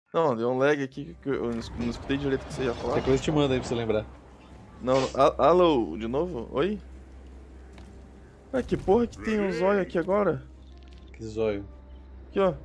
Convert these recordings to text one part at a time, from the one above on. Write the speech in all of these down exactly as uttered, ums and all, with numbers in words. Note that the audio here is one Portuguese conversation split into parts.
Não, deu um lag aqui que eu não es- não escutei direito o que você ia falar. Qualquer coisa te manda aí pra você lembrar. Não, a- alô, de novo? Oi? Ué, que porra que tem um zóio aqui agora? Que zóio. Aqui, ó.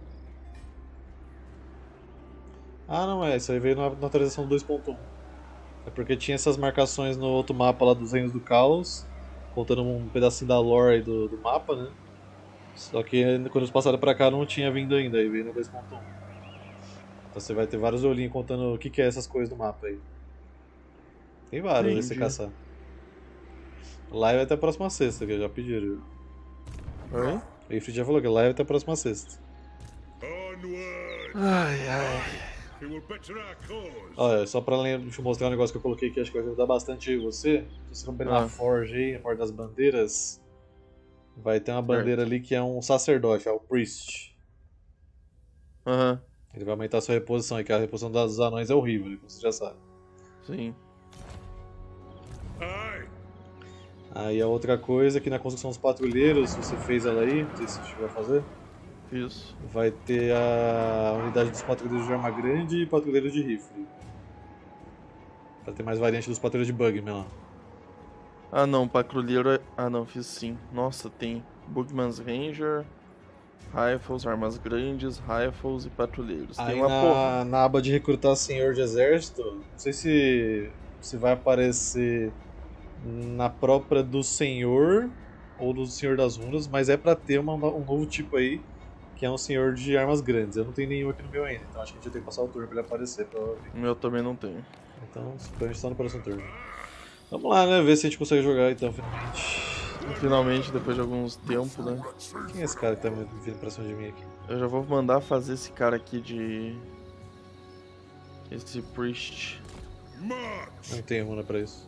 Ah, não, é. Isso aí veio na, na atualização dois ponto um. É porque tinha essas marcações no outro mapa lá dos Reinos do Caos, contando um pedacinho da lore aí do, do mapa, né? Só que quando eles passaram pra cá não tinha vindo ainda, aí veio no dois ponto um. Então você vai ter vários olhinhos contando o que, que é essas coisas do mapa aí. Tem vários aí você Entendi. caçar. Live até a próxima sexta, que já pediram. Oi? O Ifrit já falou que live até a próxima sexta. Ai, ai. Olha, só pra lem- deixa eu mostrar um negócio que eu coloquei que acho que vai ajudar bastante eu e você. Se você romper na Ah. Forge aí, na parte das bandeiras, vai ter uma Certo. bandeira ali que é um sacerdote, é o Priest. Aham, Ele vai aumentar a sua reposição aí, que a reposição dos anões é horrível, como você já sabe. sim. Aí a outra coisa é que na construção dos patrulheiros, você fez ela aí, não sei se você chegou a fazer, Isso. vai ter a unidade dos patrulheiros de arma grande e patrulheiros de rifle. Pra ter mais variante dos patrulheiros de bugman lá. Ah, não, patrulheiro é... Ah, não, fiz sim. Nossa, tem Bugman's Ranger, Rifles, armas grandes, Rifles e patrulheiros. Tem Aí uma porra. na, na aba de recrutar senhor de exército, não sei se, se vai aparecer na própria do senhor ou do senhor das runas, mas é pra ter uma, um novo tipo aí, que é um senhor de armas grandes. Eu não tenho nenhum aqui no meu ainda, então acho que a gente vai ter que passar o turno pra ele aparecer, provavelmente. O meu também não tem. Então, provavelmente só no próximo turno. Vamos lá, né? Ver se a gente consegue jogar então, finalmente. Finalmente, depois de alguns tempos, né? Quem é esse cara que tá vindo pra cima de mim aqui? Eu já vou mandar fazer esse cara aqui de... Esse Priest. Não tenho runa pra isso.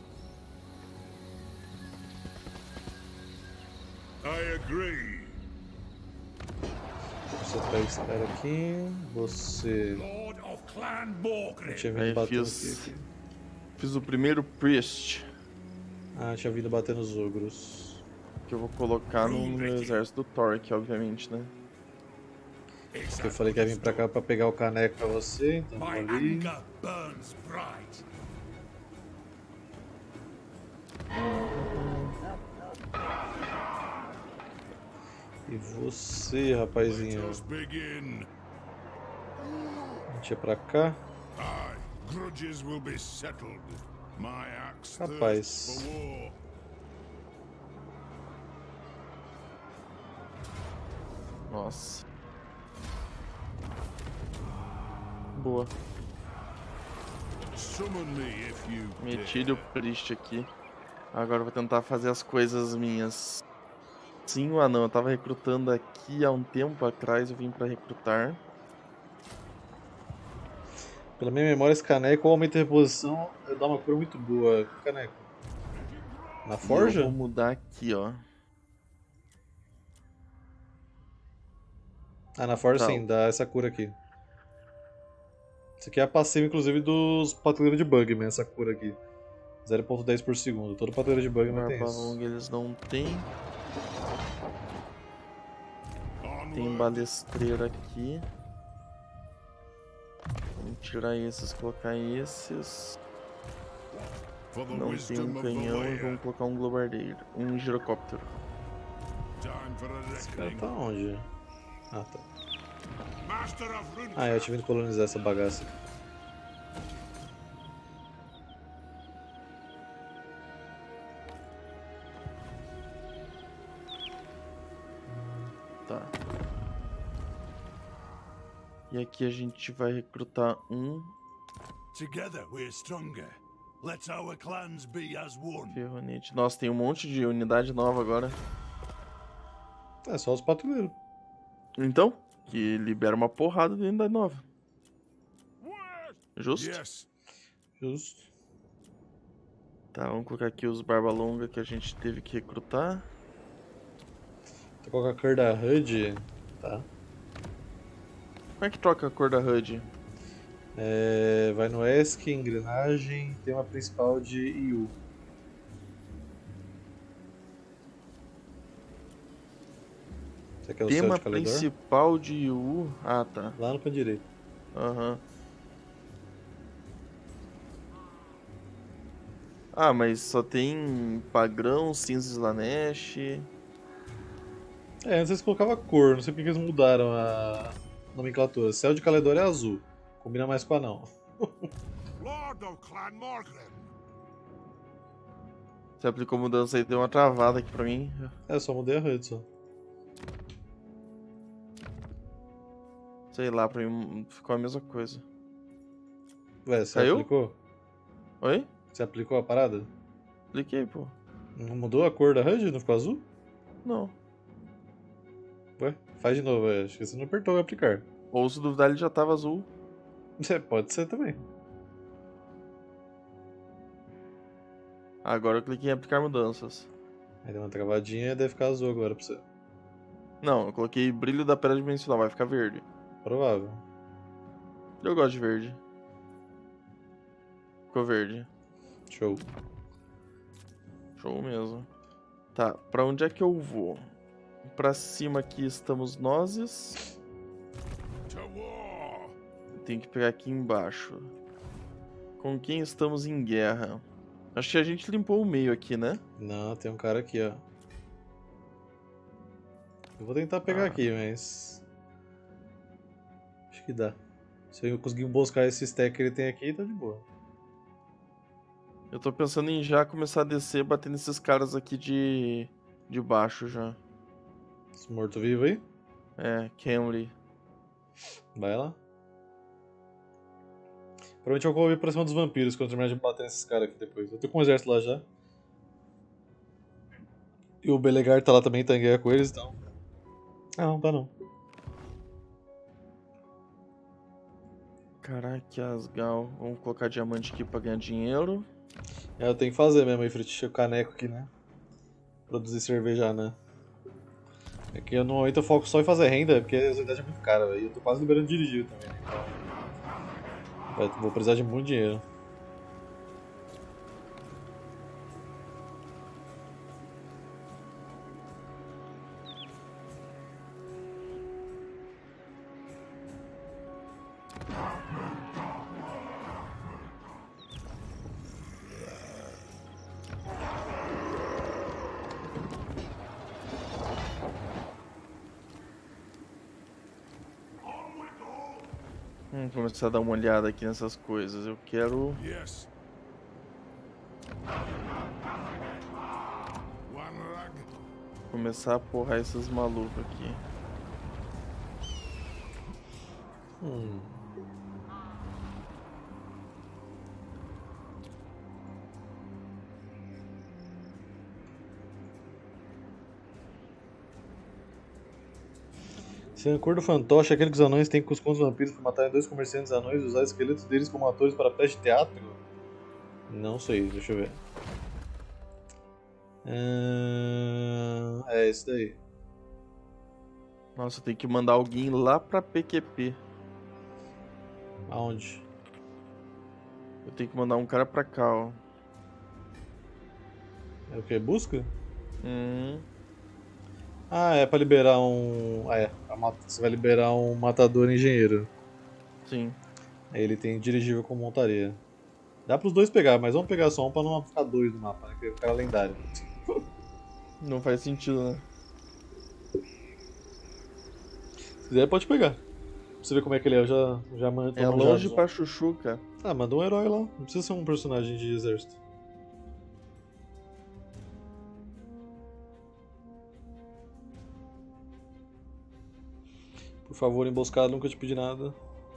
I agree. Você pega esse cara aqui. Você. Lord of Clan Morgrim. Eu tinha vindo Aí batendo fiz... aqui, aqui. Fiz o primeiro Priest, Ah, tinha vindo bater nos ogros. que eu vou colocar no meu exército do Torque, obviamente, né? Que eu falei que ia vir pra cá pra pegar o caneco pra você, então My vamos ali. anger burns bright. E você, rapazinho? Let us begin. A gente ia pra cá. Aye, grudges will be settled. My axe Rapaz. thirsts for war. Nossa. Boa. Summon me if you Meti o Priest aqui. Agora eu vou tentar fazer as coisas minhas. Sim ou não? Eu tava recrutando aqui há um tempo atrás, eu vim pra recrutar. Pela minha memória, esse caneco, o aumento de reposição, dá uma cura muito boa. Que caneco? Na E forja? eu vou mudar aqui, ó. Ah, na forja Tá. sim, dá essa cura aqui. Isso aqui é a passiva, inclusive, dos patrulheiros de Bugman, essa cura aqui. zero ponto dez por segundo. Todo patrulheiro de Bugman tem Barba isso. longa eles não tem. Tem onward. balestreira aqui. Vamos tirar esses, colocar esses. For the Não tem wisdom um of the canhão e warrior. vamos colocar um globardeiro. Um girocóptero. Time for a Esse cara reckoning. tá onde? Ah, tá. Master of Rune. Ah, eu tive que colonizar essa bagaça. Tá. E aqui a gente vai recrutar um Together we're stronger. Let our clans be as one. ferronete. Nossa, tem um monte de unidade nova agora. É só os patrulheiros. Então, que libera uma porrada de unidade nova. Justo? Yes. Justo. Tá, vamos colocar aqui os barba longa que a gente teve que recrutar. Tô com a cor da H U D. Tá. Como é que troca a cor da H U D? É, vai no E S C, engrenagem, tema principal de I U. Você quer o céu Tema de Caledor? principal de I U. Ah, tá. Lá no canto direito. Aham. Ah, mas só tem Pagrão, Cinza Slanesh. É, antes eles colocavam cor, não sei porque eles mudaram a nomenclatura. Céu de Caledor é azul, combina mais com anão. Lord of Clan Morgrim. Você aplicou mudança aí, deu uma travada aqui pra mim. É, só mudei a H U D só. Sei lá, pra mim ficou a mesma coisa. Ué, você Caiu? aplicou? Oi? Você aplicou a parada? Apliquei, pô. Não mudou a cor da H U D? Não ficou azul? Não. Ué, faz de novo, é, acho que você não apertou o aplicar. Ou se duvidar, ele já tava azul. É, pode ser também. Agora eu cliquei em aplicar mudanças. Aí deu uma travadinha e deve ficar azul agora pra você. Não, eu coloquei brilho da pedra dimensional, vai ficar verde. Provável. Eu gosto de verde. Ficou verde. Show. Show mesmo. Tá, pra onde é que eu vou? Pra cima aqui estamos nós. To war. Tem que pegar aqui embaixo. Com quem estamos em guerra? Acho que a gente limpou o meio aqui, né? Não, tem um cara aqui, ó. Eu vou tentar pegar Ah. aqui, mas... Acho que dá. Se eu conseguir buscar esse stack que ele tem aqui, tá de boa. Eu tô pensando em já começar a descer, bater nesses caras aqui de... de baixo já. Esse morto-vivo aí, É, Camry. vai lá. Provavelmente eu vou ir pra cima dos vampiros quando eu terminar de bater nesses caras aqui depois. Eu tô com um exército lá já. E o Belegar tá lá também, tá em guerra com eles, então... Ah, não, tá não. Caraca, Asgal. Vamos colocar diamante aqui pra ganhar dinheiro. É, eu tenho que fazer mesmo, Ifrit, o caneco aqui, né? Produzir cerveja, né? É que eu normalmente eu foco só em fazer renda, porque a unidade é muito cara, velho. E eu tô quase liberando dirigir também, né? Então... Vai- vou precisar de muito dinheiro. Vamos começar a dar uma olhada aqui nessas coisas. Eu quero... Yes. One rag. começar a porrar esses malucos aqui. Hum. Esse rancor do fantoche é aquele que os anões têm com os contos vampiros por matarem dois comerciantes anões e usar esqueletos deles como atores para peças de teatro? Não sei, deixa eu ver. Ah, é esse daí. Nossa, eu tenho que mandar alguém lá pra P Q P. Aonde? Eu tenho que mandar um cara pra cá, ó. É o que? Busca? Hum, Ah, é pra liberar um. Ah, é. A mat- Você vai liberar um matador engenheiro. sim. Aí ele tem dirigível com montaria. Dá pros dois pegar, mas vamos pegar só um pra não ficar dois no mapa, né? Que é o cara lendário. Não faz sentido, né? Se quiser, pode pegar. Pra você ver como é que ele é, eu já, já mando. É longe pra chuchu, cara. Ah, manda um herói lá. Não precisa ser um personagem de exército. Por favor, emboscada, nunca te pedi nada.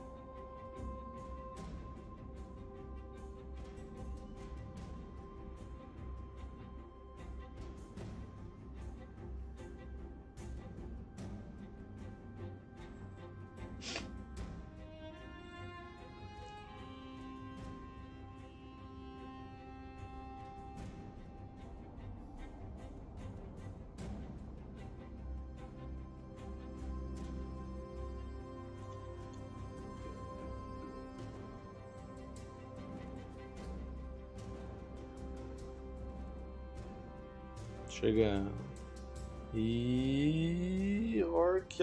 Chegando. E... Orc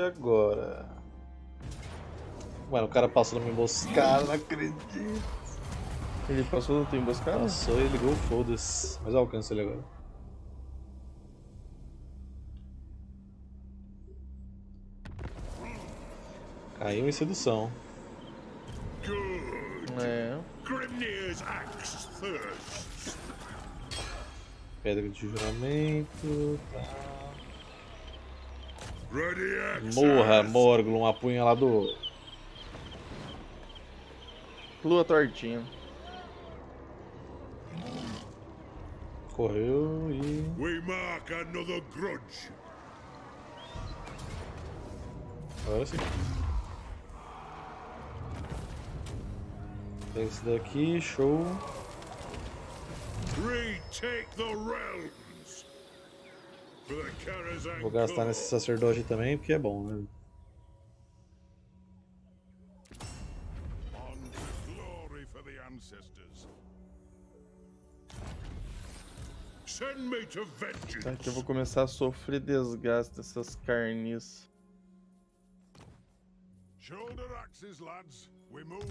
agora. Mano, o cara passou numa emboscada, não acredito. Ele passou da tua emboscada? Passou e ligou, foda-se. Mas eu alcanço ele agora. Caiu em sedução. Good. É. Grimnir's axe thirsts. Pedra de juramento. Tá. Ready access. Morra, Morglum, apunhalador. Lua tortinha. Correu e. We mark another grudge. Agora sim. Pega esse daqui, show. Retake the realms. For the Karazhan Vou gastar Corps. nesse sacerdote também, porque é bom, né? On to glory for the ancestors. Send me to vengeance. Tá, que eu vou começar a sofrer desgaste dessas carnes. Shoulder axes, lads. We move.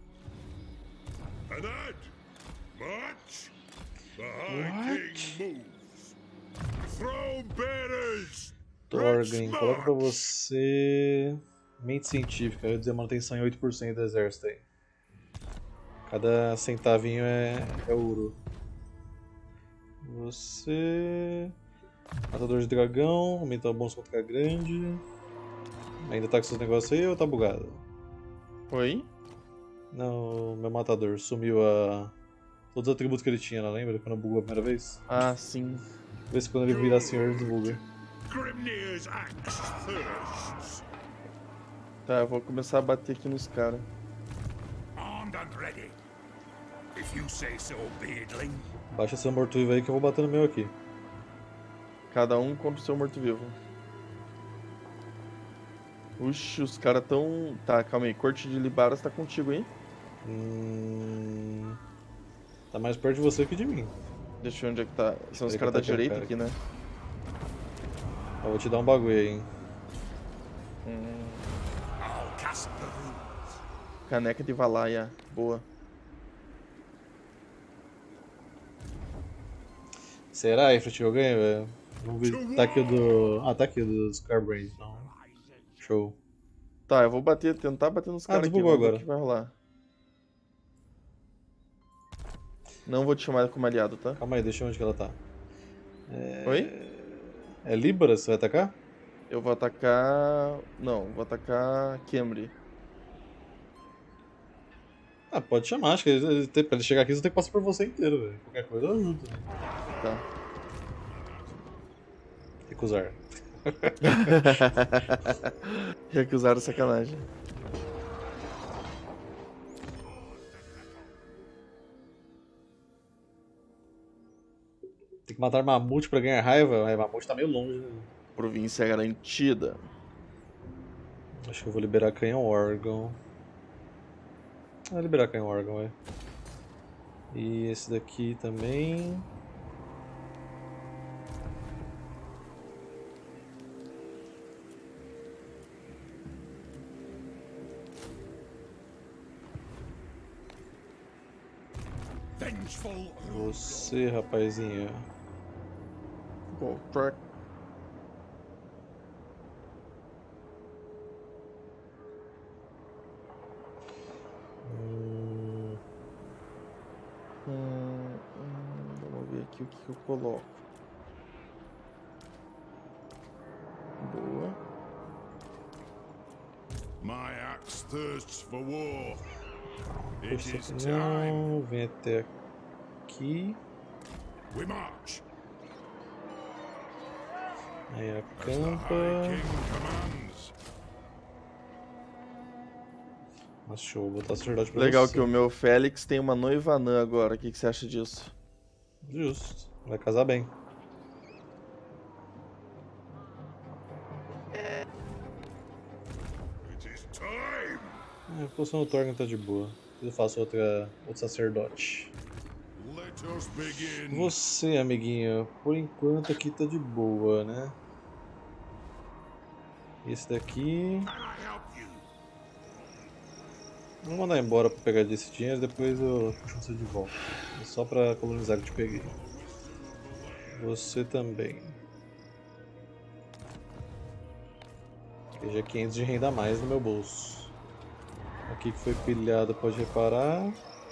Ahead. March. The High What? King moves. Throne bearers. Thorgrim, Let's coloca pra march. você. Mente científica, eu ia dizer manutenção em oito por cento do exército aí. Cada centavinho é, é ouro. Você. Matador de dragão, aumentar o bônus contra a grande. Ainda tá com seus negócios aí ou tá bugado? Oi? Não, meu matador sumiu a. Todos os atributos que ele tinha, lá, lembra? Quando bugou a primeira vez? Ah, sim. Vê se quando ele virar senhor ele desbuga. Grimnir's axe thirsts. Tá, eu vou começar a bater aqui nos caras. Armed and ready. If you say so, beardling. Baixa seu morto-vivo aí que eu vou bater no meu aqui. Cada um contra o seu morto-vivo. Uxi, os caras tão... Tá, calma aí. Corte de Libaras tá contigo, hein? Hum... Tá mais perto de você que de mim. Deixa eu ver onde é que tá. São os Espera caras que da eu tô aqui, direita cara. aqui, né? Eu vou te dar um bagulho aí, hein. Hum, I'll cast the rules. caneca de Valaya. Boa. Será, Ifrit, que eu ganho, velho? Vamos ver. Tá aqui o do. Ah, tá aqui o do Scarbrand, então. Show. Tá, eu vou bater, tentar bater nos Ah, caras aqui. desbugou Vamos ver agora. o que vai rolar. Não vou te chamar como aliado, tá? Calma aí, deixa eu ver onde que ela tá. Oi? É Libras? Você vai atacar? Eu vou atacar... Não, vou atacar Kemri. Ah, pode chamar, acho que ele, ele, pra ele chegar aqui você tem que passar por você inteiro, velho. Qualquer coisa eu ajudo. Né? Tá. Recusar. Recusaram sacanagem. Tem que matar mamute pra ganhar raiva, mas mamute tá meio longe, né? Província garantida. Acho que eu vou liberar canhão órgão. Ah, liberar canhão órgão, é. E esse daqui também. Vengeful Você, rapazinho. Bom, track. Hum, Hum, hum, vamos ver aqui o que, que eu coloco. Boa. My axe thirsts for war. It força is time. canhão, vem até aqui. We march. Aí As the acampa. High King commands. Mas show, vou botar sacerdote pra Legal você. que o meu Félix tem uma noiva anã agora. O que, que você acha disso? Justo, vai casar bem. It is time. É, a posição do Thorgrim tá de boa. Eu faço outra, outro sacerdote. Let us begin. Você, amiguinho, por enquanto aqui tá de boa, né? Esse daqui. Can I help you? Vou mandar embora pra pegar desse dinheiro, depois eu puxo você de volta. É só pra colonizar que eu te peguei. Você também. Veja quinhentos de renda a mais no meu bolso. Aqui que foi pilhado, pode reparar.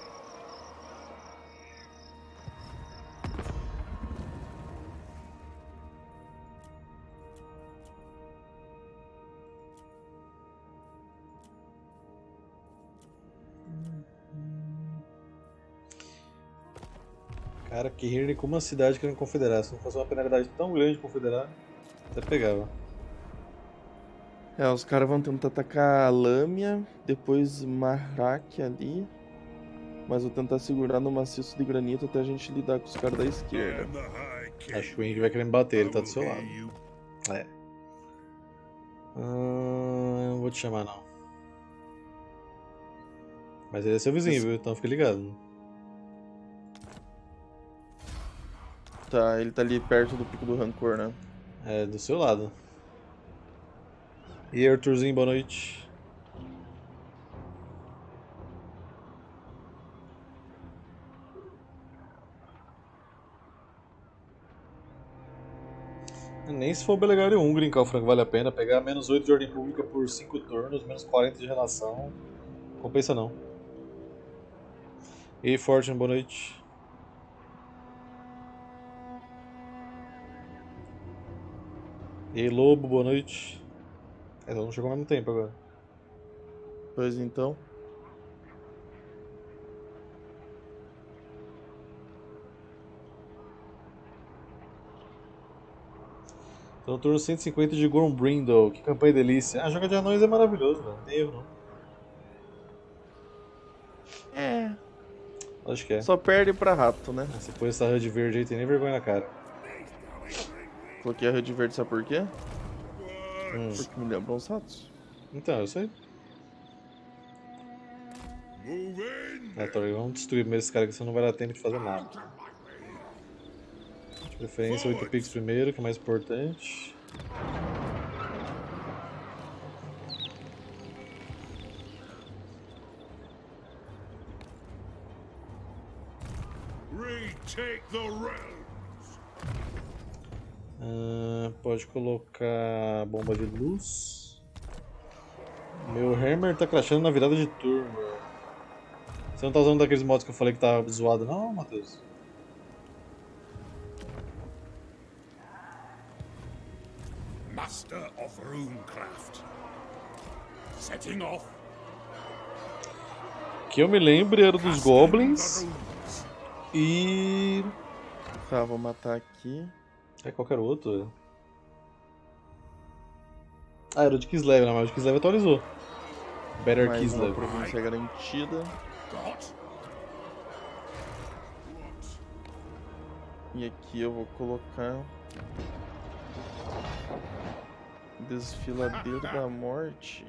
Cara, que rir com uma cidade querendo confederar. Se não fosse uma penalidade tão grande confederar, até pegava. É, os caras vão tentar atacar a Lâmia, depois Marrak ali. Mas vou tentar segurar no maciço de granito até a gente lidar com os caras da esquerda. Acho que o Henry vai querer me bater, ele tá do seu lado. É. Hum, não vou te chamar não. Mas ele é seu vizinho, viu? Então fica ligado. Tá, ele tá ali perto do Pico do Rancor, né? É, do seu lado. E aí, Arthurzinho, boa noite. Nem se for Belegário Húngaro em Calfranco vale a pena. Pegar menos oito de ordem pública por cinco turnos, menos quarenta de relação. Compensa não. E aí, Fortune, boa noite. E aí, Lobo, boa noite. É, não chegou ao mesmo tempo agora. Pois então. Então, turno cento e cinquenta de Gormbrindle. Que campanha delícia. Ah, jogar de anões é maravilhoso, velho. Não tem erro, não. É. Acho que é. Só perde pra rato, né? Ah, você pôs essa H U D verde aí, tem nem vergonha na cara. Coloquei a Red Verde, sabe por quê? Hum. Porque me lembram os ratos. Então, eu sei. É, Tori, vamos destruir primeiro esse cara que senão não vai dar tempo de fazer nada. De preferência oito picks primeiro, que é mais importante. Retake the realms. Uh, pode colocar bomba de luz. Meu Hammer tá crashando na virada de turno. Você não tá usando daqueles modos que eu falei que tá zoado não, Matheus? Master of Runecraft. Setting off. Que eu me lembre era dos Goblins. E... Tá, vou matar aqui. É qualquer outro. Ah, era o de Kislev, não, mas o de Kislev atualizou. Better Mais uma Kislev. província garantida. Got. E aqui eu vou colocar... Desfiladeiro da Morte.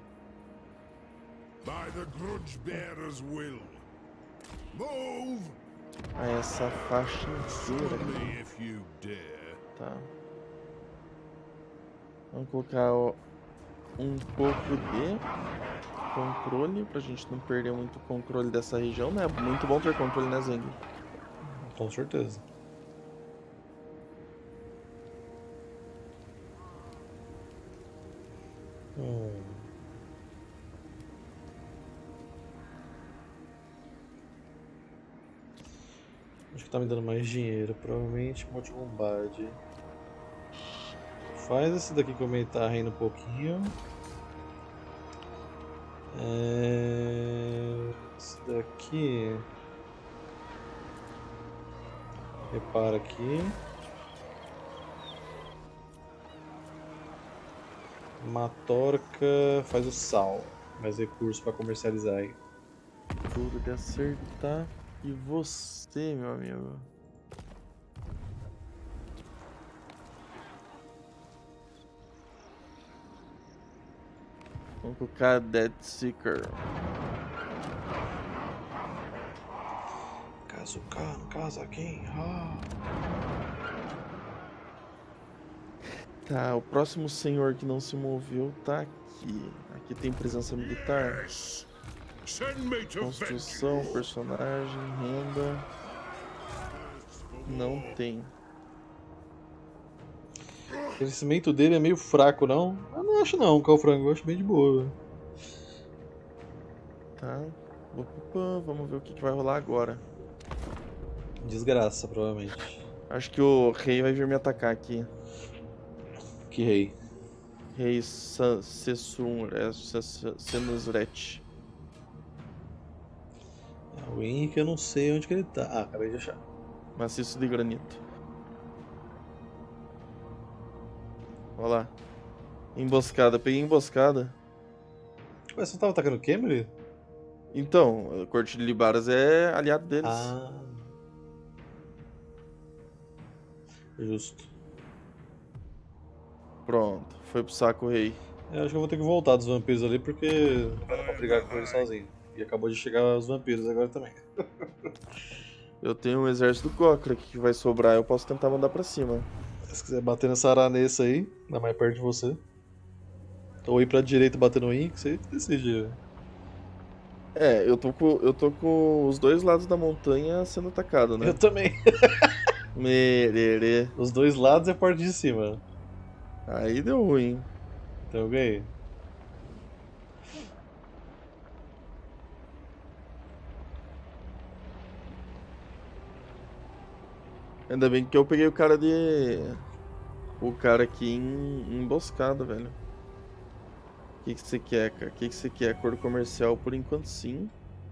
By the Grudge Bearer's will. Move. Ah, essa faixa inteira aqui. Surely if you dare. Tá. Vamos colocar ó, um pouco de controle pra gente não perder muito controle dessa região, né? Muito bom ter controle, né, Zeng? Com certeza. Hum. Acho que tá me dando mais dinheiro, provavelmente Monte Lombardi. Faz esse daqui que aumentar a renda um pouquinho. É... Esse daqui. Repara aqui. Matorca faz o sal. Mais recurso para comercializar aí. Duro de acertar. E você, meu amigo? Vamos colocar Dead Seeker. Kazukan, Kazakin, ah. Tá, o próximo senhor que não se moveu tá aqui. Aqui tem presença militar. Yes. Send me to Construção, vengeance. personagem, renda. Não tem. O crescimento dele é meio fraco, não? Eu não acho não, Calfrango, eu acho bem de boa. Tá. Opa, vamos ver o que, que vai rolar agora. Desgraça, provavelmente. Acho que o rei vai vir me atacar aqui. Que rei. Rei Sa- Sessum, é, Ses- Senusret. O Henrique eu não sei onde que ele tá. Ah, acabei de achar. Maciço de granito. Olha lá. Emboscada, peguei emboscada. Ué, você não tava atacando o Cameron? Então, a corte de Libaras é aliado deles. Ah. Justo. Pronto, foi pro saco o rei. Eu acho que eu vou ter que voltar dos vampiros ali porque não vai dar pra brigar com ele sozinho. E acabou de chegar os vampiros agora também. Eu tenho um exército do Gokra que vai sobrar, eu posso tentar mandar pra cima. Se quiser bater nessa aranessa aí, dá mais perto de você. Ou ir pra direita bater no Inc, você decide. velho. É, eu tô com, eu tô com os dois lados da montanha sendo atacado, né? Eu também. Mererê. Os dois lados é a parte de cima. Aí deu ruim. Então eu ganhei. Ainda bem que eu peguei o cara de... O cara aqui em, em emboscada, velho. O que que você quer, cara? O que que você quer? Acordo comercial por enquanto sim.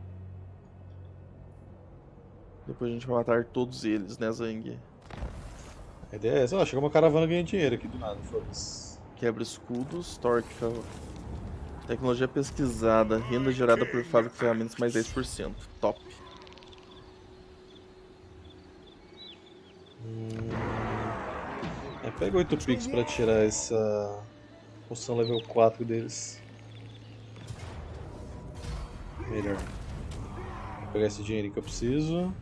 Depois a gente vai matar todos eles, né, Zang? A ideia é essa. Ó, chegou uma caravana ganhando dinheiro aqui do nada, foda-se. Quebra escudos, torque, tecnologia pesquisada, renda gerada por fábrica de ferramentas mais dez por cento. Top. Hum... É, pega oito pix pra tirar essa poção level quatro deles. Melhor. Vou pegar esse dinheiro que eu preciso.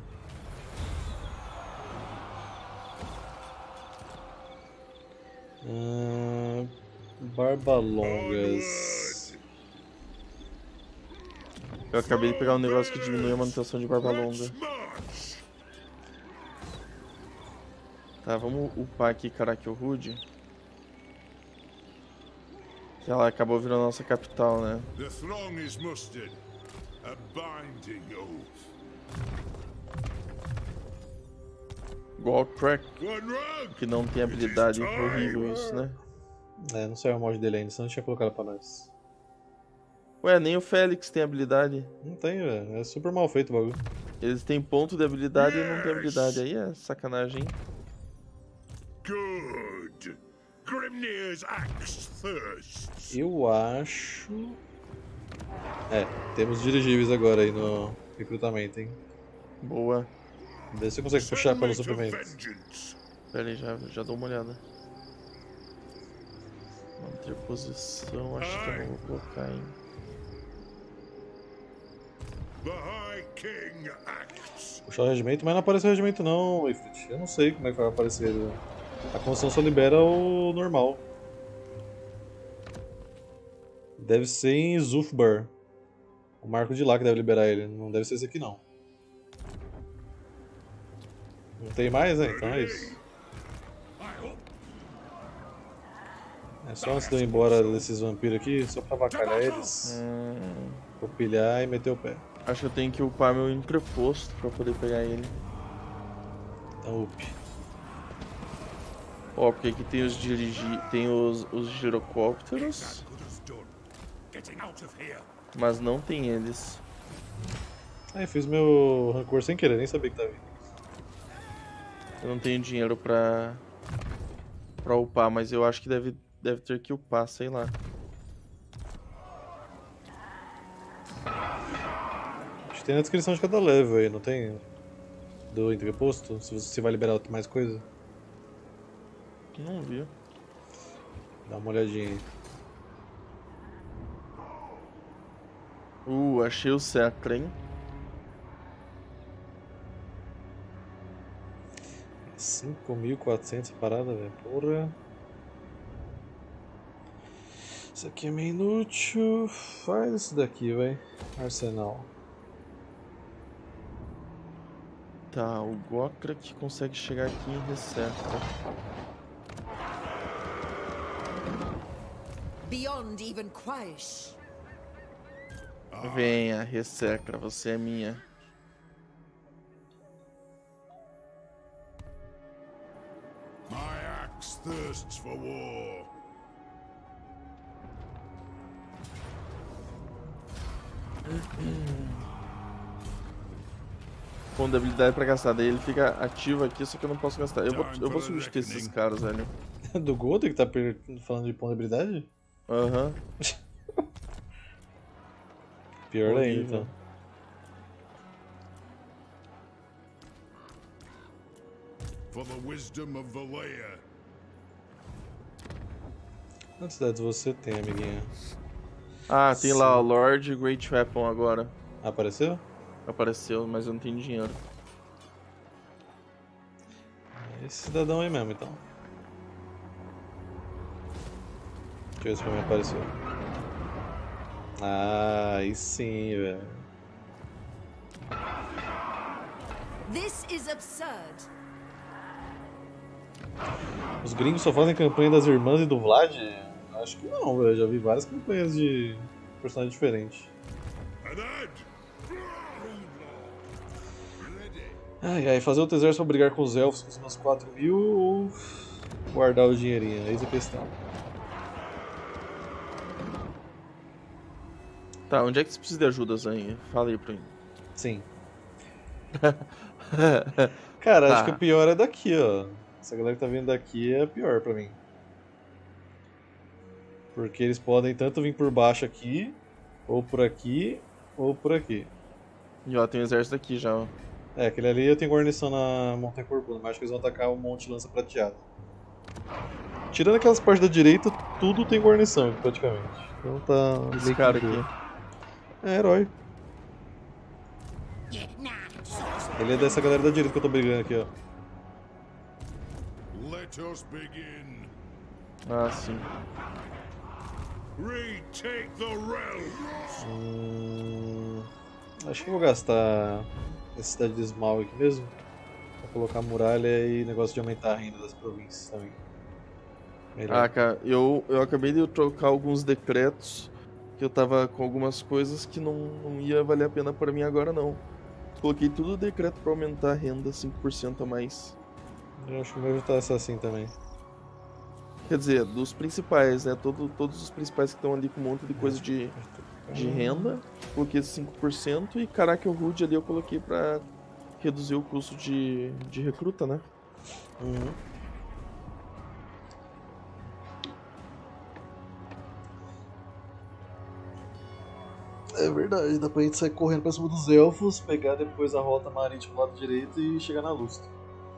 Hum... Barbalongas. Eu acabei de pegar um negócio que diminui a manutenção de barba longa. Tá, vamos upar aqui Karakyo Rude. Que ela acabou virando a nossa capital, né? The throng is mustered. A binding oath. Golcrack, One rogue. que não tem habilidade. Horrível isso, né? É, não saiu o mod dele ainda, senão não tinha colocado pra nós. Ué, nem o Félix tem habilidade. Não tem, velho. É super mal feito o bagulho. Eles têm ponto de habilidade e não tem habilidade. Aí é sacanagem, hein? Good. Grimnir's axe thirsts. Eu acho... É, temos dirigíveis agora aí no recrutamento, hein? Boa. Vê se você consegue puxar Send pelo me to suprimento. vengeance. Pera aí, já, já dou uma olhada. Manter posição, acho que eu não vou colocar, hein? The High King acts. Puxar o regimento, mas não apareceu o regimento não, Ifrit. Eu não sei como é que vai aparecer. A construção só libera o normal. Deve ser em Zufbar. O marco de lá que deve liberar ele. Não deve ser esse aqui não. Não tem mais, né? Então é isso. É só antes de eu ir embora desses vampiros aqui, só pra avacalhar eles. Hum, Vou pilhar e meter o pé. acho que eu tenho que upar meu entreposto pra poder pegar ele. Então up. Ó, porque aqui tem os dirigi... tem os, os girocópteros, Could have done. Getting out of here. mas não tem eles. Aí fiz meu rancor sem querer, nem sabia que tava vindo. Eu não tenho dinheiro pra... pra upar, mas eu acho que deve, deve ter que upar, sei lá. Acho que tem na descrição de cada level aí, não tem? Do entreposto? Se você vai liberar mais coisa? Não vi. Dá uma olhadinha aí. Uh, achei o Secra, hein? cinco mil e quatrocentos parada, velho. Porra. Isso aqui é meio inútil. Faz isso daqui, vai. Arsenal. Tá, o Gokra que consegue chegar aqui em Recerca. Beyond even Quaish. Venha, Recerca, você é minha. My axe thirsts for war. Ponto de habilidade pra gastar, daí ele fica ativo aqui, só que eu não posso gastar. Eu vou, eu vou substituir esses caras, velho. Do Golden que tá per- falando de pondabilidade? Aham. Pior ainda, Horrível. então. For the wisdom of Valea. Quantas cidades você tem, amiguinha? Ah, tem lá o Lord Great Weapon agora. Apareceu? Apareceu, mas eu não tenho dinheiro. Esse cidadão aí mesmo, então. Deixa eu ver se pra mim apareceu. Ah, aí sim, velho. This is absurd. Os gringos só fazem campanha das irmãs e do Vlad? Acho que não, velho. Já vi várias campanhas de personagens diferentes. Ahead! Ai, ai, fazer outro exército pra brigar com os elfos com os meus quatro mil ou guardar o dinheirinho? Eis a questão. Tá, onde é que você precisa de ajuda, Zan? Fala aí pra mim. Sim. Cara, Tá. acho que o pior é daqui, ó. Essa galera que tá vindo daqui é a pior pra mim. Porque eles podem tanto vir por baixo aqui, ou por aqui, ou por aqui. E ó, tem um exército aqui já, ó. É, aquele ali eu tenho guarnição na Montanha Corcunda, mas acho que eles vão atacar o Monte Lança Prateado. Tirando aquelas partes da direita, tudo tem guarnição aqui, praticamente. Então tá... Esse meio que cara de boa. aqui. É, herói. Ele é dessa galera da direita que eu tô brigando aqui, ó. Let us begin. Ah, sim. Retake the realms. Hum, acho que eu vou gastar essa cidade de Smaug aqui mesmo. Pra colocar muralha e negócio de aumentar a renda das províncias também. Melhor. Ah, cara, eu, eu acabei de trocar alguns decretos que eu tava com algumas coisas que não, não ia valer a pena pra mim agora, não. Coloquei tudo decreto pra aumentar a renda cinco por cento a mais. Eu acho que o meu já tá assim também. Quer dizer, dos principais, né? Todo, todos os principais que estão ali com um monte de coisa de, de renda. Coloquei cinco por cento e caraca, o Rude ali eu coloquei pra reduzir o custo de, de recruta, né? Uhum. É verdade, dá pra gente sair correndo pra cima dos elfos, pegar depois a rota marítima pro lado direito e chegar na Lustra.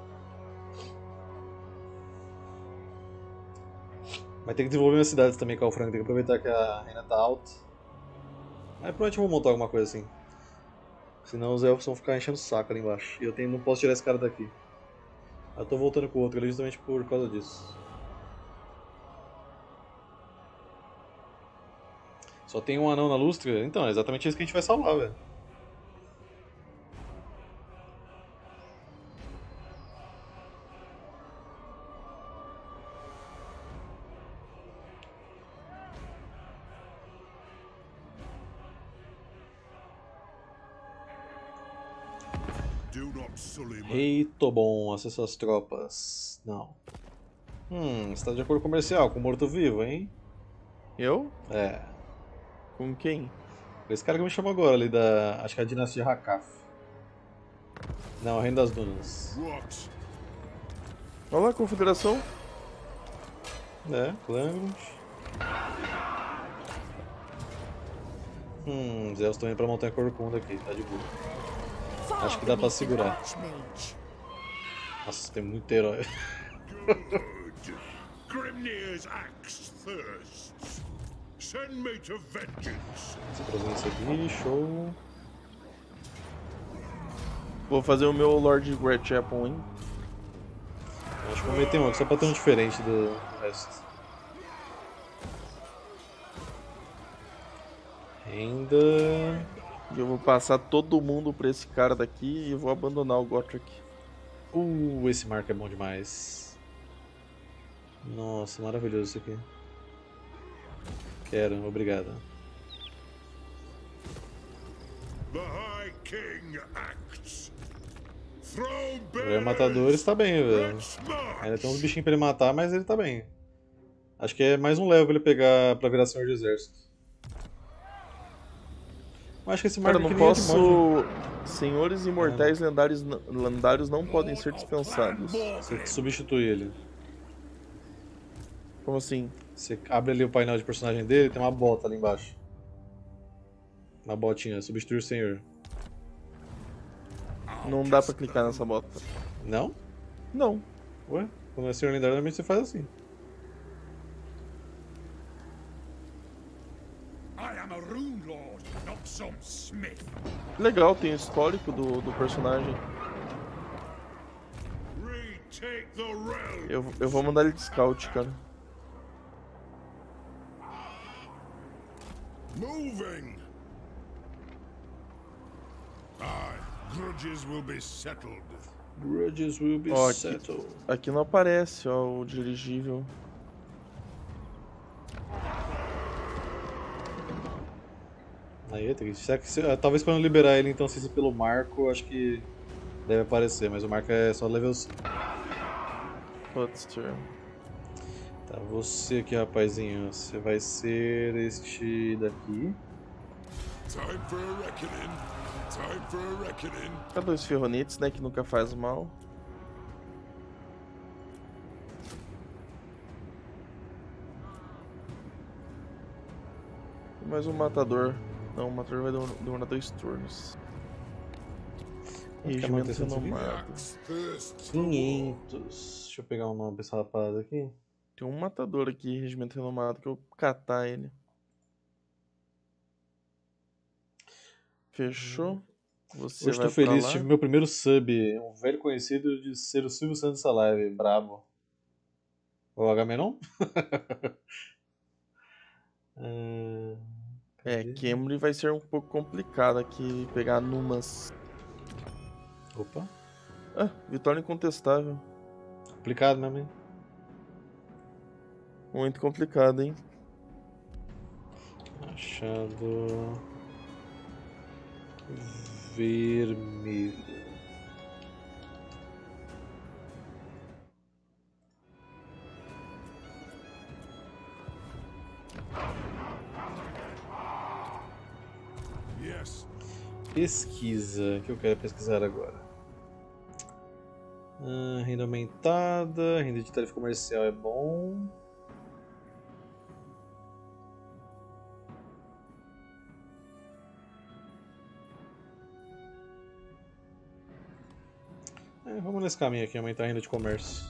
Mas tem que desenvolver minhas cidades também, Cal Franco, tem que aproveitar que a reina tá alta. Mas provavelmente eu vou montar alguma coisa assim. Senão os elfos vão ficar enchendo o saco ali embaixo. E eu tenho, não posso tirar esse cara daqui. Eu tô voltando com o outro ali justamente por causa disso. Só tem um anão na lustra? Então, é exatamente isso que a gente vai salvar, velho. Do not sully my Rei Tobon, acessa as tropas. Não. Hum, você tá de acordo comercial com o morto-vivo, hein? Eu? É. Com quem? Esse cara que me chamou agora ali da. Acho que é a dinastia Hakaf. Não, a Reino das Dunas. what? Olha lá, confederação. É, Clangrund. Hum, os elfos estão indo pra Montanha Corcunda aqui, tá de boa. Acho que dá pra segurar. Archmage. Nossa, tem muito herói. Good. Grimnir's axe thirsts. Send me to vengeance. Essa província aqui, show. Vou fazer o meu Lord Great Weapon, hein? Acho que vou meter um aqui só pra ter um diferente do, do resto. Ainda. E eu vou passar todo mundo pra esse cara daqui e vou abandonar o Gotrek. Uh, esse marco é bom demais. Nossa, maravilhoso isso aqui. Quero, obrigado. The High King acts. Throw O Guerreiro Matador está bem, velho. Ainda tem uns bichinhos pra ele matar, mas ele tá bem. Acho que é mais um level ele pegar pra virar senhor de exército. Eu acho que esse Cara, marco eu não aqui nem é de mod, né? posso. Senhores imortais lendários, n- lendários não podem ser dispensados. Você substitui ele. Como assim? Você abre ali o painel de personagem dele, tem uma bota ali embaixo. Uma botinha, substituir o senhor. Não dá pra clicar nessa bota. Não? Não. Ué? Quando é senhor lendário, normalmente você faz assim. I am a rune lord, not some smith. Legal, tem o histórico do, do personagem. Retake the realm. Eu, eu vou mandar ele de scout, cara. Moving. Aye, grudges will be settled. Grudges will be Ó, aqui, settled. aqui não aparece, ó, o dirigível. Aí, tem que, será que se- ah, talvez quando eu liberar ele, então, se isso pelo marco, acho que deve aparecer, mas o marco é só level cinco. Pode ser. Tá, você aqui, rapazinho, você vai ser este daqui. Time for a reckoning. Time for a reckoning. Cadê os ferronetes, né, que nunca faz mal? E mais um matador. Não, o matador vai demor- demorar dois turnos. Quanto que é a Regimento manutenção disso aqui? renomado. Axe thirsts for war. quinhentos. Deixa eu pegar o nome dessa rapada aqui. Tem um matador aqui, regimento renomado, que eu vou catar ele. Fechou? Você Hoje vai tô feliz, pra tive lá. meu primeiro sub, um velho conhecido de ser o Silvio Santos dessa live, brabo. O Agamenon? Ah, É, cadê? Camry vai ser um pouco complicado aqui pegar numas. Opa, Ah, vitória incontestável. complicado mesmo, hein? Muito complicado, hein? Machado vermelho. Yes. Pesquisa, o que eu quero pesquisar agora? Ah, renda aumentada, renda de tarifa comercial é bom. É, vamos nesse caminho aqui, aumentar a renda de comércio.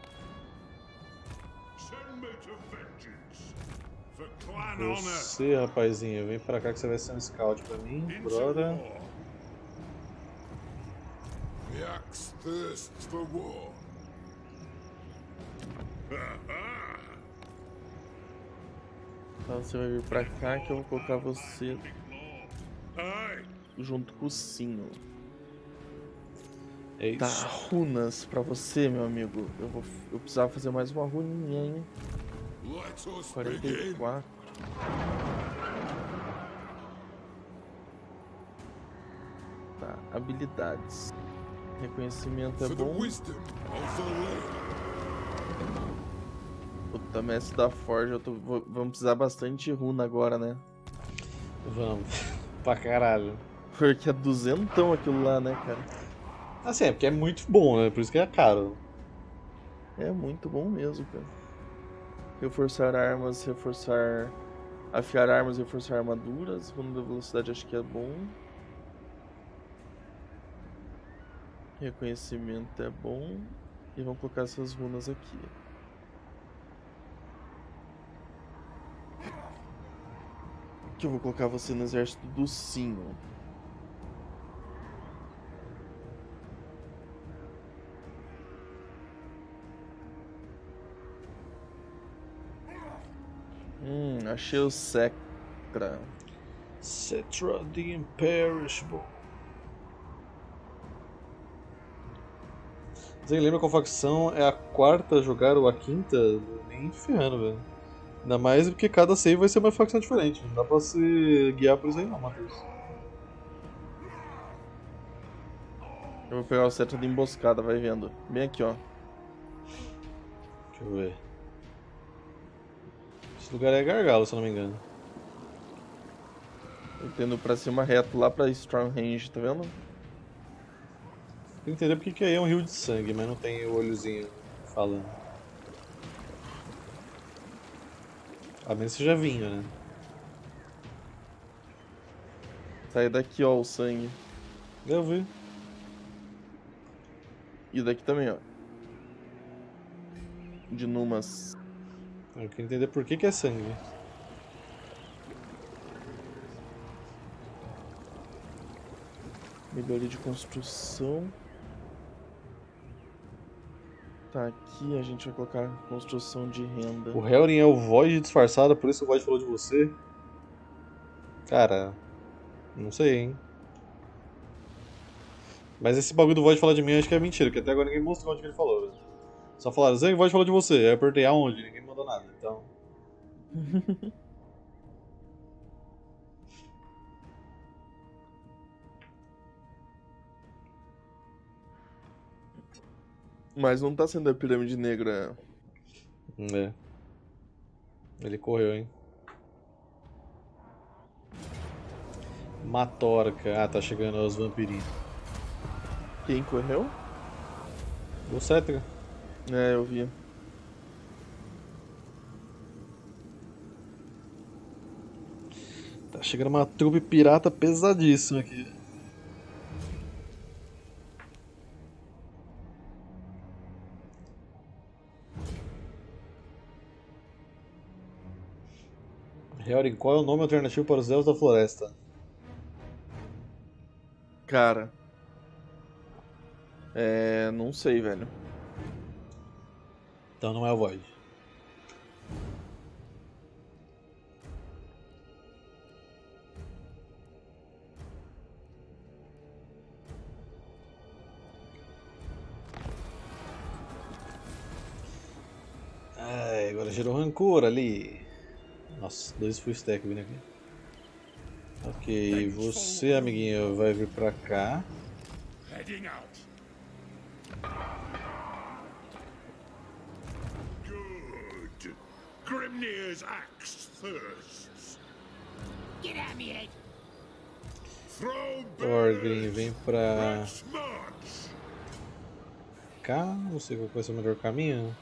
Send me to vengeance. For clan honor. Você, rapazinho, vem pra cá que você vai ser um scout pra mim, Into brother. war. The axe thirsts for war. Então você vai vir pra cá que eu vou colocar você Aye. junto com o Sinho. É Tá, isso. runas pra você, meu amigo. Eu vou, eu precisava fazer mais uma runinha, hein? Let us quarenta e begin. quatro. Tá, habilidades. Reconhecimento é For the bom. wisdom of the land. Puta, mestre da Forja, eu tô, vou- vamos precisar bastante de runa agora, né? Vamos. Pra caralho. Porque é duzentão aquilo lá, né, cara? Assim, é porque é muito bom, né? Por isso que é caro. É muito bom mesmo, cara. Reforçar armas, reforçar... Afiar armas, reforçar armaduras. Runa da velocidade acho que é bom. Reconhecimento é bom. E vamos colocar essas runas aqui. Que eu vou colocar você no exército do Sinho. Hum, achei o Sectra. Cetra the Imperishable. Você lembra qual facção é a quarta a jogar ou a quinta? Nem ferrando, velho. Ainda mais porque cada save vai ser uma facção diferente. Não dá pra se guiar por isso aí não, Matheus. Eu vou pegar o cetro de emboscada, vai vendo. Bem aqui, ó. Deixa eu ver. Esse lugar é gargalo, se eu não me engano. Eu tô indo pra cima reto lá pra Strong Range, tá vendo? Tem que entender porque que aí é um rio de sangue, mas não tem o olhozinho falando. A menos que seja vinho, né? Sai daqui, ó, o sangue. Eu vi. E daqui também, ó. De Numas. Eu quero entender por que que é sangue. Melhoria de construção. Tá, aqui a gente vai colocar construção de renda. O Helrin é o Void disfarçado, por isso o Void falou de você? Cara, não sei, hein. Mas esse bagulho do Void falar de mim acho que é mentira, porque até agora ninguém mostrou onde que ele falou. Né? Só falaram, Zang, o Void falou de você. Aí eu perguntei aonde, ninguém mandou nada, então... Mas não tá sendo a pirâmide negra. É. Ele correu, hein. Matorca. Ah, tá chegando os vampirinhos. Quem correu? O Cetra. É, eu vi. Tá chegando uma trupe pirata pesadíssima aqui. Helrin, qual é o nome alternativo para os Elfos da Floresta? Cara. É. Não sei, velho. Então não é o Void. Ai, agora gerou rancor ali. Nossa, dois full stack vindo aqui. Ok, você, amiguinho, vai vir pra cá. Heading out. Good. Grimnir's axe thirsts. Get at me, Ed. Throw Thorgrim, birds. vem pra Let's march. cá. Não sei qual vai ser o melhor caminho.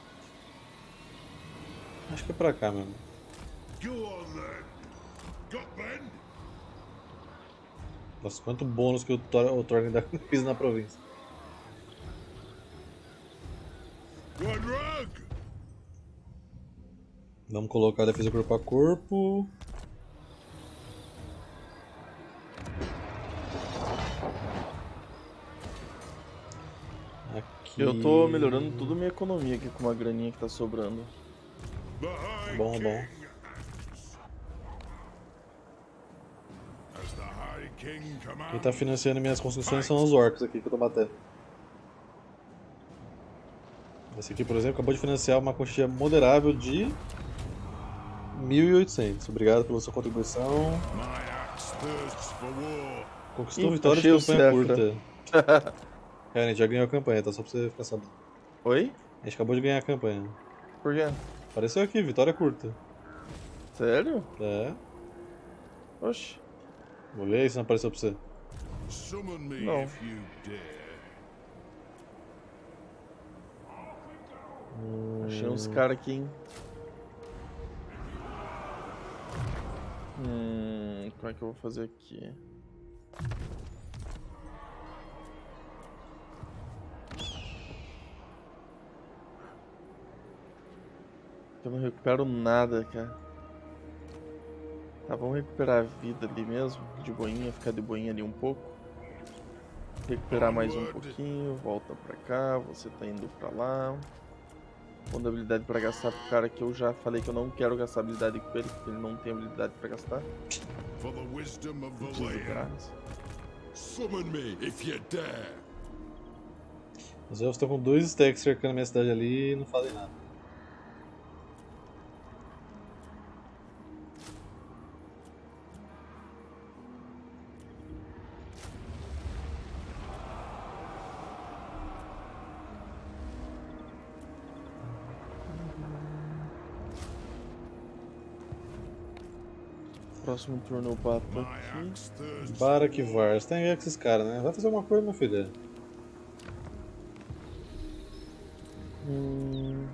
Acho que é pra cá mesmo. Go on then. Got men? Nossa, quanto bônus que o, Thor, o Thorgrim dá fez na província. One rug. Vamos colocar a defesa corpo a corpo. Aqui. Eu tô melhorando tudo minha economia aqui com uma graninha que tá sobrando. The High Bom, King bom. acts. As the High King commands. Quem tá financiando minhas construções são os orcs aqui que eu tô batendo. Esse aqui, por exemplo, acabou de financiar uma quantia moderável de mil e oitocentos. Obrigado pela sua contribuição. My axe thirsts for war. Conquistou Ih, vitória de achei o campanha Cetra. curta. É, a gente já ganhou a campanha, tá? Só pra você ficar sabendo. Oi? A gente acabou de ganhar a campanha. Por quê? Apareceu aqui, vitória curta. Sério? É. Oxi. Vou ver aí se não apareceu pra você. Summon me No. if you dare. Achei uns caras aqui, hein? Hum, como é que eu vou fazer aqui? Eu não recupero nada, cara. Tá, vamos recuperar a vida ali mesmo, de boinha, ficar de boinha ali um pouco. Recuperar mais um pouquinho, volta pra cá, você tá indo pra lá. Pondo habilidade pra gastar pro cara que eu já falei que eu não quero gastar habilidade com ele, porque ele não tem habilidade pra gastar. for the wisdom of the Putz, land. graça. Summon me if you dare. Os elfos estão com dois stacks cercando a minha cidade ali e não fazem nada. Próximo turno eu bato My aqui. axe thirsts. Barakivar, você tá em guerra com esses caras, né? Vai fazer alguma coisa, meu filho. Hum...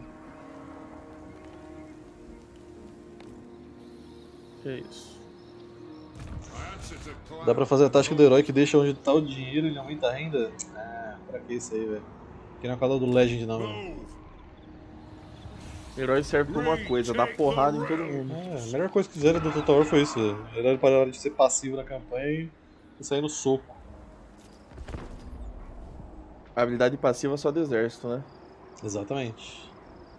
Que é isso? I answer to cloud. Dá pra fazer a tática do herói que deixa onde tá o dinheiro e ele aumenta a renda? Ah, pra que isso aí, velho? Que não é o canal do Legend, não. Velho. Move. Herói serve pra uma coisa, dar porrada em todo mundo. É, a melhor coisa que fizeram do Total War foi isso. O herói pararam de ser passivo na campanha e sair no soco. A habilidade passiva só do exército, né? Exatamente.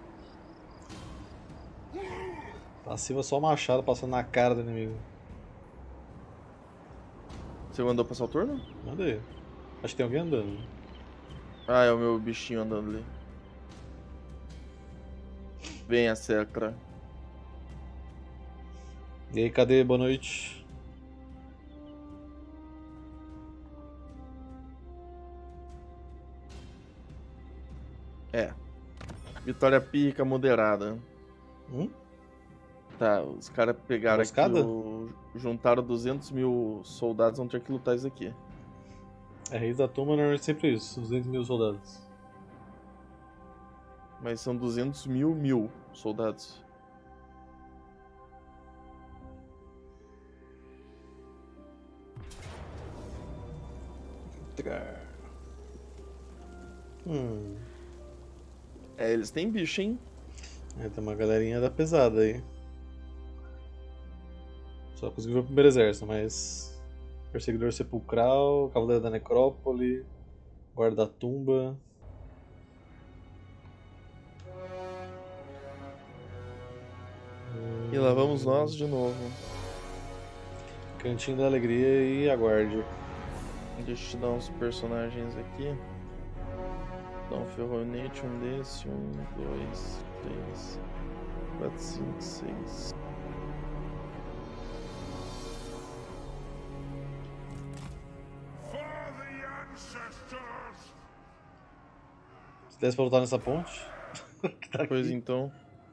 Passiva só o machado passando na cara do inimigo. Você mandou passar o turno? Manda aí. Acho que tem alguém andando. Ah, é o meu bichinho andando ali. Venha, Secra. E aí, cadê? Boa noite. É. Vitória pírica moderada. Hum? Tá, os caras pegaram aqui Emboscada? o... Juntaram duzentos mil soldados, vão ter que lutar isso aqui. É, Reis da Tumba normalmente sempre isso, duzentos mil soldados. Mas são duzentos mil mil soldados. Hum. É, eles têm bicho, hein? É, tem uma galerinha da pesada aí. Só conseguiu ver o primeiro exército, mas... Perseguidor Sepulcral, Cavaleiro da Necrópole, Guarda da Tumba... E lá vamos nós de novo. Cantinho da Alegria e Aguarde. Deixa eu te dar uns personagens aqui. Dá um ferronete, um desse, um, dois, três, quatro, cinco, seis. For the ancestors. Se desse pra lutar nessa ponte... tá Pois aqui. então,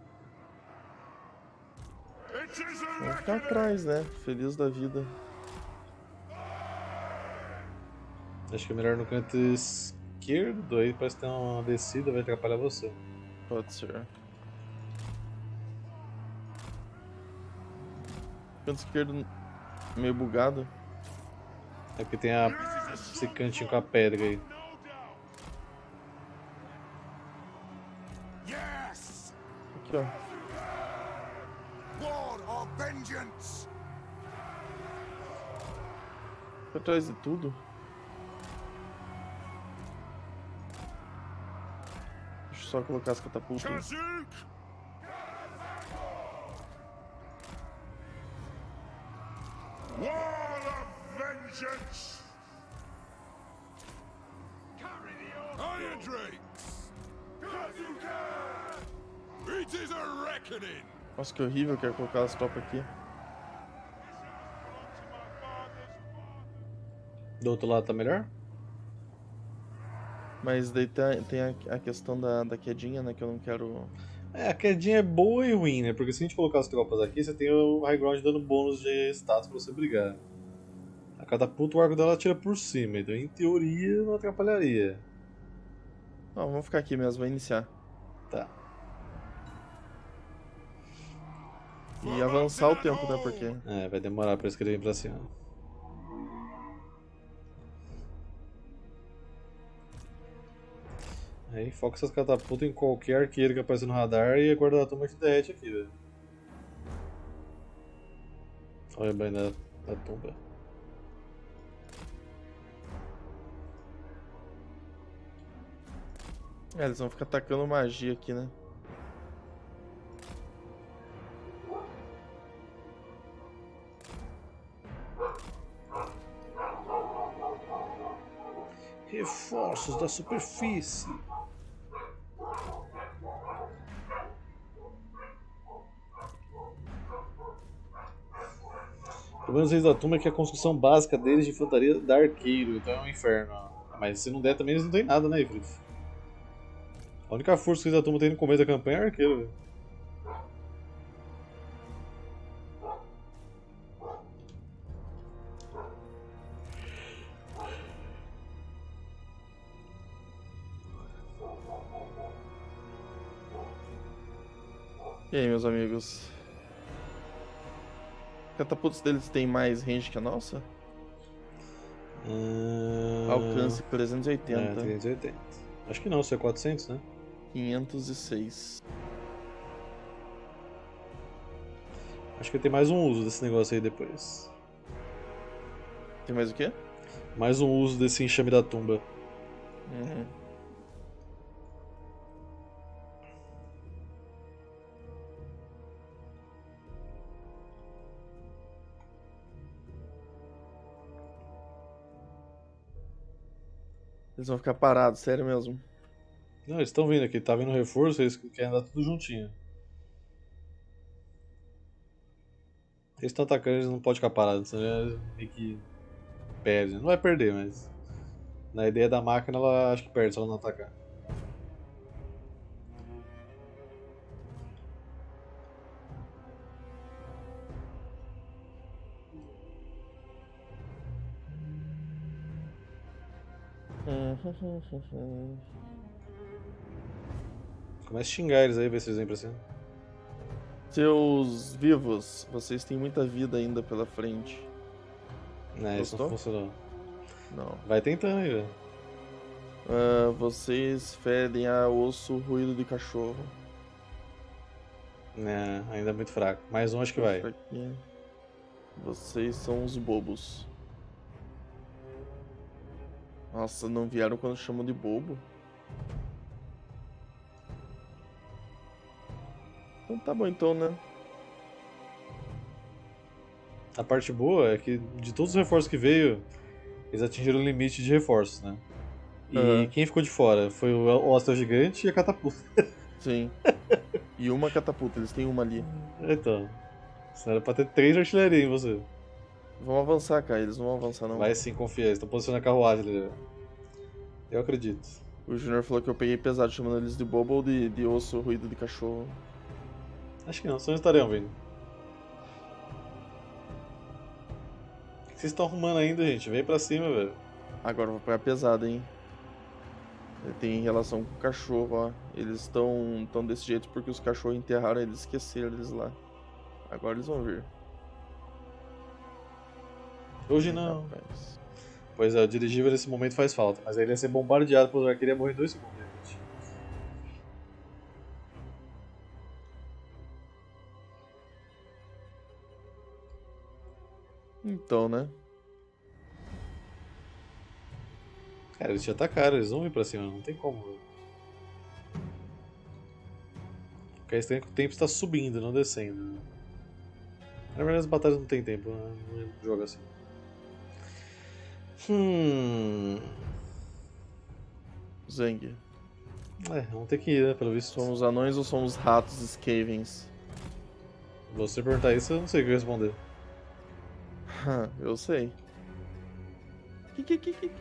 It is a vamos ficar reckoning. atrás, né? Feliz da vida. Acho que é melhor no canto esquerdo, aí parece que tem uma descida, vai atrapalhar você. Pode ser. Canto esquerdo meio bugado. É porque tem a... esse cantinho com a pedra aí. Yes. Aqui, ó. War of vengeance. Fica atrás de tudo. Deixa eu só colocar as catapultas. Kazuk. War of vengeance. Iron Drakes. It is a reckoning. Nossa, que horrível, eu quero colocar as tropas aqui. Do outro lado tá melhor? Mas daí tem, tem a, a questão da, da quedinha, né? Que eu não quero. É, a quedinha é boa e ruim, né? Porque se a gente colocar as tropas aqui, você tem o high ground dando bônus de status pra você brigar. A catapulta, o arco dela tira por cima, então em teoria não atrapalharia. Não, vamos ficar aqui mesmo, vai iniciar. Tá. E avançar o tempo, né? Porque. É, vai demorar pra eles quererem vir pra cima. Aí foca essas catapultas em qualquer arqueiro que apareça no radar e a guarda da tumba te derrete aqui, velho. Olha bem da, da tumba. É, eles vão ficar atacando magia aqui, né? Reforços da superfície. O problema deles da tumba é que a construção básica deles de infantaria dá arqueiro, então é um inferno. Mas se não der também eles não tem nada, né, Ifrit? A única força que eles da tumba tem no começo da campanha é arqueiro, velho. E aí, meus amigos? Catapultos deles tem mais range que a nossa? Hum... Alcance trezentos e É, oitenta. trezentos e oitenta. Acho que não, isso é quatrocentos, né? quinhentos e seis. Acho que tem mais um uso desse negócio aí depois. Tem mais o quê? Mais um uso desse enxame da tumba. Uhum. Eles vão ficar parados, sério mesmo. Não, eles estão vindo aqui, tá vindo reforço, eles querem andar tudo juntinho. Eles estão atacando, eles não podem ficar parados, senão eles meio que perdem. Não vai perder, mas na ideia da máquina ela acho que perde se ela não atacar. Começa a xingar eles aí, ver se eles vêm pra cima. Seus vivos, vocês têm muita vida ainda pela frente. Não, isso não Gostou? funcionou. Não. Vai tentando aí, velho. Ah, vocês fedem a osso ruído de cachorro. Não, ainda é muito fraco. Mais um acho que vai. Aqui. Vocês são os bobos. Nossa, não vieram quando chamam de bobo? Então tá bom então, né? A parte boa é que de todos os reforços que veio, eles atingiram o limite de reforços, né? E Aham. quem ficou de fora foi o Hostel Gigante e a Catapulta. Sim. E uma catapulta, eles têm uma ali. Então, isso era pra ter três artilharia em você. Vão avançar, cara, eles não vão avançar não. Vai sim, confia, eles estão posicionando a carruagem ali. Né? Eu acredito. O Junior falou que eu peguei pesado chamando eles de bobo ou de, de osso ruído de cachorro. Acho que não, senão eles estariam vindo. O que vocês estão arrumando ainda, gente? Vem pra cima, velho. Agora eu vou pegar pesado, hein? Tem relação com o cachorro, ó. Eles estão tão desse jeito porque os cachorros enterraram eles, esqueceram eles lá. Agora eles vão vir. Hoje não. Rapaz. Pois é, o dirigível nesse momento faz falta, mas aí ele ia ser bombardeado pelo arqueiro e ia morrer em dois segundos, gente. Então, né? Cara, eles te atacaram, eles vão vir pra cima, não tem como. Velho. Porque é estranho que o tempo está subindo, não descendo. Na verdade, as batalhas não tem tempo, né? Não joga assim. Hum. Zeng. É, vamos ter que ir, né? Pelo visto. Somos anões ou somos ratos Skavens? Você perguntar isso, eu não sei o que eu responder. Eu sei. Que, que, que, que?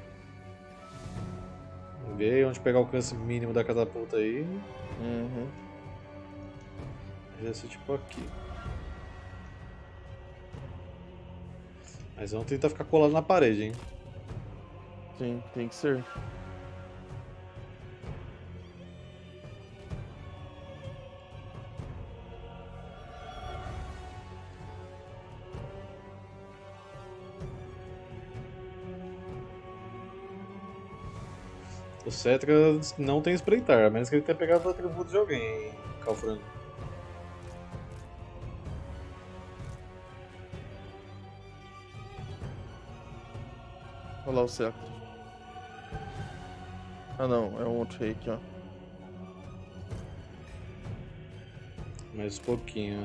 Vê aí onde pegar o alcance mínimo da catapulta aí. Uhum. Deve ser tipo aqui. Mas vamos tentar ficar colado na parede, hein? Sim, tem que ser. O Cetra não tem espreitar, a menos que ele tenha pegado o atributo de alguém, Calfrano. Olha lá o cetro. Ah não, é um outro rei aqui, ó. Mais um pouquinho.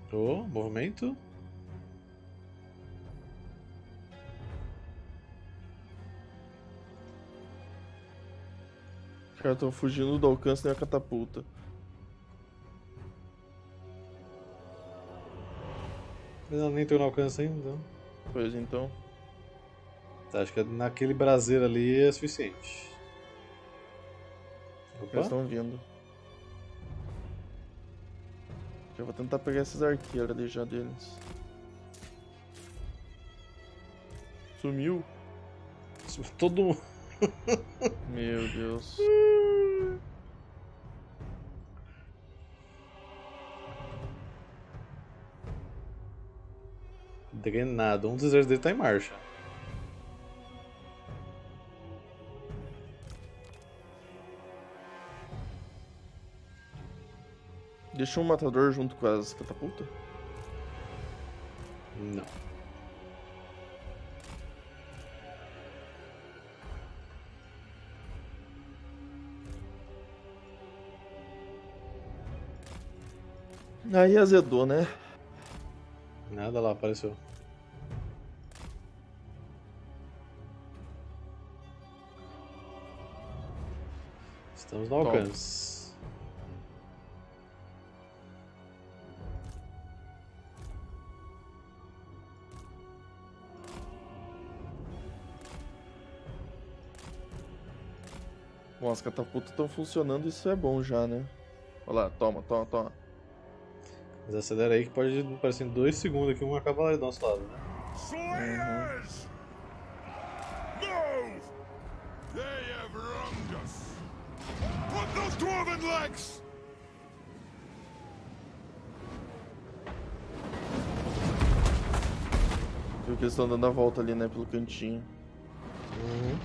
Oh, movimento. Os caras estão fugindo do alcance da catapulta. Mas ela nem entrou no alcance ainda, então. Pois então. Tá, acho que naquele braseiro ali é suficiente. Eles Opa. estão vindo. Já vou tentar pegar esses arqueiros ali já deles. Sumiu. Todo mundo. Meu Deus. Drenado. Um dos exércitos dele tá em marcha. Deixa um matador junto com as catapultas? Não. Aí azedou, né? Nada lá, apareceu. Estamos no Toma. alcance. Bom, as catapultas estão funcionando, isso é bom já, né? Olha lá, toma, toma, toma. Mas acelera aí que pode aparecer em dois segundos aqui uma cavalaria do nosso lado, né? Slayers! Move! They have wronged us. Put those dwarven legs! Viu que eles estão dando a volta ali, né, pelo cantinho. Uhum.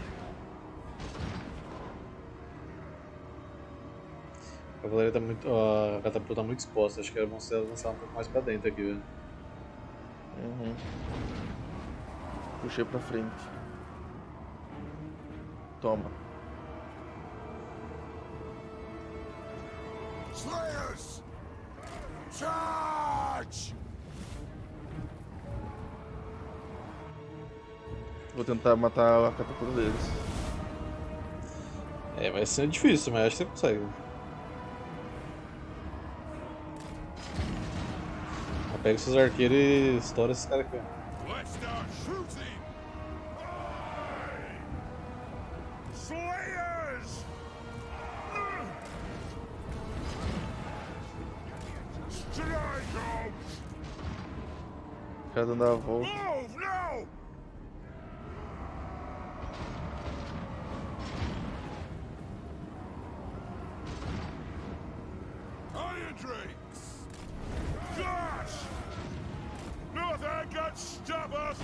A cavalaria tá muito. A catapulta tá muito exposta, acho que era bom se ela lançar um pouco mais pra dentro aqui, velho. Uhum. Puxei pra frente. Toma. Slayers! Charge! Vou tentar matar a catapulta deles. É, vai ser difícil, mas acho que você consegue. Pega esses arqueiros e estoura esses caras aqui. Let's start shooting! Aye. Slayers! Strike out! O cara dando a volta. Move now! Iron Drakes! Gosh! Nothing can stop us!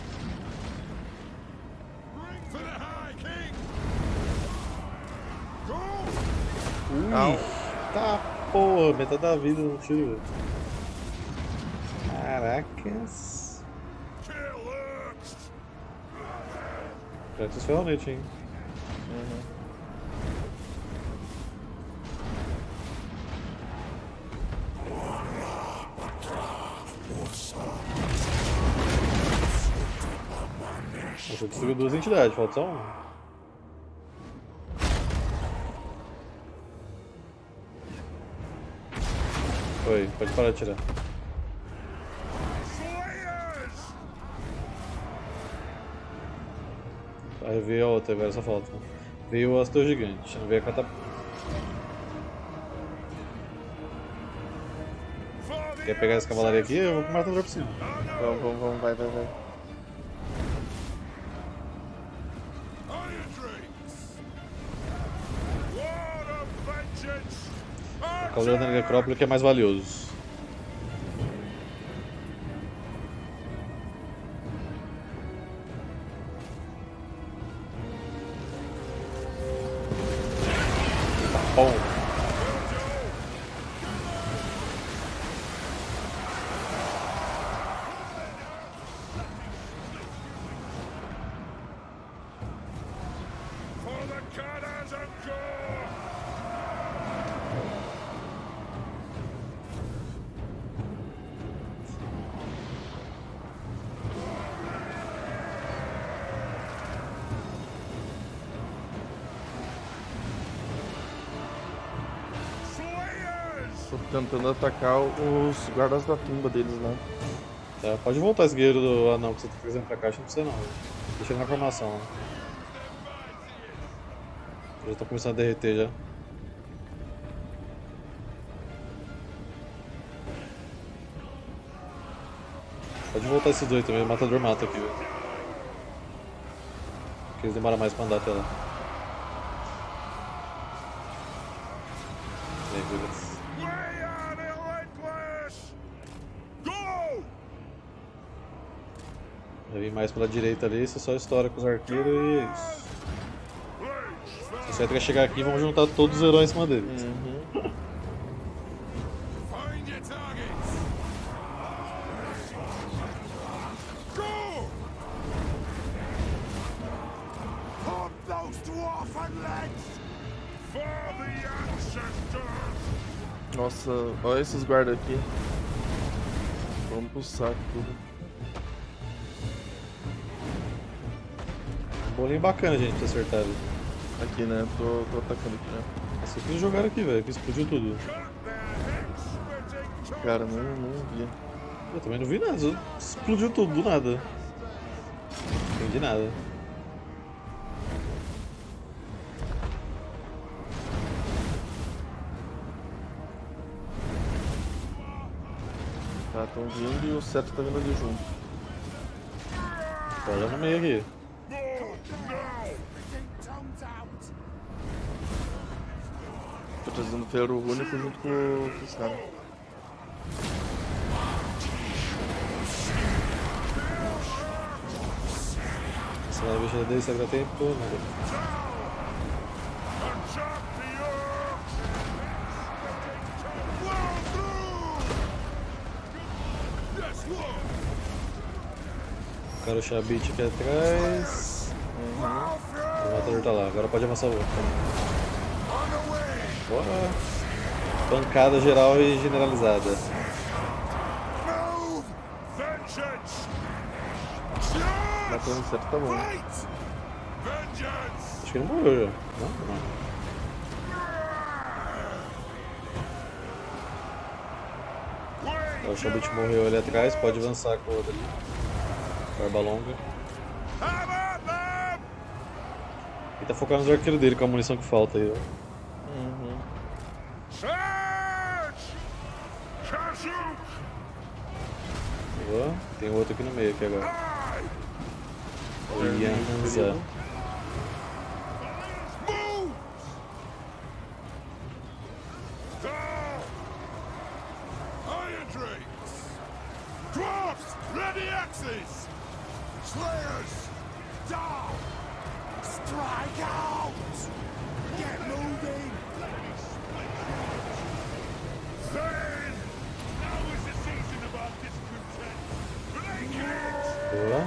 Bring for the High King! Go! Au. Tá, porra, metade da vida no tiro. Caracas. Kill Lurks! Pega esses ferronetes, hein. Você destruiu duas entidades, falta só uma. Foi, pode parar de tirar. Slayers! Aí veio a outra, agora só falta. Veio o Astor Gigante, não veio a catapulta. For the Quer pegar essa cavalaria aqui? Eu vou com o matador por cima. Vamos, vamos, vamos, vai, vai, vai. Iron Drakes! War of vengeance! A cavalaria da necrópole que é mais valioso. Tá bom. For the cannons of gore! tentando atacar os guardas da tumba deles lá. Tá, pode voltar esse guerreiro do anão que você tá trazendo pra cá, acho que não precisa não. Deixa ele na formação lá. Já tá começando a derreter já. Pode voltar esses dois também, o matador mata aqui, velho. Porque eles demoram mais pra andar até lá. Aí, beleza. Way on, relentless! Go! Já vim mais pela direita ali, você só estoura com os arqueiros e é isso. Se você vai chegar aqui, vamos juntar todos os heróis em cima deles. Uhum. Find your targets! Go! Pump those dwarfen legs! For the ancestors! Nossa, olha esses guardas aqui. Vamos pro saco tudo. Um bolinho bacana, gente, pra acertar ali. Aqui, né? Tô, tô atacando aqui, né? Nossa, que eles jogaram aqui, velho, que explodiu tudo. Cara, não, não vi. Eu também não vi nada, só explodiu tudo, do nada. Não entendi nada. Tá, tão vindo e o Seto tá vindo ali junto. Olha no meio aqui. Tô trazendo o ferro único junto com, com os caras. Você vai ver dele, se dá tempo, nada. O cara o Chabit aqui atrás. Uhum. O matador tá lá, agora pode avançar o outro. Bora! Pancada geral e generalizada. Matando o Seto, tá bom. Acho que ele morreu já. Não? Não. O Chabit morreu ali atrás, pode avançar com o outro ali. Barba longa. Ele tá focando nos arqueiros dele com a munição que falta aí, ó. Uhum. Boa. Tem outro aqui no meio aqui agora. O Yanza. Dwarfs, ready axes! Slayers, down! Strike out! Get moving! Zane! Now is the season of our discontent! Break it! Boa.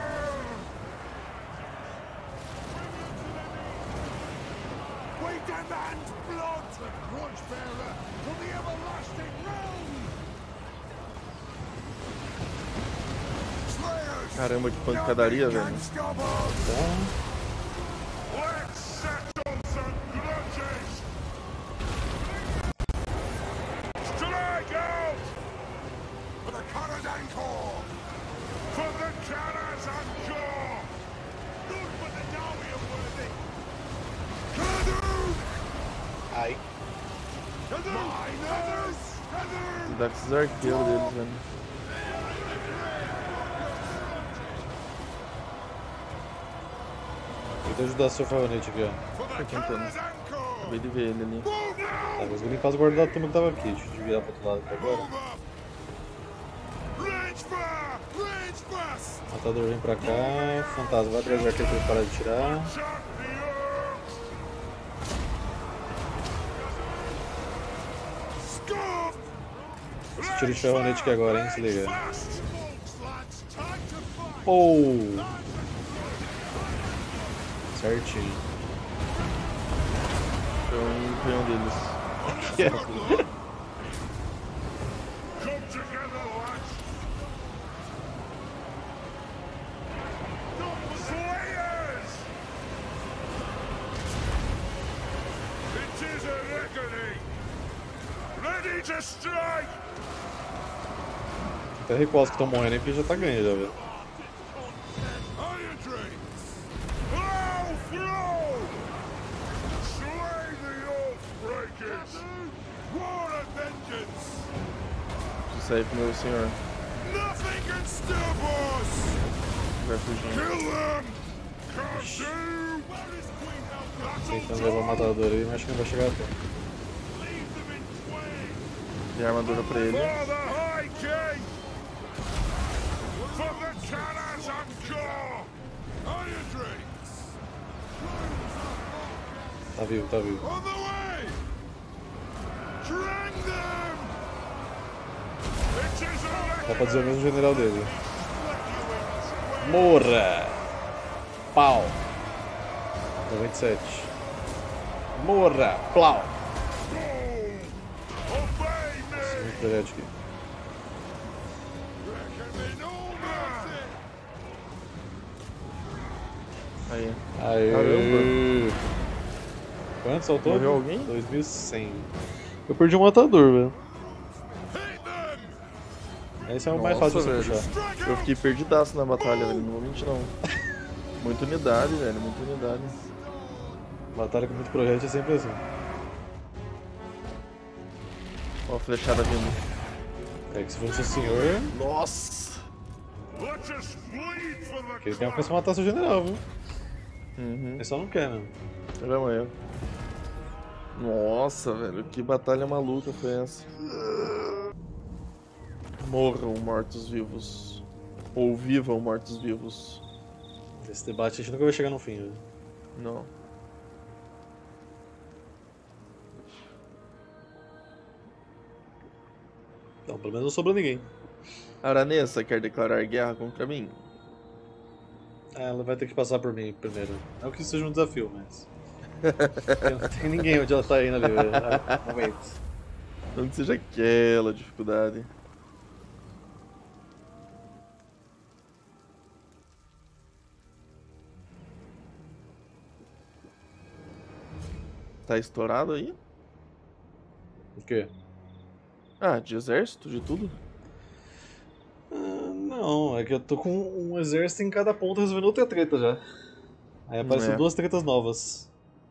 We demand blood! The grudge bearer for the everlasting realm! Caramba, que pancadaria, velho. Let's settle some grudges! Strike out! For the Caradan Corps! For the Caradan Corps! Good for the Nawi of worthy! Kaduk! Ai. Kaduk! Kaduk! Kaduk! Dá com esses arqueiros deles, velho. Tenta ajudar seu ferronete aqui, ó. For the tentando. Caradan Corps! Acabei de ver ele ali. Move now! Tá, mas vou limpar os guardas da turma que tava aqui. Deixa eu virar pro outro lado aqui agora. Move up! Range fire! Range fast! Matador vem pra cá. Fantasma vai atrás do arqueiro pra ele parar de tirar. Shut the earth! Scoff! Esse tiro de ferronete aqui agora, hein? Se liga. Fast! Lads, time to fight! Oh! Certinho. Foi um canhão deles. Come together, lads! Slayers! It is a reckoning! Ready Ready to strike! Até recuar os que estão morrendo aí, porque já tá ganho já, velho. Iron drakes! Blow through! Slay the Oathbreakers! War of vengeance! Isso aí pro meu senhor. Nothing can stop us! Vai fugindo. Kill them! Can't do! Where is Queen Helga? Tentando levar o matador aí, mas acho que não vai chegar até. Leave them in twain! Dei a armadura pra ele. For the High King! For the Cannons and Gore! Iron drakes! Tá vivo, tá vivo. On the way! Drag them! It is a Dá pra dizer o mesmo general dele. reckoning! Morra! Pau! noventa e sete. Morra! Plau! Obey me! Muito direto aqui. Reckon me no mercy! Aí. Aê! Caramba. Quanto saltou? Morreu alguém? dois mil e cem. Eu perdi um matador, velho. Hit them! Esse é o mais Nossa, fácil de você velho. puxar. Strike Eu fiquei perdidaço na batalha, velho. Não vou mentir, não. Muita unidade, velho. Muita unidade. Batalha com muito projétil é sempre assim. Ó, a flechada vindo. É que se fosse o senhor, Nossa! Let us bleed for the que ele tem alcance pra matar seu general, viu? Uhum. Ele só não quer, né? Ele vai morrer. Nossa, velho. Que batalha maluca foi essa? Morram mortos-vivos. Ou vivam mortos-vivos. Esse debate a gente nunca vai chegar no fim, velho. Não. Não, pelo menos não sobrou ninguém. Aranessa quer declarar guerra contra mim? Ah, ela vai ter que passar por mim primeiro. Não que isso seja um desafio, mas. Não tem ninguém onde ela tá indo ali, velho. Ah, momento. Não que seja aquela dificuldade. Tá estourado aí? O quê? Ah, de exército, de tudo? Ah, não, é que eu tô com um exército em cada ponta resolvendo outra treta já. Aí aparecem É. duas tretas novas.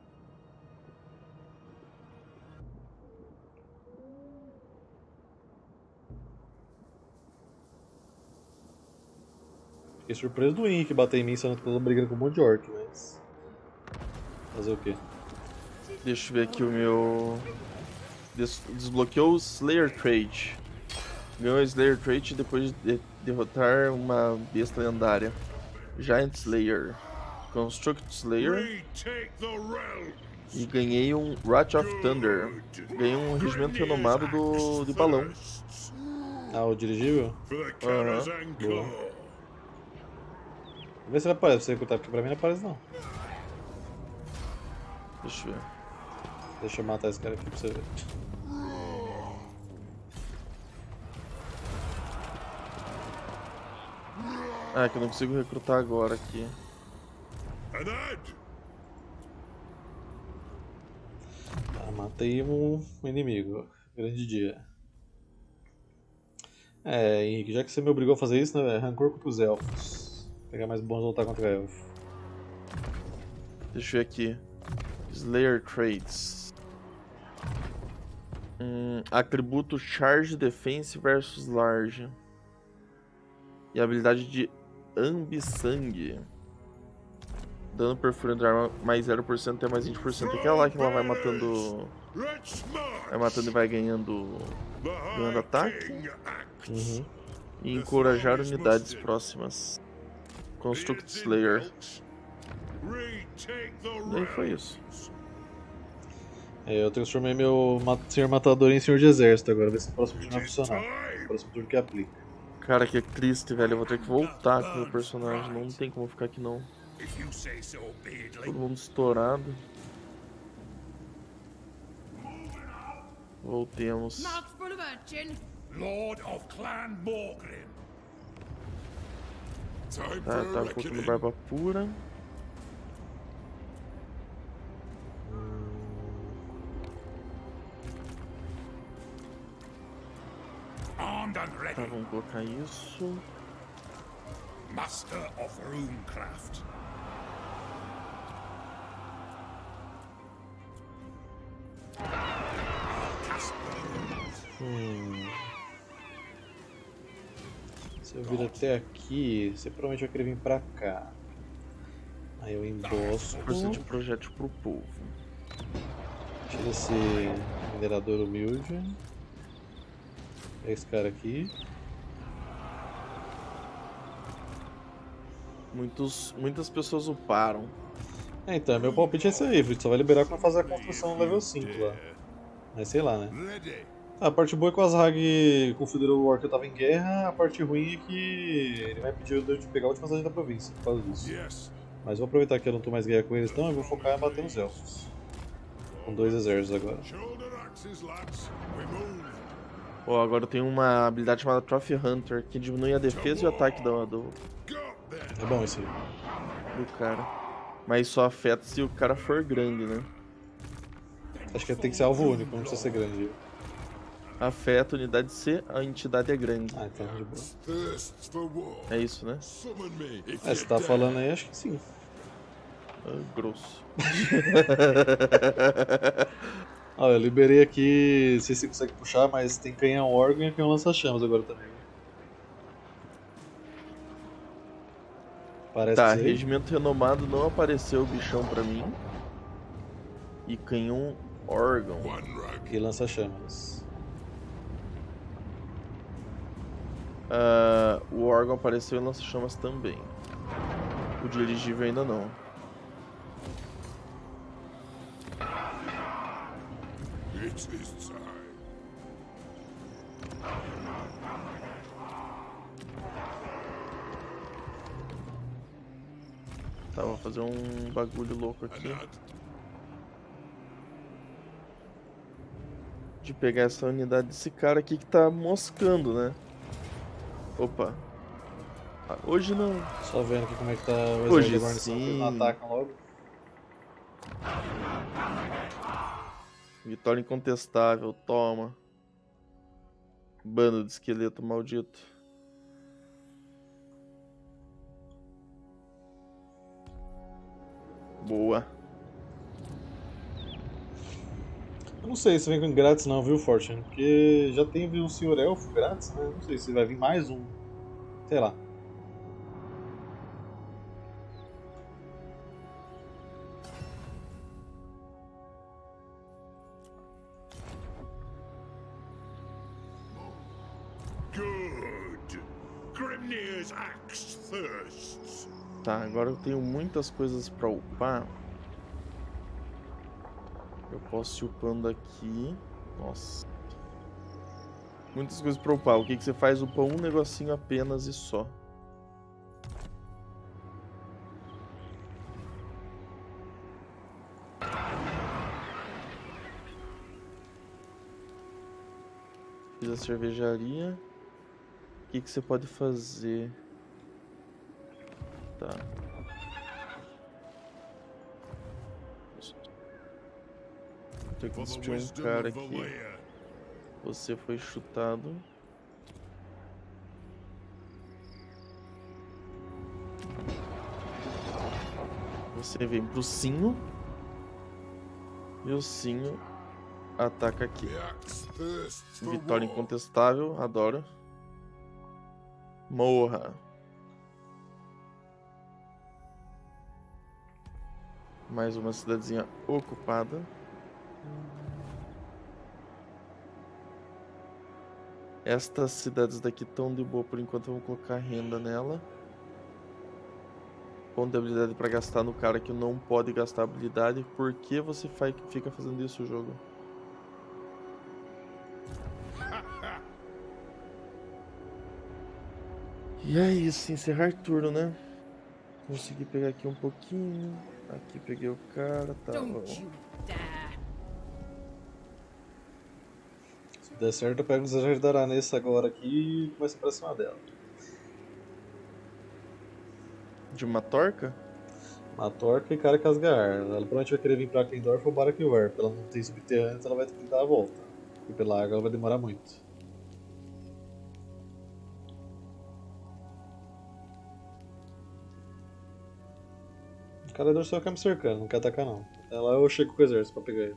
Fiquei surpreso do Henrique bater em mim sendo que eu tô brigando com um monte de orc, mas. Fazer o quê? Deixa eu ver aqui o meu. Des desbloqueou o Slayer Trait. Ganhou o Slayer Trait depois de derrotar uma besta lendária. Giant Slayer. Construct Slayer. retake the realm! E ganhei um Wrath of Thunder. Ganhei um regimento renomado do, de balão. Ah, o dirigível? For the Cannons Uh-huh. and Gore! Vê se ele aparece pra você recrutar, porque pra mim não aparece não. Deixa eu ver. Deixa eu matar esse cara aqui pra você ver. Ah, é que eu não consigo recrutar agora aqui. And that! Ah, matei um inimigo. Grande dia. É, Henrique, já que você me obrigou a fazer isso, né, velho? Rancor contra os elfos. Pegar mais bons lutar contra elfo. Deixa eu ver aqui. Slayer Traits. Hum, atributo Charge Defense versus Large. E a habilidade de Ambi-Sangue. Dano perfurando arma mais zero por cento até mais vinte por cento. Aquela lá que ela vai matando. Let's march! Vai matando e vai ganhando. The ganhando High ataque. King acts! Uhum. E encorajar unidades próximas. Construct Slayer. Retake the E aí foi realm! isso. É, eu transformei meu ma- senhor matador em senhor de exército agora, ver se o próximo turno vai funcionar. Time! Próximo turno que aplica. Cara, que triste, velho. Eu vou ter que voltar com o meu personagem. Não tem como ficar aqui não. If you say so, Beardley. Todo mundo estourado. Voltemos. Mouth full of urchin. Lord of Clan Morgrim. Time Tá, for a tá colocando reckoning. barba pura. Armed and Tá, ready. vamos colocar isso. Master of Runecraft. Cast the runes. Hum. Se eu vir até aqui, você provavelmente vai querer vir pra cá. Aí eu emboço. Força de projétil pro povo. Tira esse minerador humilde. Pega esse cara aqui. Muitos, muitas pessoas uparam. É, então, meu palpite é esse aí, a gente só vai liberar quando fazer a construção no level cinco lá. Mas sei lá, né? Ready. Ah, a parte boa é que o Azhag configurou o War que eu tava em guerra, a parte ruim é que ele vai pedir eu de pegar a última cidade da província por causa disso. Yes. Mas vou aproveitar que eu não tô mais em guerra com eles, então eu vou focar em bater nos elfos. Com dois exércitos agora. Shoulder axes, lads. We move. Ó, agora eu tenho uma habilidade chamada Trophy Hunter, que diminui a defesa e o ataque do, do, Go there. É bom esse aí. do cara. Mas só afeta se o cara for grande, né? Acho que tem que ser alvo único, não precisa ser grande. Afeta a unidade se a entidade é grande. Ah, então de boa. Thirsts for war. É isso, né? Summon me if É, you você tá dare. falando aí, acho que sim. Ah, grosso. Ó, eu liberei aqui, não sei se você consegue puxar, mas tem canhão órgão e canhão lança-chamas agora também. Parece Tá, que sim. regimento renomado não apareceu o bichão pra mim. E canhão órgão. One rug. E lança-chamas. Ah, o órgão apareceu e lança-chamas também. O dirigível ainda não. It is time. Tá, vou fazer um bagulho louco aqui. Anad. De pegar essa unidade desse cara aqui que tá moscando, né? Opa. Ah, hoje não. Só vendo aqui como é que tá o Hoje exército da guarnição, que eles não sim. atacam logo. Vitória incontestável, toma. Bando de esqueleto maldito. Boa. Eu não sei se vem com grátis não, viu, Fortune? Porque já tem um senhor elfo grátis, né? Não sei se vai vir mais um. Sei lá. Good. Grimnir's axe thirsts. Tá, agora eu tenho muitas coisas pra upar. Eu posso ir upando aqui. Nossa. Muitas coisas pra upar. O que, que você faz? Upa um negocinho apenas e só. Fiz a cervejaria. O que, que você pode fazer? Tá. Tem que For the destruir um wisdom cara of the aqui. layer. Você foi chutado. Você vem pro Sinho. E o Sinho ataca aqui. The axe thirsts for Vitória war. incontestável, adoro. Morra. Mais uma cidadezinha ocupada. Estas cidades daqui estão de boa por enquanto, eu vou colocar renda nela. Ponto de habilidade para gastar no cara que não pode gastar habilidade. Por que você faz, fica fazendo isso, jogo? E é isso, encerrar turno, né? Consegui pegar aqui um pouquinho. Aqui peguei o cara, tá. Don't Vamos. you dare. Se der certo, eu pego os exércitos da Aranessa agora aqui e começo pra cima dela. De uma torca? Uma torca e cara Casgar. Ela provavelmente vai querer vir pra Kendorf ou Barakwar. Pra ela não ter subterrâneos, ela vai ter que dar a volta. E pela água ela vai demorar muito. O cara só ficar me cercando, não quer atacar não. Até lá eu chego com o exército pra pegar ele.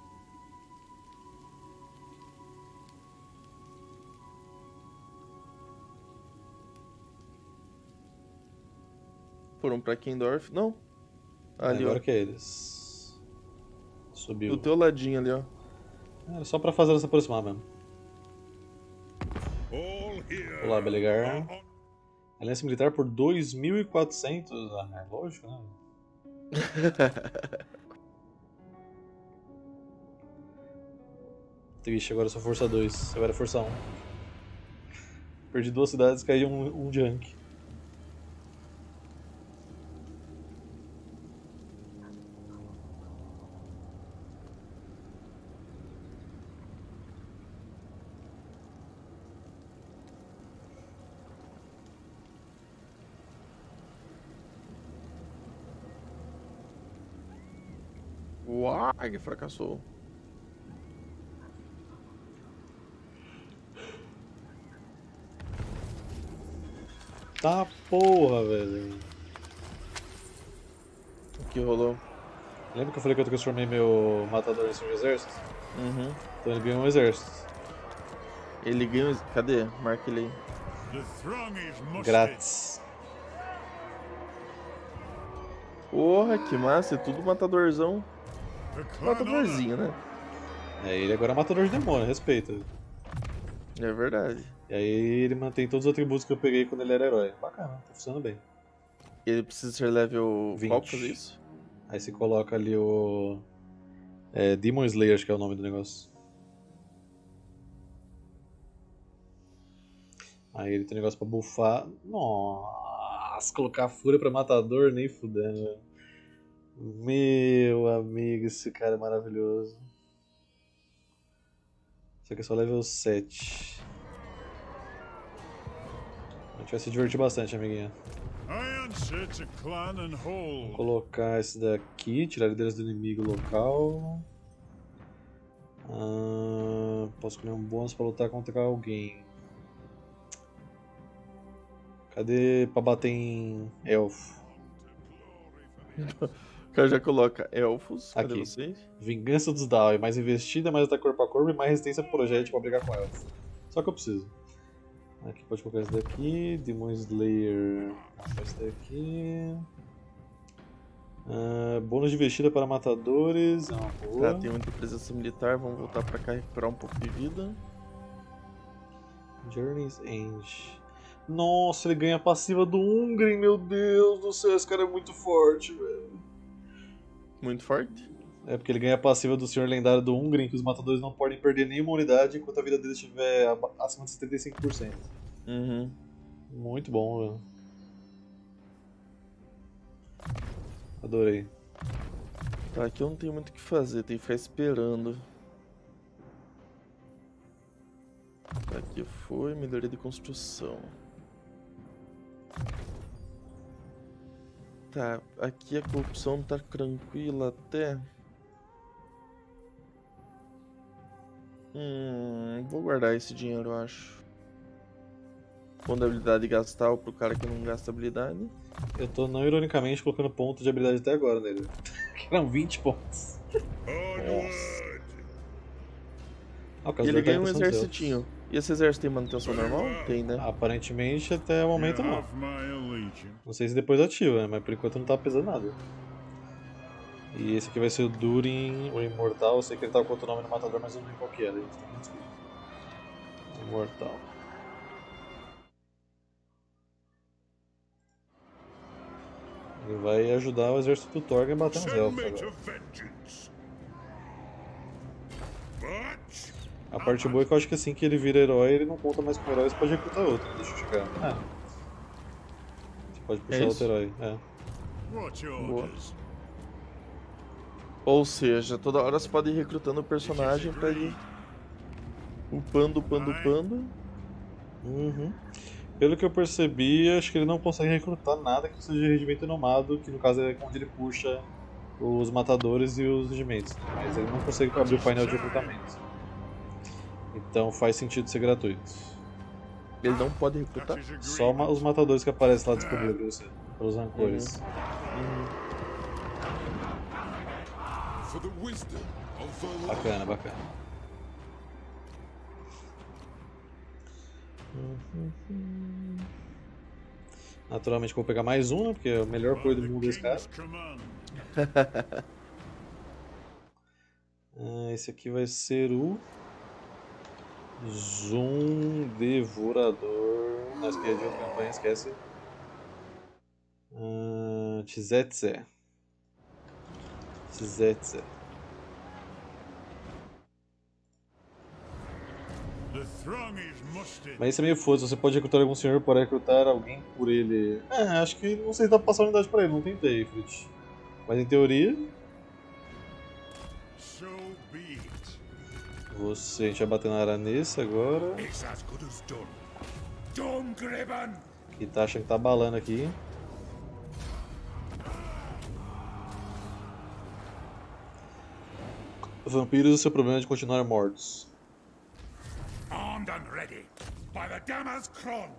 Foram pra Kendorf? Não. Ali, Agora ó. que é eles. Subiu. Do teu ladinho ali, ó. Era só pra fazer ela se aproximar mesmo. All here. Olá, Belegar. are on- Aliança militar por dois mil e quatrocentos. Ah, é lógico, né? Triste, agora eu sou força dois. Agora é força um. Perdi duas cidades, caí um, um junk. Uau, que fracassou. Tá porra, velho. O que rolou? Lembra que eu falei que eu transformei meu matador em um exército? Uhum. Então ele ganhou um exército. Ele ganhou. Cadê? Marca ele aí. The throng is mustered. Grátis. Porra, que massa. É tudo matadorzão. The clan Matadorzinho, né? É, ele agora é matador de demônio, respeita. É verdade. E aí ele mantém todos os atributos que eu peguei quando ele era herói. Bacana, tá funcionando bem. Ele precisa ser level vinte. qual pra fazer isso? Aí você coloca ali o... É, Demon Slayer, acho que é o nome do negócio. Aí ele tem um negócio pra buffar. Nossa, colocar a fúria pra matador, nem fudendo, velho. Meu amigo, esse cara é maravilhoso. Isso aqui é só level sete. A gente vai se divertir bastante, amiguinha. I answer to clan and Vou hold. colocar esse daqui, tirar a liderança do inimigo local. Ah, posso escolher um bônus pra lutar contra alguém. Cadê pra bater em elfo? O cara já coloca elfos. Cadê Aqui. vocês? Vingança dos Dawi, mais investida, mais ataque corpo a corpo e mais resistência projétil pra brigar com elfo. Só que eu preciso. Aqui pode colocar esse daqui, Demon Slayer, esse daqui. Ah, bônus de investida para matadores, é uma boa. Tá, tem muita presença militar. Vamos voltar pra cá e recuperar um pouco de vida. Journey's End. Nossa, ele ganha a passiva do Ungrim, meu Deus do céu, esse cara é muito forte, velho. Muito forte. É porque ele ganha a passiva do Senhor Lendário do Ungrim, que os matadores não podem perder nenhuma unidade enquanto a vida deles estiver aba- acima de setenta e cinco por cento. Uhum. Muito bom, velho. Adorei. Tá, aqui eu não tenho muito o que fazer. Tem que ficar esperando. Tá, aqui foi melhoria de construção. Tá, aqui a corrupção tá tranquila até. Hum, vou guardar esse dinheiro, eu acho. Pondo habilidade e gastar pro cara que não gasta habilidade. Eu tô não ironicamente colocando pontos de habilidade até agora nele. Que eram vinte pontos. Onward. Ah, o E caso ele dele tá ganha em um função dos exercitinho. elfos. E esse exército tem manutenção normal? Tem, né? Aparentemente até o momento You não. have my allegiance. Não sei se depois ativa, né? Mas por enquanto não tá pesando nada. E esse aqui vai ser o Durin, o Imortal. Eu sei que ele tá com outro nome no matador, mas eu não lembro qual que era. A gente tem que descobrir. Imortal. Ele vai ajudar o exército do Torga a bater nos Send elfos me to agora. vengeance. But A parte boa é que eu acho que assim que ele vira herói, ele não conta mais com heróis, pode recrutar outro. Deixa eu chegar. É. Você pode puxar É outro isso? herói. É. what Boa. orders? Ou seja, toda hora você pode ir recrutando o personagem pra ir upando, upando, upando. Uhum. Pelo que eu percebi, acho que ele não consegue recrutar nada que seja de regimento nomado, que no caso é onde ele puxa os matadores e os regimentos. Mas ele não consegue abrir o painel de recrutamento. Então faz sentido ser gratuito. Ele não pode recrutar? That is Só ma- os matadores que aparecem lá disponíveis pra você, para os rancores. Uhum. for the wisdom of the Lord. Bacana, bacana. Naturalmente vou pegar mais um, né, porque é a melhor coisa do mundo é esse cara. Ah, esse aqui vai ser o Zoom Devorador. Não, esse aqui é de outra campanha, esquece. Ah, Tzetze. Tzetze. Mas isso é meio foda, você pode recrutar algum senhor para recrutar alguém por ele. É, acho que não sei se dá pra passar a unidade pra ele, não tentei, Fritz. Mas em teoria. Você, a gente vai bater na Aranessa agora. Que tá achando que tá balando aqui. Vampiros, o seu problema é de continuar mortos. Armed and ready by the Damas Kron.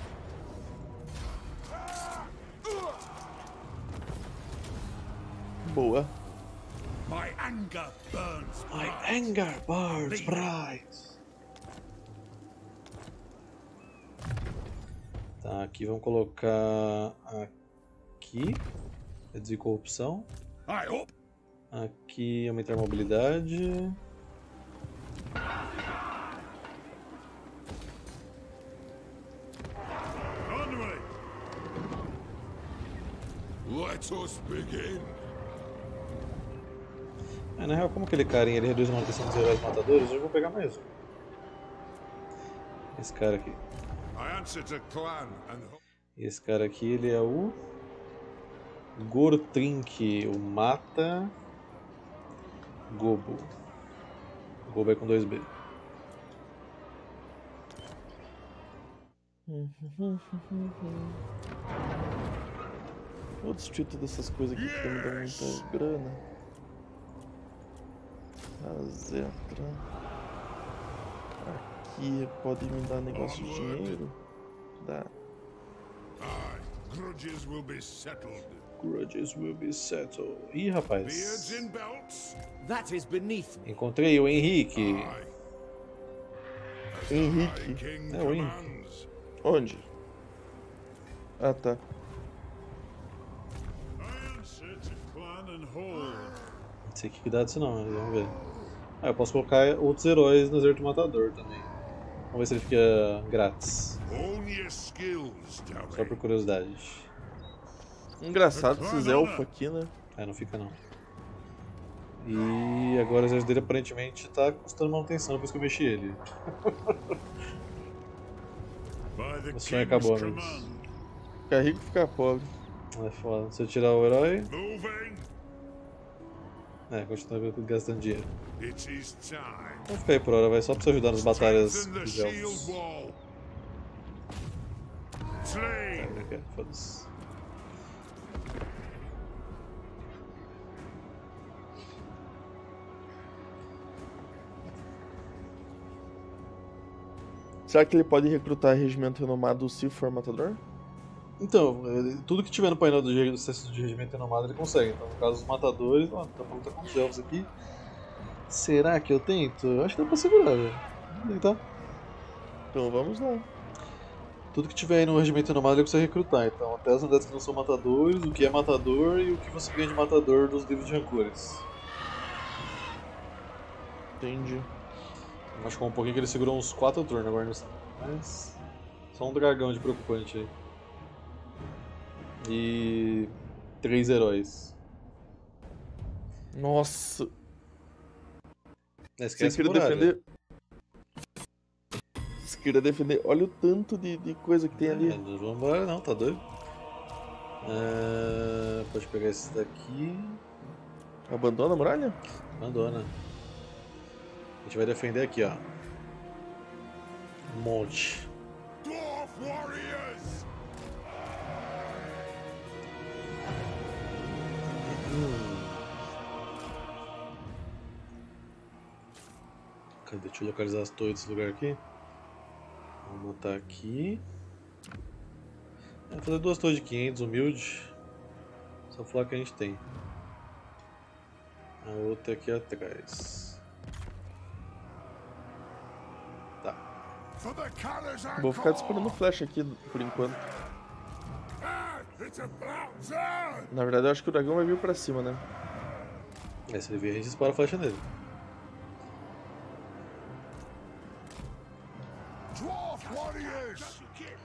Boa. My anger burns My bright. anger burns bright. Tá, aqui vamos colocar aqui. Reduzir corrupção. I hope. Aqui aumentar a mobilidade. Onward. Let us begin. É, na real, como aquele carinha ele reduz a manutenção dos heróis matadores, eu vou pegar mais um. Esse cara aqui. I answer to clan and E esse cara aqui, ele é o Gortrink, o Mata Gobo. Gobo é com dois B. O distrito dessas coisas aqui que me dá muita grana. Azetra. Aqui pode me dar negócio de dinheiro? Dá. aye, grudges will be settled. Grudges will be settled. Ih, rapaz. Beards in belts. That is beneath me. Encontrei o Henrique. Aye. Henrique. King É o Henrique. commands. Onde? Ah, tá. I answer to clan and hall. Não sei o que que dá disso não, mas vamos ver. Ah, eu posso colocar outros heróis no Exército Matador também. Vamos ver se ele fica grátis. Own your skills, Só Dowie. por curiosidade. Engraçado esses elfos aqui, né? É, não fica não. E agora o exército dele aparentemente tá custando manutenção depois que eu mexi ele. By the O sonho king's acabou, amigos. command. Ficar rico e ficar pobre. É foda. Se eu tirar o herói, Moving. é, continua gastando dinheiro. It is time. Vamos ficar aí por hora, vai só pra você ajudar nas batalhas Strengthen the dos shield elfos. wall. Slay. Ok, foda-se. Será que ele pode recrutar regimento renomado se for matador? Então, ele- tudo que tiver no painel do regi- do exército de regimento renomado ele consegue. Então, no caso dos matadores, ó, dá pra lutar com os elfos aqui. Será que eu tento? Eu acho que dá pra segurar, velho. Vamos tentar. Então vamos lá. Tudo que tiver aí no regimento renomado ele consegue recrutar. Então, até as unidades que não são matadores, o que é matador e o que você ganha de matador dos livros de rancores. Entendi. Machucou um pouquinho que ele segurou uns quatro turnos agora nesse. Mas. Só um dragão de preocupante aí. E. três heróis. Nossa. Não Você esquece queria por área. defender. Você queria defender. Olha o tanto de, de coisa que tem ali. É, não vamos embora não, tá doido? É, pode pegar esse daqui. Abandona a muralha? Abandona. A gente vai defender aqui, ó. Um monte. Dwarf warriors. Cadê? Deixa eu localizar as torres desse lugar aqui. Vamos botar aqui. Vou fazer duas torres de quinhentos, humilde. Só falar que a gente tem. A outra aqui atrás. Tá. For the Karazhan Vou ficar disparando flecha aqui por enquanto. Ah, it's about time! Na verdade, eu acho que o dragão vai vir pra cima, né? É, se ele vir, a gente dispara a flecha nele. Dwarf warriors!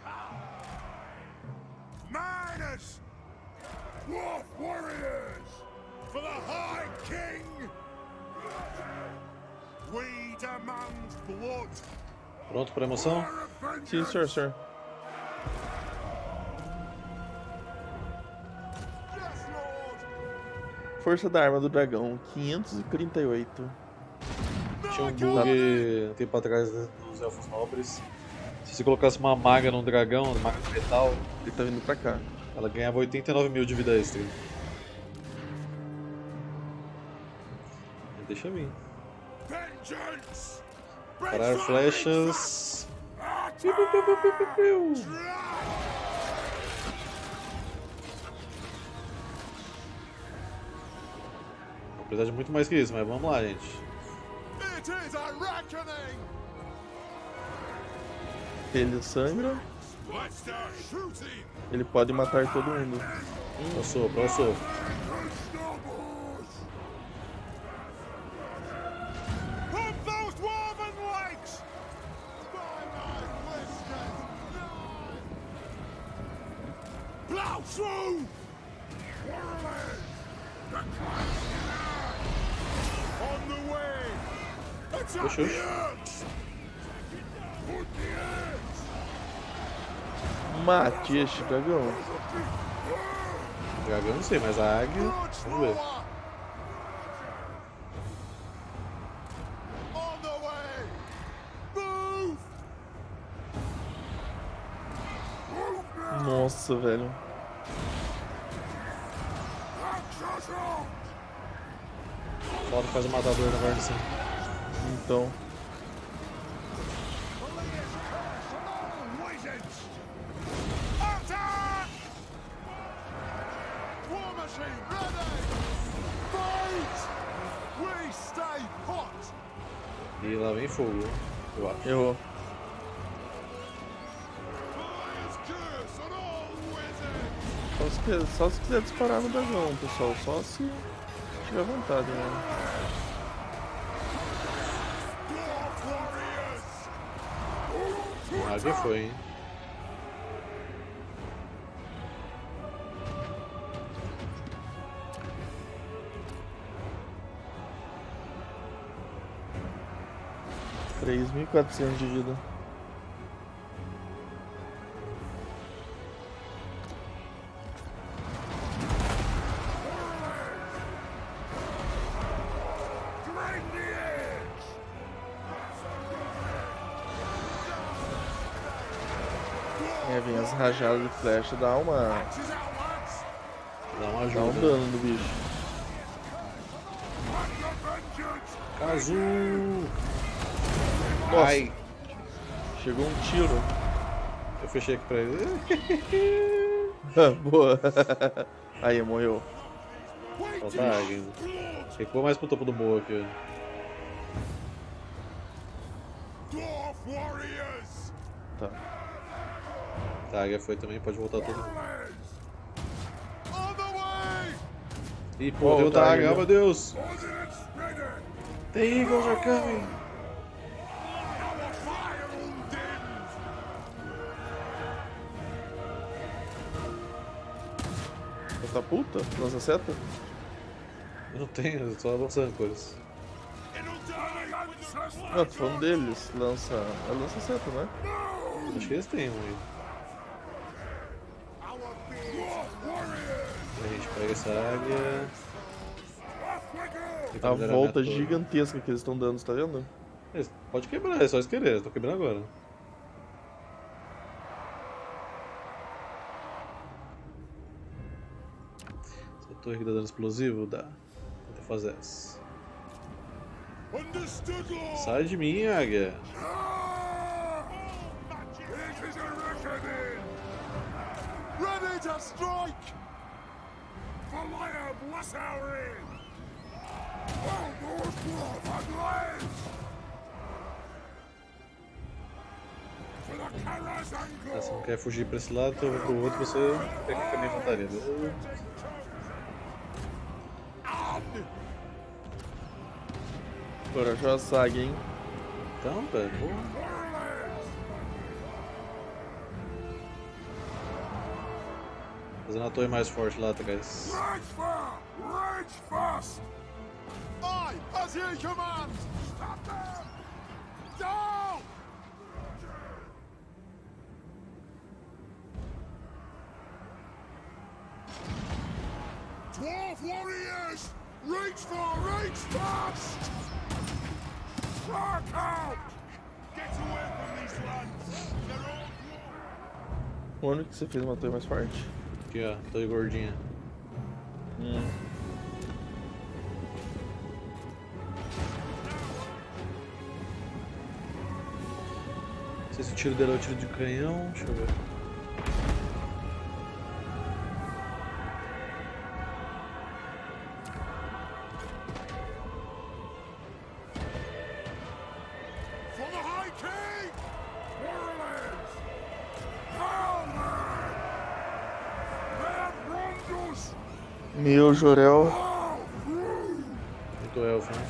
Miners! Dwarf warriors! For the High King! We demand blood! Pronto pra emoção? Our Sim, vengeance! senhor, senhor. Yes, Lord! Força da arma do dragão, quinhentos e trinta e oito. Tinha um bug um tempo atrás dos Elfos Nobres. Se você colocasse uma maga num dragão, uma maga de metal, Ele tá vindo pra cá. ela ganhava oitenta e nove mil de vida extra. Deixa vir. Vengeance! Parar flechas. Piu, piu, piu, piu, piu, piu, piu. Vou precisar de muito mais que isso, mas vamos lá, gente. It is a reckoning! Ele sangra, Let's start shooting! ele pode matar todo mundo. Passou, passou. Pump those dwarven legs! By my whiskers! Plow through! Whirling! The Christ! On the way! Let's up Push, the push. axe! Put the axe! Mate este dragão. Dragão não sei, mas a águia. Vamos ver. On the way! Move! Move now! Nossa, velho. Raksasa! Foda que faz o matador na guarda assim. Então, Wizards! Attack! War machine ready! Fight! We stay hot! E lá vem fogo, eu acho. errou. Fire's curse on all wizards! Só se, quer- só se quiser disparar no dragão, pessoal. Só se tiver vontade, né? Dwarf warriors! A águia foi, hein? três mil e quatrocentos de vida. Drain the edge! É, vem as rajadas de flecha, dá uma. Axes out, lads! Dá uma dá um ajuda. dano no bicho. And the vengeance! Kazu! Nossa. Ai, Chegou um tiro. eu fechei aqui pra ele. Boa. Aí, morreu. Falta a águia ainda. Ficou mais pro topo do morro aqui. Dwarf warriors! Tá. Tá, a águia foi também, pode voltar todo mundo. Warriors! On the way! Ih, pô, Oh, deu tá, da águia, ele- oh meu Deus! Ordnance ready! The Eagles are coming! Our fire undimmed! Catapulta? Lança seta? Eu não tenho, só avançando coisas. It'll die with the Não, tô falando deles. Lança. É lança seta, né? Acho que eles têm um aí. Our Dwarf warriors! A gente pega essa águia. Off we go! tenta A melhorar volta minha torre. gigantesca que eles estão dando, você tá vendo? É, pode quebrar, é só eles quererem, eu tô quebrando agora. Essa torre aqui dá dano explosivo? Dá. Tenta fazer essa. Understood, Lord! Sai de mim, águia! Ah! It is a reckoning! Ready to strike! For Liam Lassaurin! Ah, você não quer fugir pra esse lado, então eu vou pro outro, você pega com a minha infantaria, beleza? Corajosa saga, hein? Então, velho, vou... Fazendo a torre mais forte lá, tá, guys? Rage fire! Rage fast! I, as he commands! Stop them! Down! Dwarf warriors! Rage fire! Rage fast! Shark out! Get away from these lands! They're all Onde que você fez uma torre mais forte? Aqui, ó, torre gordinha. Hum. Não sei se o tiro dela é o tiro de canhão, deixa eu ver. For the High King! Warriors! Helmet! They're Rondos! Meu Jorel Muito elfo, né?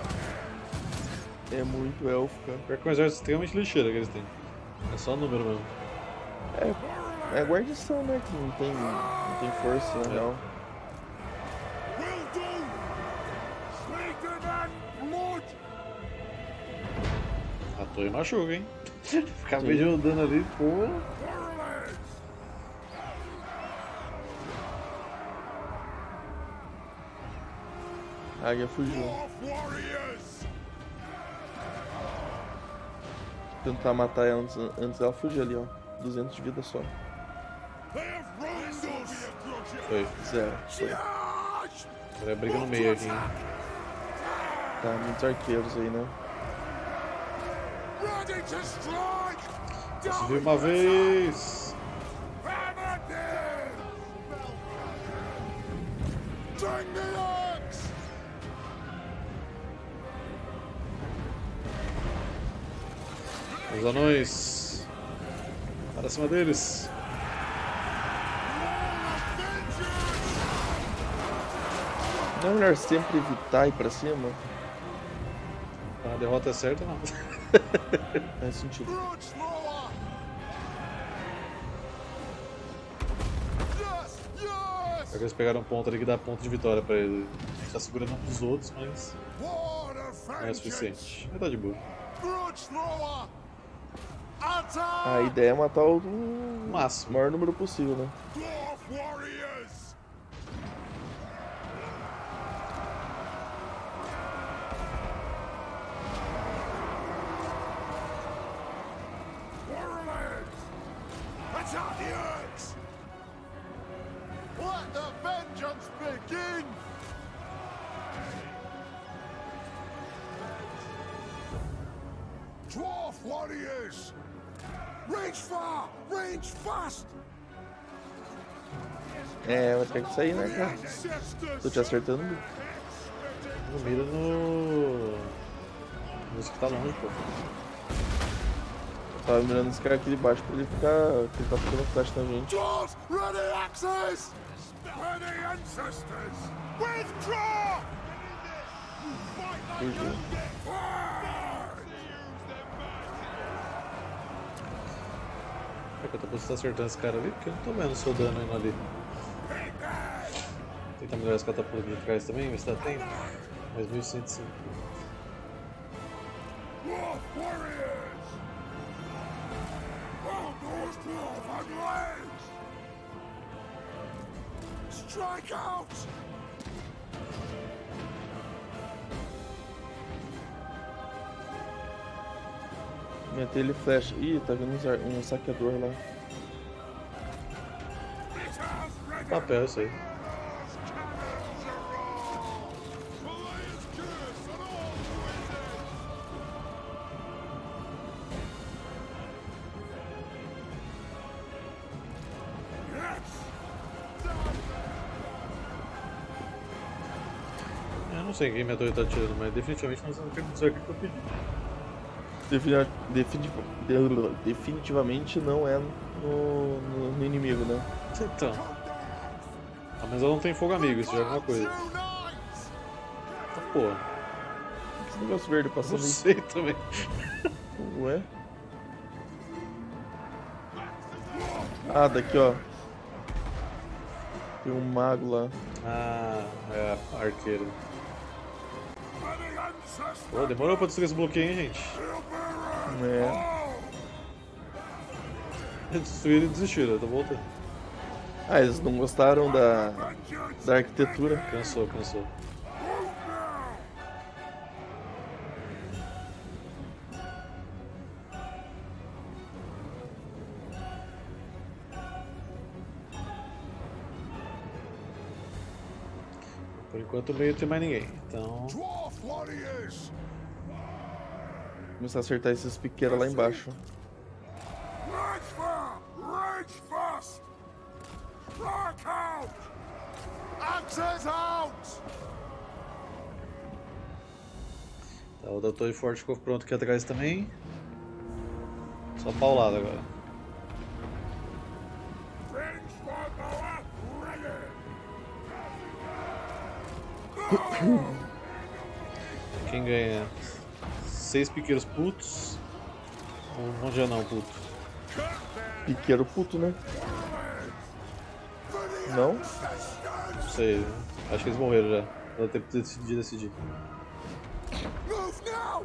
é muito elfo, cara. Pior que é um exército extremamente lixeira que eles têm. É só número mesmo. É guarnição, né? Que não tem, não tem força, na real. Will do! Sweeter than blood! A torre machuca, hein? Acabei de andando ali, pô. Warriors! A águia fugiu. Dwarf warriors! Tentar matar ela antes, antes dela fugir ali, ó. duzentos de vida só. They have Rondos! Foi. Zero. Foi. Charge! Agora é briga no meio aqui, hein? Tá, muitos arqueiros aí, né? Ready to strike! Subiu uma vez! Hammer them! Bring the axe! Os anões! Para cima deles! Não é melhor sempre evitar ir pra cima? A derrota é certa, não. Faz sentido. Blood slower! Yes! Yes! Só que eles pegaram um ponto ali que dá ponto de vitória pra eles. A gente tá segurando um dos outros, mas War of não é vengeance! suficiente. Mas tá de boa. Blood slower! Attack! A ideia é matar o Máximo. maior número possível, né? Dwarf warriors! Warriors! Attack the Urks! Let the vengeance begin! Dwarf warriors! Range far! Range fast! É, vai ter que sair, né, cara? Ancestors! Tô te acertando. Não mira no. Nos que tá longe, pô. Tava mirando esse cara aqui de baixo pra ele ficar. Porque ele tá ficando flash na gente. Dwarves, ready axes! Ready ancestors! Withdraw! Fugiu. É que eu tô pensando acertando esse cara ali, porque eu não tô vendo o seu dano indo ali. Tentar melhorar as catapultas de trás também, ver se dá tempo. Mais mil cento e cinco. Dwarf warriors! All those dwarf on legs! Strike out! Meter ele flash. Ih, tá vindo uns ar- um saqueador lá. Bitters ready! Papel, isso aí. Cannons are all! Goliath's curse on all wizards! Yes! Eu não sei quem minha torre tá atirando, mas definitivamente não sei o que eu pedi. Defini- defini- de- definitivamente não é no, no- no inimigo, né? Então. Ah, mas ela não tem fogo amigo, isso já é alguma coisa. Tá porra. Esse negócio verde Não passando aí. sei também. Ué? Ah, daqui ó. Tem um mago lá. Ah, é a arqueira. Pô, demorou pra destruir esse bloqueio, hein, gente? É. Destruíram e desistiram, eu tô voltando. Ah, eles não gostaram da, da arquitetura. Cansou, cansou. Por enquanto no meio não tem mais ninguém, então... Dwarf warriors! Começar a acertar esses piqueiros lá embaixo. Rage fire! Rage fast! Rock out! Axes out! Tá, o da torre forte ficou pronto aqui atrás também. Só paulada agora. Range for power! Ready! Quem ganha? Seis piqueiros putos. Ou um já não puto. Piqueiro puto, né? Não? Não sei, acho que eles morreram já. Dá tempo de decidir, decidir. Move now!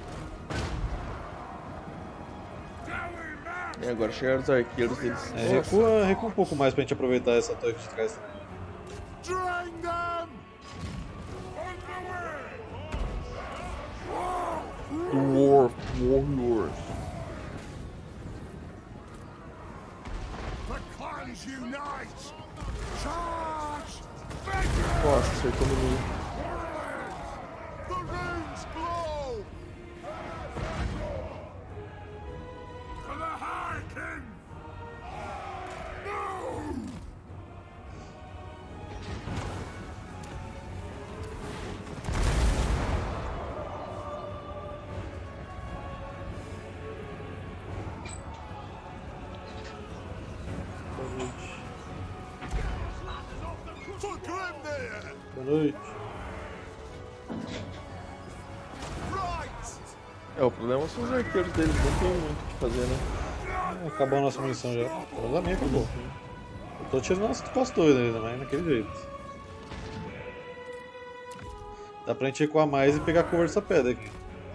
E agora chegaram os arqueiros deles. É, recua, recua um pouco mais pra gente aproveitar essa torre de trás também. Drain them! Dwarf Warriors. The clans unite! Charge! Vengeance! Nossa, acertou no meio. The runes blow! For the High King! No! For Grimnir! Boa noite. Right! É, o problema são os arqueiros deles, não tem muito o que fazer, né? Ah, acabou a nossa munição já. Pelo menos a minha acabou. Eu tô tirando as com as torres ainda, mas naquele jeito. Dá pra gente recuar mais e pegar cover dessa pedra aqui.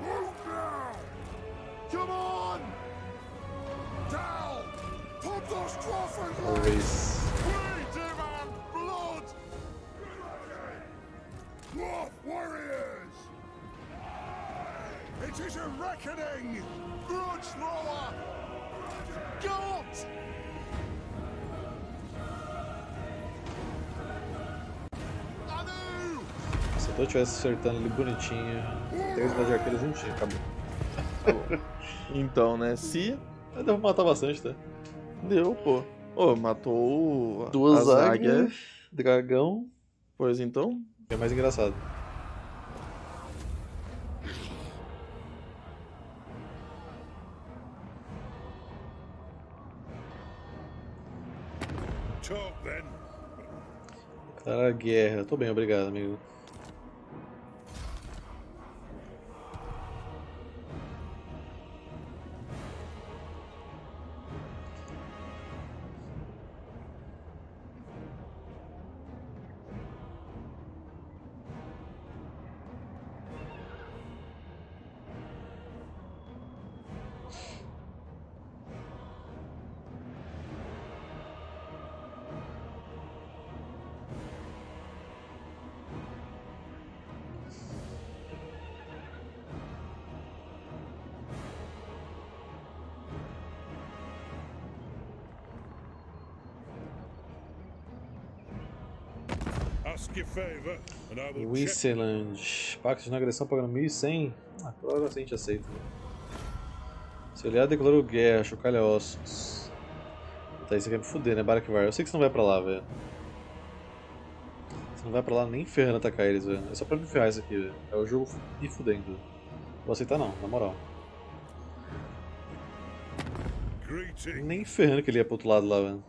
Come on! Down! Pop those dwarf Talvez. We demand blood! Dwarf warriors! It is a reckoning! Grudge thrower! Goat! Anu! Se eu estivesse acertando ele bonitinho, três mais de arqueiros juntinho, acabou. Então, né? Se Mas deu pra matar bastante, tá? deu, pô. Ô, matou o- Duas as águias, águias. dragão, Pois então. que é mais engraçado. Talk then. Cara, guerra. Tô bem, obrigado, amigo. Ask your favor, and I will check. Wisseland. Pacto de não agressão pagando mil e cem. Ah, provavelmente a gente aceita. Se aliado declarou guerra, chocalha ossos. Tá, isso aqui é me fuder, né? Barakvar. Eu sei que você não vai pra lá, velho. Você não vai pra lá nem ferrando atacar eles, velho. É só pra me ferrar isso aqui, velho. É o jogo me fudendo. Vou aceitar não, na moral. Greeting. Nem ferrando que ele ia pro outro lado lá, velho.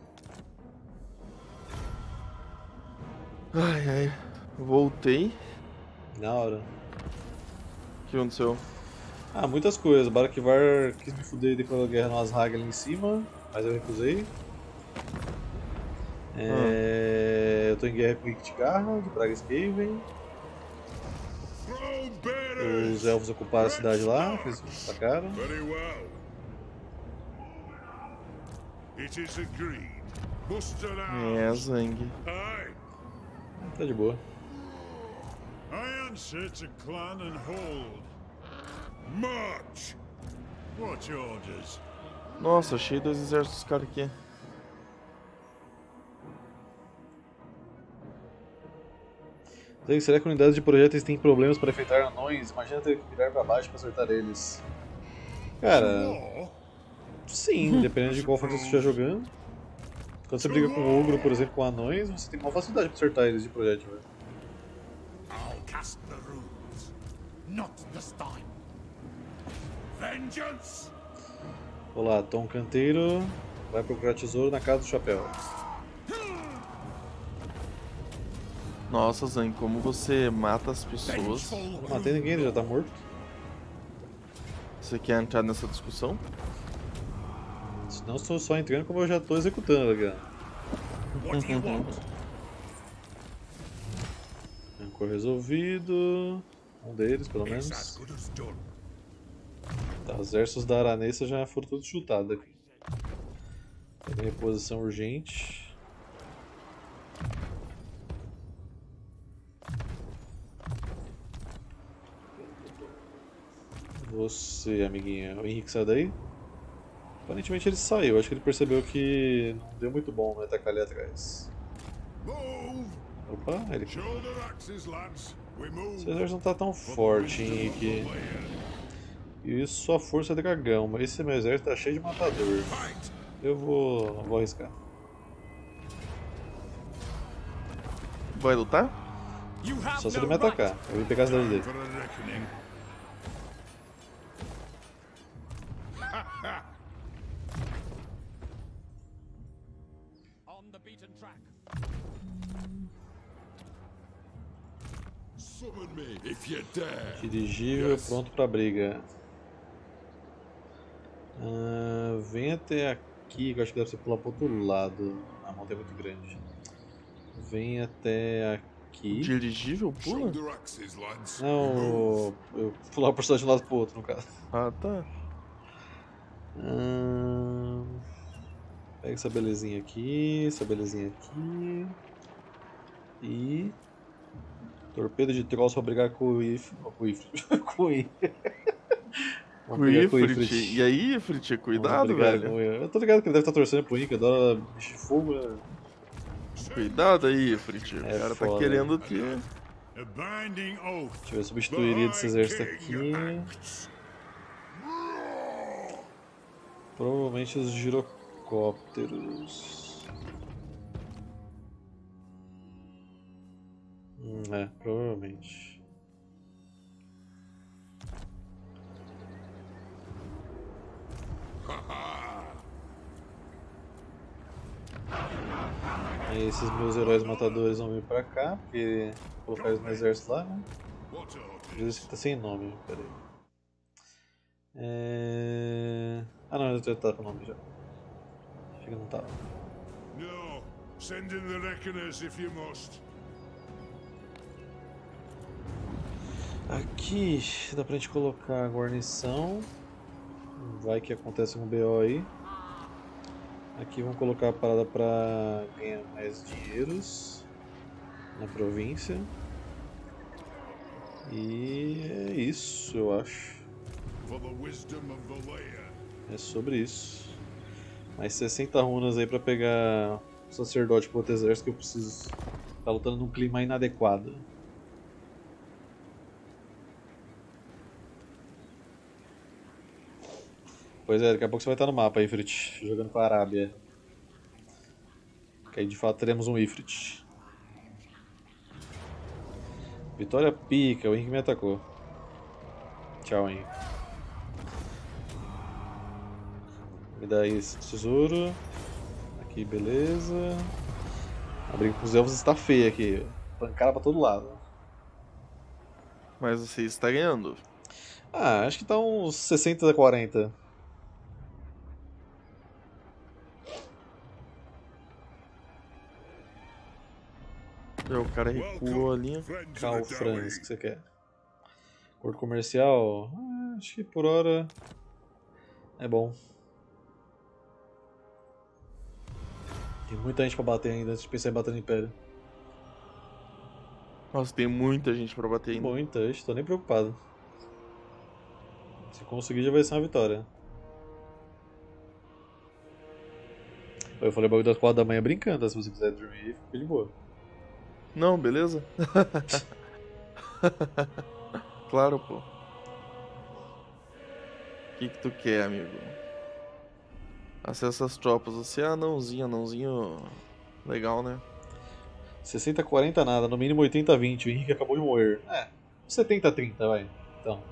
Ai, ai. Voltei. Na hora. O que aconteceu? Ah, muitas coisas. Barakivar quis me fuder depois da guerra no Azhag ali em cima, mas eu recusei. É... Eu tô em guerra com Iktigarra, de Braga-Skaven. Throw bearers. Os elfos ocuparam a cidade lá, eles atacaram. Very well. It is agreed. Buster É, out. Zang. Aye. Tá de boa. I answer to clan and hold. March. What orders? Nossa, achei dois exércitos caras aqui. Zé, será que unidades de projéteis têm problemas para efetuar anões? Imagina ter que virar pra baixo pra acertar eles. Cara, War? sim, dependendo de qual força você estiver jogando. Quando você briga com o ogro, por exemplo, com anões, você tem uma facilidade pra acertar eles de projétil, velho. I'll cast the runes. Not this time. Vengeance. Olá, Tom Canteiro vai procurar tesouro na casa do chapéu. Nossa, Zang, como você mata as pessoas. Não matei ninguém, ele já tá morto. Você quer entrar nessa discussão? Não estou só entrando como eu já estou executando, cara. What do you want? Rancor resolvido. Um deles, pelo It's menos. as good as done. Tá, os versos da Aranessa já foram todos chutados aqui. Tem reposição urgente. Você, amiguinha. O Henrique saiu daí? Aparentemente ele saiu. Acho que ele percebeu que não deu muito bom né, atacar ali atrás. Move. Opa, ele... Shoulder axes, lads. We move. Seu exército não tá tão forte, Henrique. E sua força é dragão, mas esse meu exército tá cheio de matador. Fight. Eu vou, vou arriscar. Vai lutar? You have Só se no ele me right. atacar. Eu vou pegar a cidade dele. For a reckoning. On the beaten track. Summon me if you dare. Dirigível, Yes. pronto pra briga. Ah, vem até aqui, que eu acho que deve ser pular pro outro lado. A montanha é muito grande. Vem até aqui. Dirigível pula? Shoulder axes, lads. Não, eu pular por cima de um lado pro outro, no caso. Ah, tá. Ah, pega essa belezinha aqui, essa belezinha aqui. E. Torpedo de troço pra brigar com o If. Com o If. com o If. Com o Vamos brigar com o Ifrit. E aí, Ifrit, cuidado, Vamos brigar velho. com ele. Eu tô ligado que ele deve estar torcendo pro Inca, adora bicho de fogo, né? Cuidado aí, Ifrit. O É cara tá foda. querendo te... A binding oath. Deixa eu ver, eu substituiria desse exército aqui. Provavelmente os girocópteros. Hum, é, provavelmente. Aí esses meus heróis matadores vão vir pra cá, porque vou colocar eles no exército lá, né? What orders? Esse aqui tá sem nome, peraí. É... Ah não, ele já tá com nome já. Acho que não tava. No. Send in the reckoners if you must. Aqui dá pra gente colocar a guarnição. Vai que acontece um B O aí. Aqui vamos colocar a parada pra ganhar mais dinheiros na província. E é isso, eu acho. For the wisdom of Valea. É sobre isso. Mais sessenta runas aí pra pegar o sacerdote pro outro exército que eu preciso. Tá lutando num clima inadequado. Pois é, daqui a pouco você vai estar no mapa, Ifrit, jogando com a Arábia. Que aí de fato teremos um Ifrit. Vitória pica, o Henrique me atacou. Tchau, Henrique. Me dá aí esse tesouro. Aqui, beleza. A briga com os elfos está feia aqui. Pancada pra todo lado. Mas você está ganhando. Ah, acho que tá uns sessenta a quarenta. O cara recuou ali. friends Cal of the Franz, o que Dowie. você quer? Acordo comercial? Ah, acho que por hora é bom. Tem muita gente pra bater ainda antes de pensar em bater no Império. Nossa, tem muita gente pra bater ainda. Muita, eu tô nem preocupado. Se conseguir já vai ser uma vitória. Eu falei o bagulho das quatro da manhã brincando, tá? Se você quiser dormir, fica de boa. Não, beleza? Claro, pô. O que que tu quer, amigo? Acessa as tropas. Você é anãozinho, anãozinho legal, né? sessenta a quarenta nada, no mínimo oitenta a vinte. O Henrique acabou de morrer. É, setenta a trinta, vai. Então.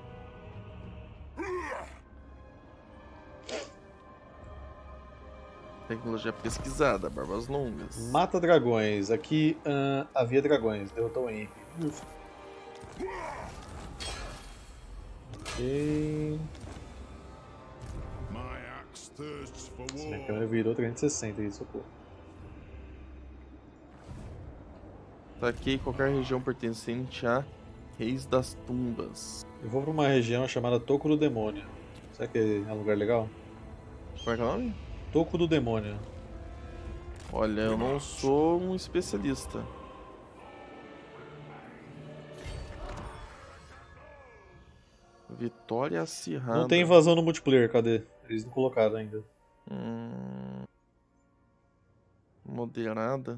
Tecnologia pesquisada, barbas longas. Mata dragões. Aqui ahn, havia dragões. Derrotou o Henrique. Ufa. Ok. My axe thirsts for Minha war. câmera virou trezentos e sessenta aí, socorro. Ataquei qualquer região pertencente a Reis das Tumbas. Eu vou pra uma região chamada Toco do Demônio. Será que é um lugar legal? Como é que é o nome? Toco do Demônio. Olha, eu não sou um especialista. Vitória acirrada. Não tem invasão no multiplayer, cadê? Eles não colocaram ainda. Hum... Moderada.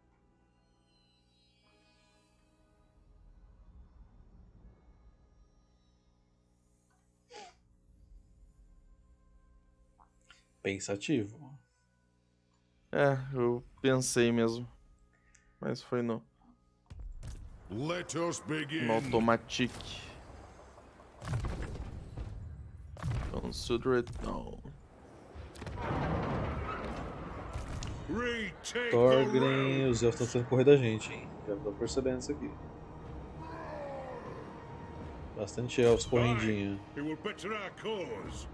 Pensativo. É, eu pensei mesmo. Mas foi no, Let us begin. no automatic. Consider it now. Retake the Thorgrim, road. os elfos estão tentando correr da gente, hein? Já tô percebendo isso aqui. Bastante elfos correndinho. It will better our cause.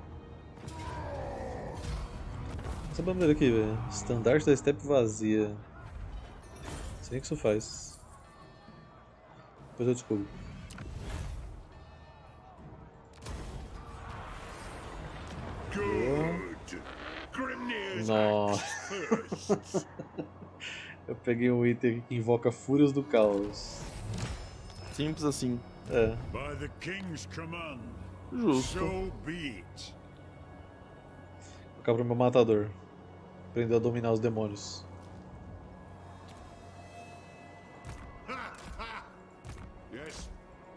Essa bandeira aqui, velho. Estandarte da Steppe vazia. Não sei nem o que isso faz. Depois eu descubro. Good. Grimnir's Nossa. axe thirsts. Eu peguei um item que invoca Fúrias do Caos. Simples assim. É. By the king's command. Justo. So be it. Vou ficar pro meu matador. Aprendeu a dominar os demônios. Yes.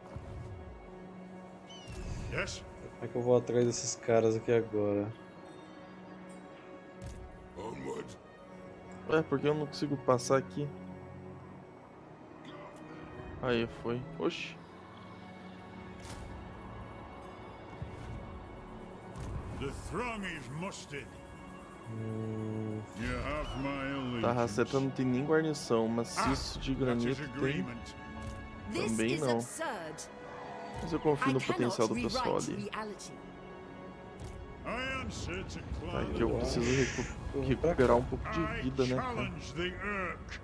Yes. Como é que eu vou atrás desses caras aqui agora? Onward. Ué, por que eu não consigo passar aqui? Aí foi. Oxi. The throng is mustered. Hum, You have my allegiance. Tá, Raceta não tem nem guarnição. Maciço de That is granito tem. agreement. This Também is não. absurd. Mas eu confio I no potencial do cannot pessoal rewrite ali. reality. I answer to Tá, Clan que eu preciso recu- recuperar um pouco de I vida, né, cara? challenge the Urk.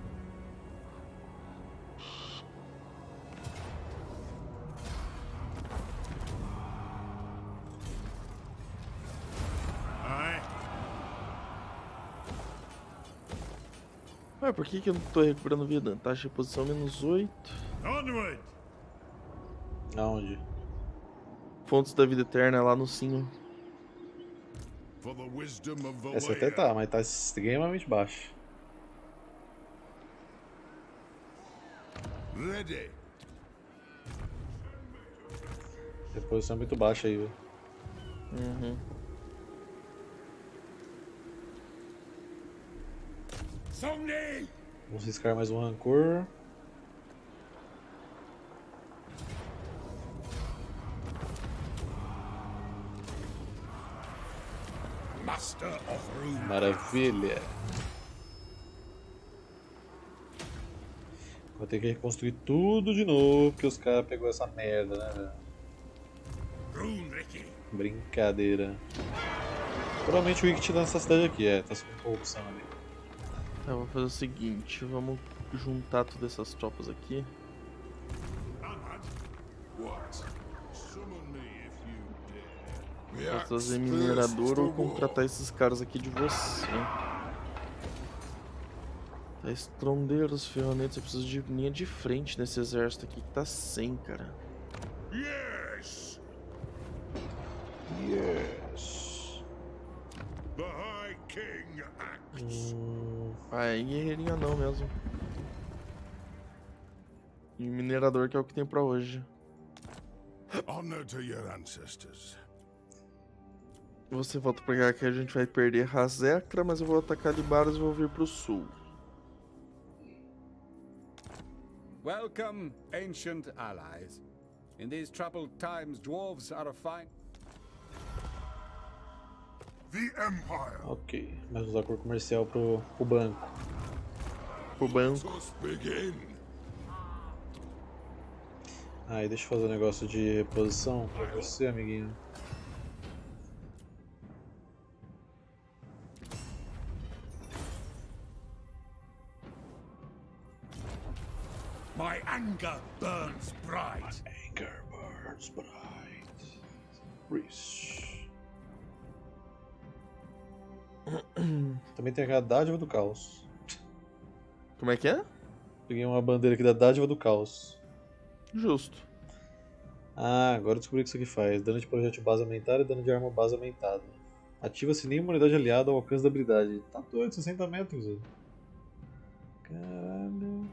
I Ué, por que, que eu não tô recuperando vida? Taxa de posição menos oito. onward. aonde? Fontes da vida eterna lá no sino. For the wisdom of the Essa até tá, mas tá extremamente baixa. Ready. A posição é muito baixa aí, velho. Uhum. Songni. Vamos riscar mais um rancor. room. Maravilha. Vou ter que reconstruir tudo de novo, porque os caras pegou essa merda, né, velho? Rune, Ricky. Brincadeira. Provavelmente o Wicked tá nessa cidade aqui, é, tá com corrupção ali. Tá, eu vou fazer o seguinte, vamos juntar todas essas tropas aqui. What? Summon me if you dare. Pra trazer minerador ou contratar esses caras aqui de você. Tá, estrondeiros, ferronetes, eu preciso de linha de frente nesse exército aqui que tá sem, cara. Yes! Yes. The High King acts. Hum, Ah, é guerreirinha não mesmo. E minerador que é o que tem pra hoje. Honor to your ancestors. Você volta pra cá que a gente vai perder Razekra, mas eu vou atacar Libaras e vou vir pro sul. Welcome, ancient allies. In these troubled times, dwarves are a fine... The Empire. ok, mais usar cor comercial pro, pro banco. Pro banco. Let us begin. Aí, deixa eu fazer um negócio de reposição pra você, amiguinho. My anger burns bright. Anger burns bright. Reach. Também tem aquela dádiva do caos. Como é que é? Peguei uma bandeira aqui da dádiva do caos. Justo. Ah, agora eu descobri o que isso aqui faz. Dano de projétil base aumentado e dano de arma base aumentado. Ativa-se nem uma unidade aliada ao alcance da habilidade. Tá doido, sessenta metros. Velho. Caralho.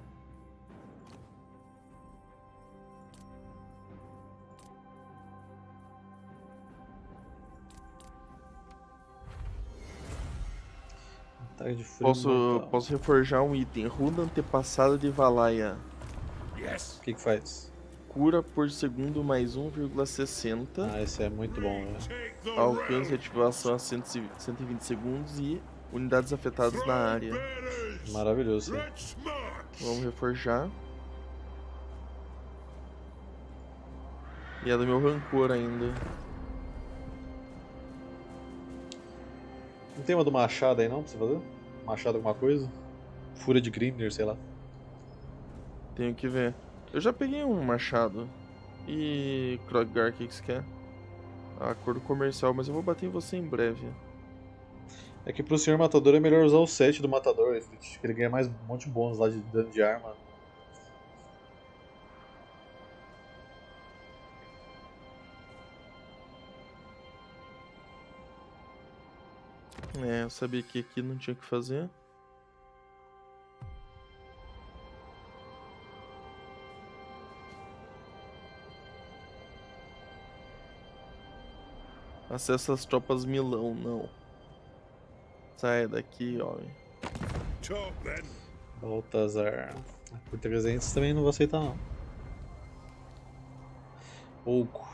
Ataque de frio Posso, mortal. posso reforjar um item. Runa antepassada de Valaya. Yes. O que que faz? Cura por segundo mais um vírgula sessenta. Ah, esse é muito bom, né? Take the Alcance de road. ativação a cento e vinte segundos e unidades afetadas na área. Bearers. Maravilhoso. Sim. Let's march. Vamos reforjar. E é do meu rancor ainda. Não tem uma do machado aí não pra você fazer? Machado alguma coisa? Fúria de Grinder, sei lá. Tenho que ver. Eu já peguei um machado. E Krogar, o que que você quer? Acordo comercial, mas eu vou bater em você em breve. É que pro senhor matador é melhor usar o set do matador, que ele ganha mais um monte de bônus lá de dano de arma. É, eu sabia que aqui não tinha o que fazer. Acessa as tropas Milão, não. Sai daqui, homem. Talk then. Baltazar. Por trezentos também não vou aceitar não. Pouco.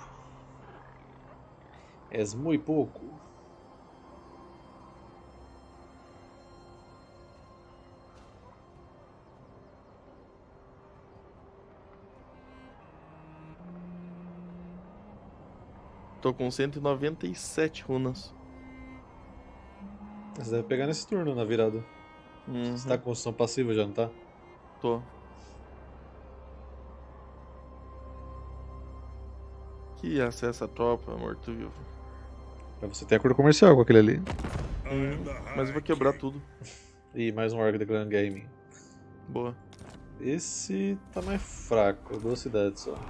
És muito pouco. Tô com cento e noventa e sete runas. Você deve pegar nesse turno na virada. Uhum, Você tá com construção passiva já, não tá? tô. Que acessa a tropa, morto-vivo. Pra você ter acordo comercial com aquele ali. I am the Mas eu vou High quebrar King. tudo. E mais um orc declarando guerra em mim. Boa. Esse tá mais fraco, duas cidades só.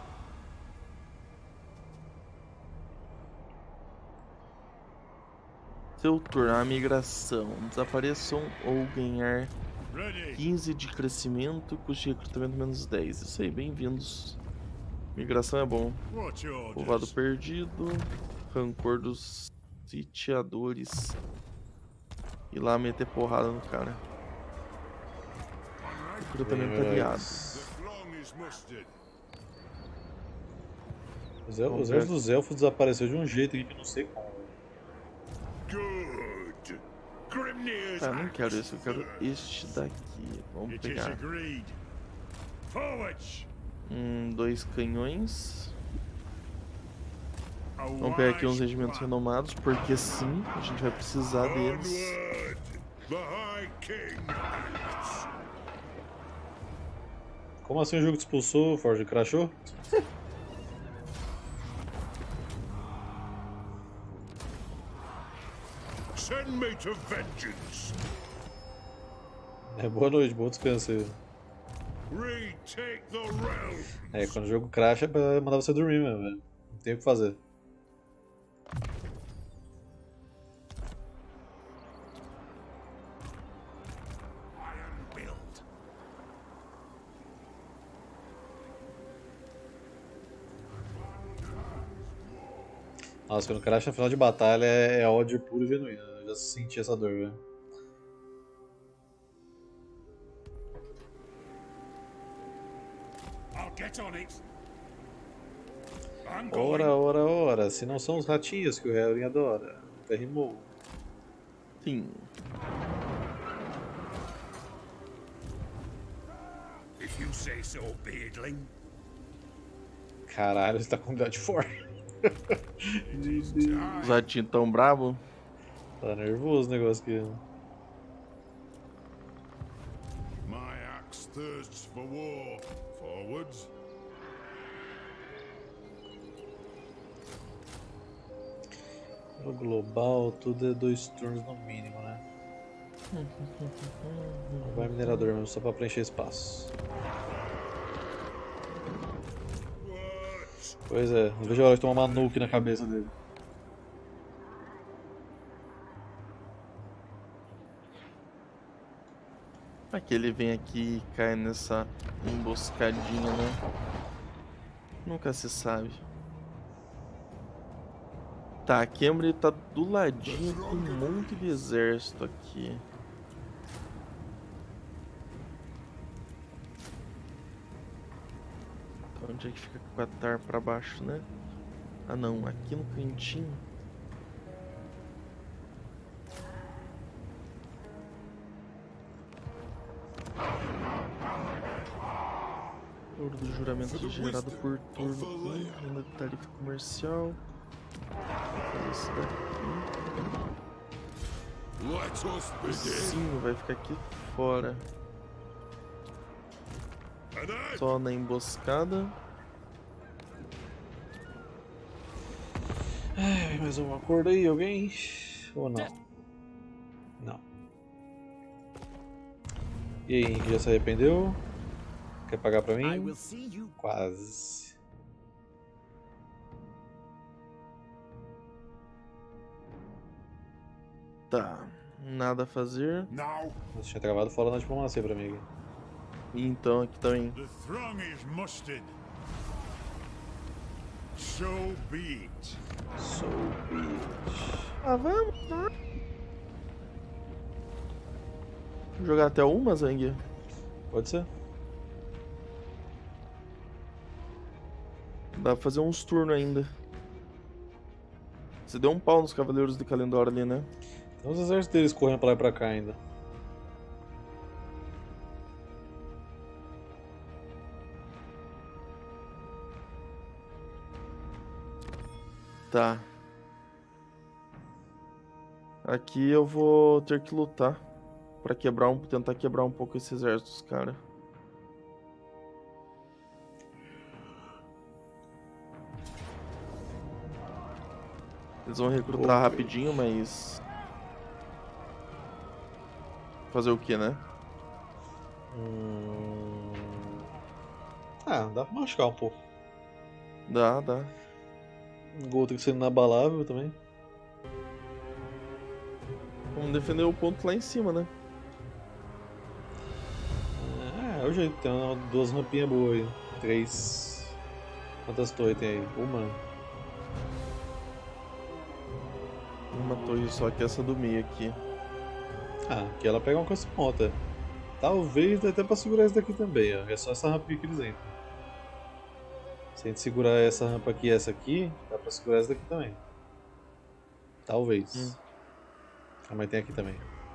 Seu turno, a migração. Desapareçam ou ganhar Ready. quinze de crescimento, custo de recrutamento menos dez. Isso aí, bem-vindos. Migração é bom. What's your Povoado perdido. Rancor dos sitiadores. Ir lá meter porrada no cara. Recrutamento Bem, aliado. The throng is mustered. Os, el Vamos os ver. elfos dos elfos desapareceu de um jeito aqui que eu não sei como. Good. Grimnir's Tá, não quero axe esse, eu quero first. este daqui. Vamos It is pegar agreed. Forwards. um, dois canhões. A Vamos pegar aqui uns wise regimentos plan. renomados, porque sim, a gente vai precisar deles. Onward. The High King acts. Como assim o jogo te expulsou, Forge? Crashou? Send me to vengeance. É, boa noite, bom descanso aí. Retake the realm. É, quando o jogo crasha é pra mandar você dormir mesmo, velho. Não tem o que fazer. Iron build. Nossa, quando crasha no final de batalha é, é ódio puro e genuíno. Eu já senti essa dor, velho. I'll get on it. I'm Ora, going. ora, ora. Se não são os ratinhos que o Harry adora. Até rimou. Sim. If you say so, beardling. Caralho, você tá com unidade forte. Os ratinhos tão bravos. Tá nervoso o negócio aqui. My axe thirsts for war. Forwards. No global, tudo é dois turnos no mínimo, né? Não vai minerador mesmo, só pra preencher espaço. What? Pois é, não vejo a hora de tomar uma nuke na cabeça dele. Pra que ele vem aqui e cai nessa emboscadinha, né? Nunca se sabe. Tá, a Cambridge tá do ladinho com um monte de exército aqui. Então, onde é que fica o Qatar pra baixo, né? Ah não, aqui no cantinho. Ouro do juramento gerado por turno um, renda de tarifa comercial. Vou fazer isso daqui. Let us O begin. Sim, vai ficar aqui fora. And I Só na emboscada. Ai, mais um acordo aí, alguém? Ou não? Não. E aí, Henrique, já se arrependeu? Quer pagar pra I mim? will see you. Quase. Tá, nada a fazer. now. Você tinha travado fora na diplomacia pra mim aqui. E então aqui também. The throng is mustered. So be it. So be it. Ah, vamos, tá. Jogar até uma, Zang? Pode ser? Dá pra fazer uns turnos ainda. Você deu um pau nos Cavaleiros de Kalendor ali, né? Tem os exércitos deles correndo pra lá e pra cá ainda. Tá. Aqui eu vou ter que lutar pra quebrar um, tentar quebrar um pouco esse exército dos caras. Eles vão recrutar rapidinho, mas fazer o que, né? Hum... Ah, dá pra machucar um pouco. Dá, dá. O gol tem que ser inabalável também. Vamos defender o ponto lá em cima, né? É, é o jeito. Tem uma- duas rampinhas boas aí. Três. Quantas torres tem aí? Uma. Uma torre só que essa do meio aqui. Ah, aqui ela pega uma coisa ponta. Talvez dê até pra segurar esse daqui também, ó. É só essa rampinha que eles entram. Se a gente segurar essa rampa aqui e essa aqui, dá pra segurar essa daqui também. Talvez. Hum. Ah, mas tem aqui também.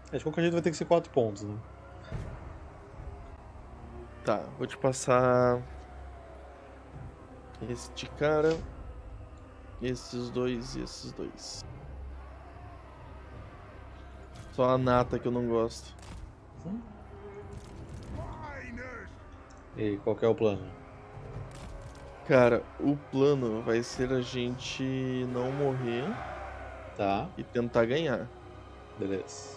É, de qualquer jeito vai ter que ser quatro pontos, né? Tá, vou te passar este cara, esses dois e esses dois. Só a nata que eu não gosto. E aí, qual que é o plano? Cara, o plano vai ser a gente não morrer Tá, e tentar ganhar. beleza.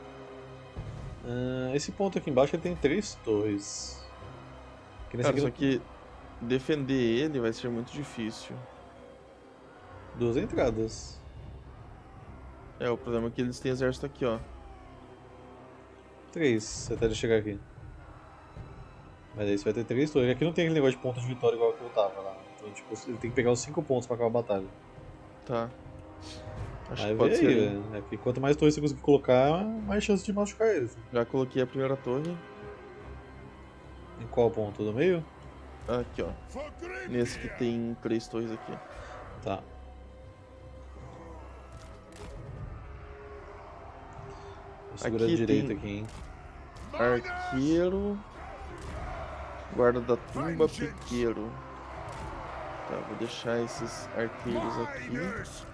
Ah, esse ponto aqui embaixo ele tem três torres. Que nesse Cara, só aqui que defender ele vai ser muito difícil. duas entradas. É, o problema é que eles têm exército aqui, ó. Três, até ele chegar aqui. Mas aí você vai ter três torres. Aqui não tem aquele negócio de ponto de vitória igual que eu tava lá. Então, tipo, ele tem que pegar os cinco pontos pra acabar a batalha. Tá. Acho Aí que pode vê ser aí, ali. velho. É que quanto mais torres você conseguir colocar, mais chance de machucar eles. Já coloquei a primeira torre. Em qual ponto? Do meio? Aqui, ó. For Grimnir! Nesse que tem três torres aqui. Tá. Vou segurar Aqui direito tem- aqui, hein? Arqueiro. Guarda da tumba, piqueiro. Tá, vou deixar esses arqueiros aqui. Miners!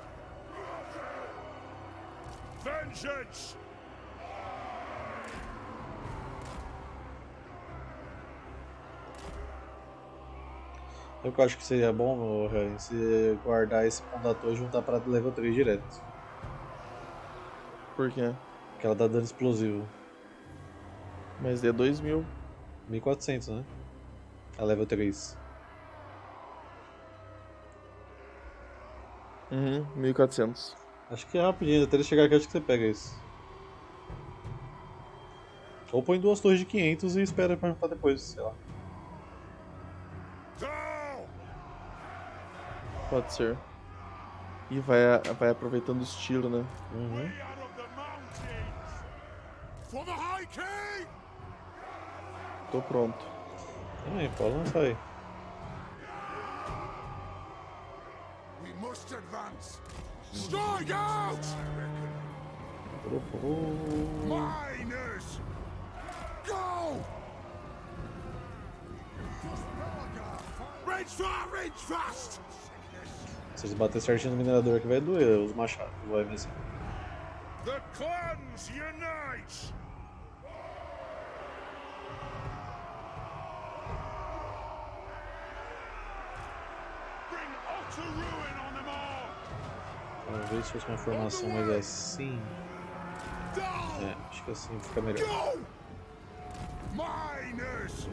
Vengeance! Eu que acho que seria bom, Ryan, se guardar esse ponto da torre e juntar pra level três direto. Por quê? Porque ela dá dano explosivo. Mas é dois mil. mil e quatrocentos, né? A level três. Uhum, mil e quatrocentos. Acho que é rapidinho, até ele chegar aqui acho que você pega isso. Ou põe duas torres de quinhentos e espera pra, pra depois, sei lá. Down! Pode ser. E vai, vai aproveitando os tiros, né? Uhum. Way out of the mountains! For the High King! Tô pronto. Também, pode lançar aí. We must advance! Strike out! Miners! Go! Rage fast! Rage fast! Se eles bater certinho no minerador aqui vai doer, os machados, vai vencer. The clans unite! Bring utter ruin on them all! Talvez se fosse uma formação mais assim. Down! É, acho que assim fica melhor. Go! Miners!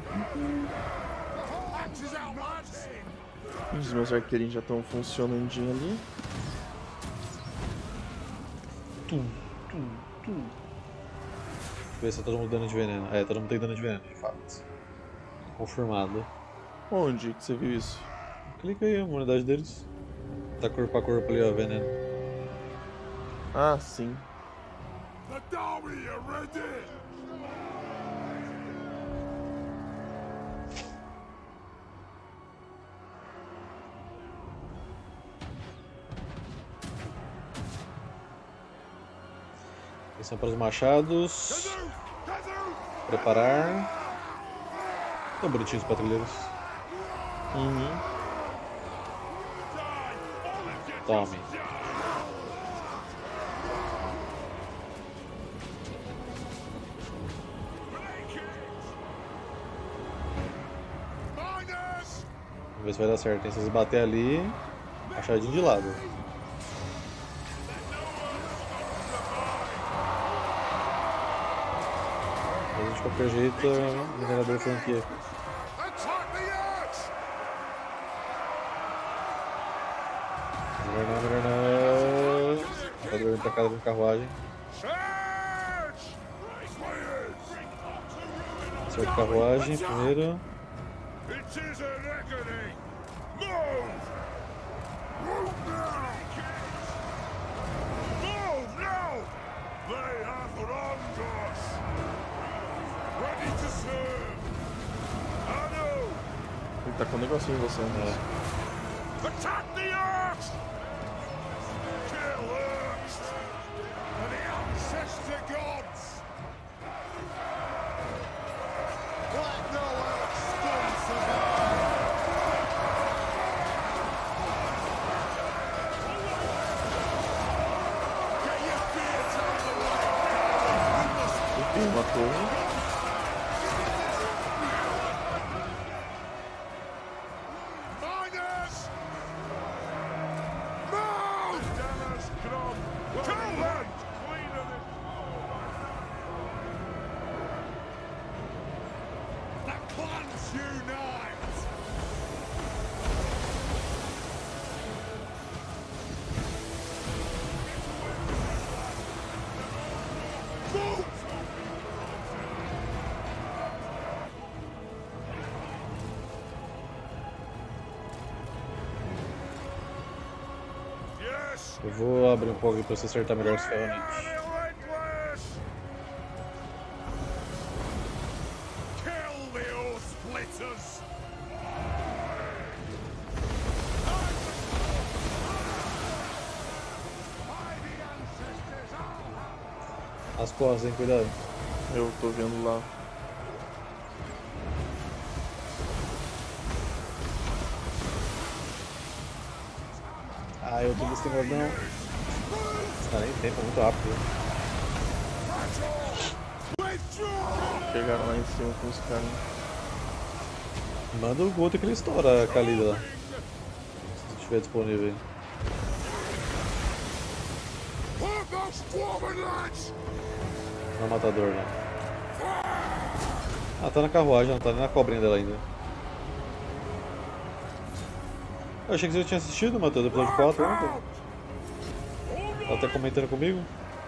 Axes out, lads! Os meus arqueirinhos já estão funcionandinho ali. Tum, tum, tum. Ver se tá todo mundo dando de veneno. É, todo mundo tem dano de veneno, de fato. Confirmado. Onde que você viu isso? Clica aí, a unidade deles. Tá corpo a corpo ali, ó, veneno. Ah, sim. The Dawi are ready! Atenção para os machados. Preparar. Tão bonitinhos os patrulheiros. Uhum. Tome. Miners! Vamos ver se vai dar certo. Tem que se bater ali. Machadinho de lado. Mas de qualquer jeito, o minerador franquia. Attack the axe! Minerador, minerador. Minerador indo pra casa com carruagem. Charge! Certo, carruagem primeiro. It is a reckoning! Move! Move now! Move now! They have wronged us! Ready to serve! Anu! Ele tá com um negocinho em você. né? É. Attack the Orcs! Kill Orcs! For the ancestor god! Matou um. Miners! Move! Dallas, Crom! Tell them! The clans unite! Move! Yes! Eu vou abrir um pouco aqui pra você acertar melhor os ferramentas. Relentless! Kill the old splitters! As costas, hein? Cuidado. Eu tô vendo lá. Ah, eu tô nesse negócio não. Não, nem tempo, é muito rápido. Chegaram lá em cima com os caras. Manda o Goto que ele estoura a Kalida lá. Se estiver disponível aí. Não é matador, não. Ah, tá na carruagem, não tá nem na cobrinha dela ainda. Eu achei que você já tinha assistido, Matheus, o episódio quatro ontem. Tá até comentando comigo.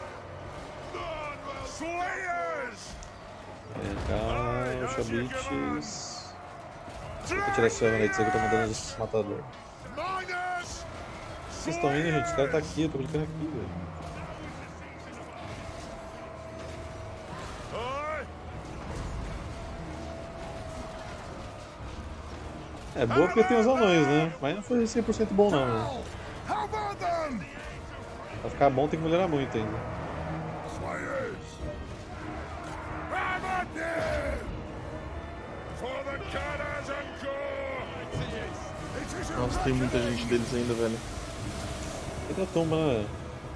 Vem cá, Xabits. Deixa eu tirar esse ferronetes aí que eu tô mandando os matador. Vocês estão indo, gente? Os caras tá aqui, eu tô clicando aqui, velho. É boa porque tem os anões, né? Mas não foi cem por cento bom não, né? Pra ficar bom tem que melhorar muito ainda. Nossa, tem muita gente deles ainda, velho. E da tumba, né, velho?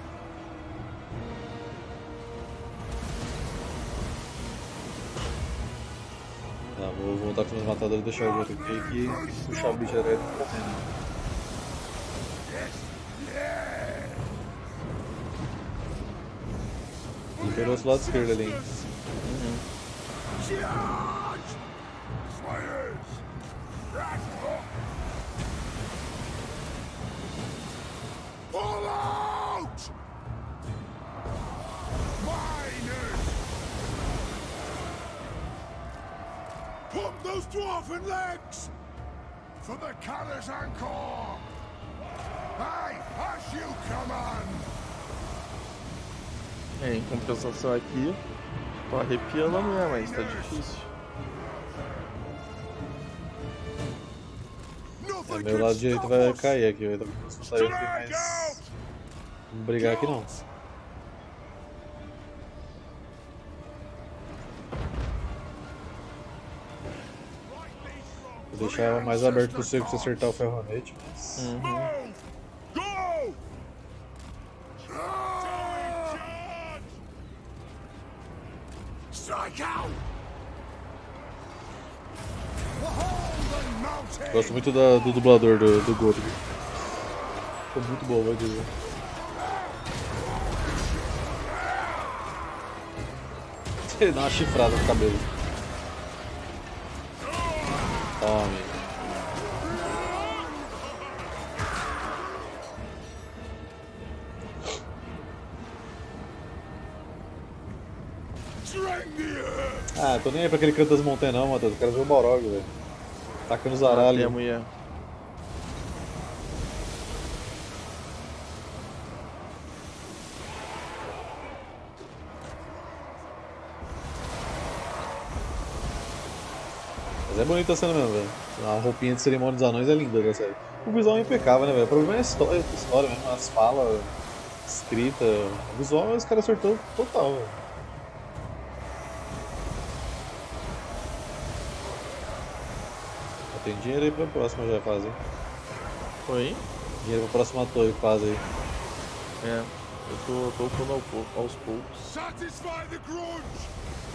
Tá, vou voltar com os meus matadores e deixar o outro aqui e puxar o bicho direto correndo. E pelo outro lado esquerdo ali. Uhum. Pull out! Miners! Pump those dwarven legs! For the Calazan Corps! Aye, as you command! É, em compensação aqui, tô arrepiando a minha, mas tá difícil. É, meu lado direito vai cair aqui, vai dar uma aqui, mas vamos brigar aqui não. Vou deixar mais aberto possível pra você acertar o ferronete, mas... Uhum. Gosto muito da, do dublador do, do Goto. Ficou muito bom, vai dizer. Ele dá uma chifrada no cabelo. Tome. Ah, tô nem aí pra aquele canto das montanhas não, Matheus. Eu quero ver o Balrog, velho. Tacando os aralhos. Matei a mulher. Mas é bonita a cena mesmo, velho. A roupinha de cerimônia dos anões é linda, né, sério. O visual é impecável, né, velho? O problema é a história, a história mesmo, as falas, escrita. O visual os caras acertou total, velho. Tem dinheiro aí pra próxima já fase, hein? Oi? Dinheiro pra próxima torre quase aí. É, eu tô, tô pondo ao pou- aos poucos. Satisfy the grudge!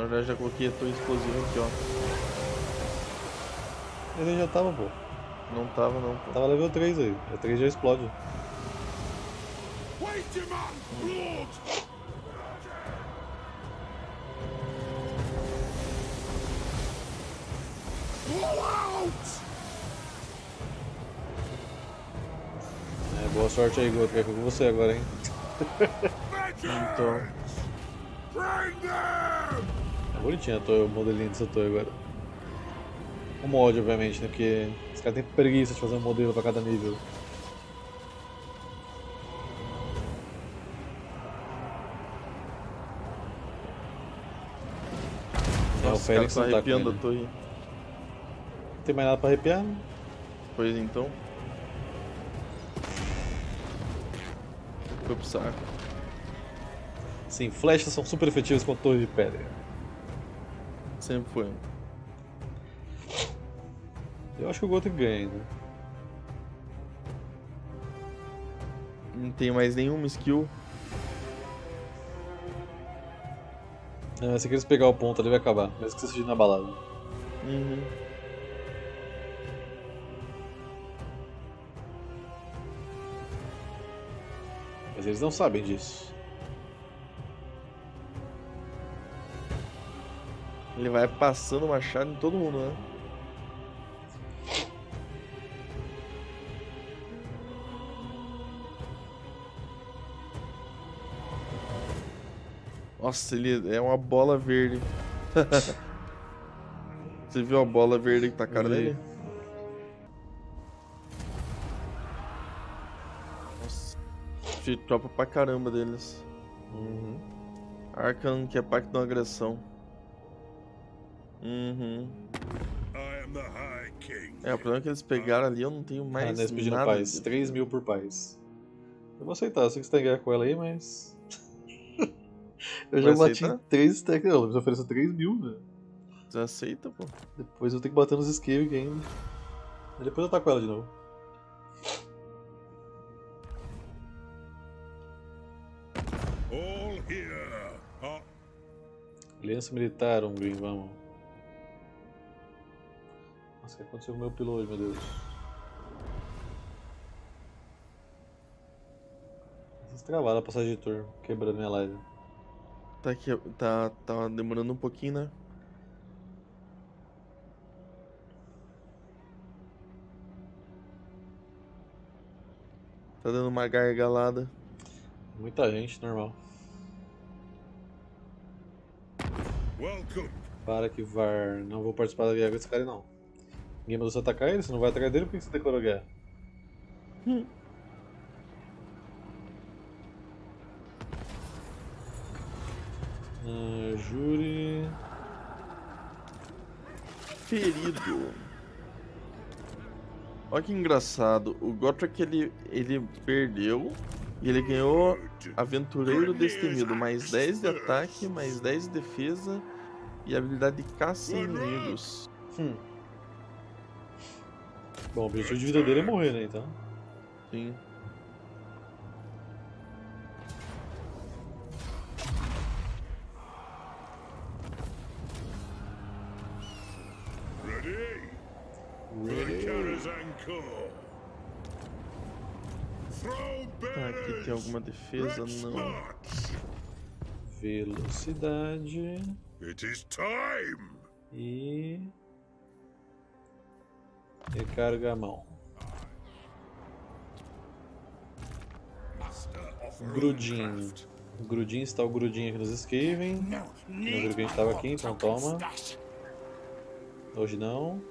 Na verdade já coloquei a torre explosiva aqui, ó. Ele já tava, pô. Não tava não, pô. Tava level três aí. A três já explode. Wait, your man! Lord! Blow out! É, boa sorte aí, Goto. É com você agora, hein? Então. Bring them! É bonitinho a torre, o modelinho dessa torre agora. O mod, obviamente, né? Porque os caras têm preguiça de fazer um modelo pra cada nível. É, o Nossa, Félix tá não tá com arrepiando ele. a torre. Não tem mais nada pra arrepiar, né? Pois então. Foi pro saco. Sim, flechas são super efetivas com a torre de pedra. Sempre foi. Eu acho que o Goto ganha ainda. Não tem mais nenhuma skill. Não, se eles pegar o ponto ali vai acabar, mesmo que você seja na balada. Uhum. Mas eles não sabem disso. Ele vai passando o machado em todo mundo, né? Nossa, ele é uma bola verde. Você viu a bola verde que tá cara Vi. nele? Nossa. Fiz tropa pra caramba deles. Uhum. Arcan, que é pacto de uma agressão. Uhum. I am the High King. É, o problema é que eles pegaram ali, eu não tenho Ah, mais Ness pedindo nada. paz. de- três mil por paz. Eu vou aceitar, eu sei que você tá em guerra com ela aí, mas. eu já Vai bati aceitar? três stacks. Não, eles oferecem três mil, velho. Você aceita, pô? Depois eu tenho que bater nos escapes ainda. Mas depois eu taco ela de novo. All here. Uh, Aliança Militar, um green, vamos. Nossa, o que aconteceu com o meu piloto, meu Deus? Essas travadas a passagem de turno, quebrando minha live. Tá aqui, tá, tá demorando um pouquinho, né? Tá dando uma gargalada. Muita gente, normal. welcome. Para que var. Não vou participar da guerra com esse cara não. Ninguém mandou você atacar ele? Você não vai atacar dele? Por que você declarou guerra? Hum. Ah, júri. Ferido. Olha que engraçado. O Gotrek ele, ele perdeu e ele ganhou Aventureiro Destemido, mais dez de ataque, mais dez de defesa e habilidade de caça em inimigos. Hum. Bom, o objetivo de vida dele é morrer, né? Então. Sim. Ready? For the Karazhan Corps. Throw Tá, aqui tem alguma defesa? Não. Velocidade. It is time. E. Recarga a mão. Master of Grudinho. Runecraft. O Grudinho está o Grudinho aqui nos Skaven. No Não need viram que a gente tava for aqui, então tokens toma. dash. Hoje não.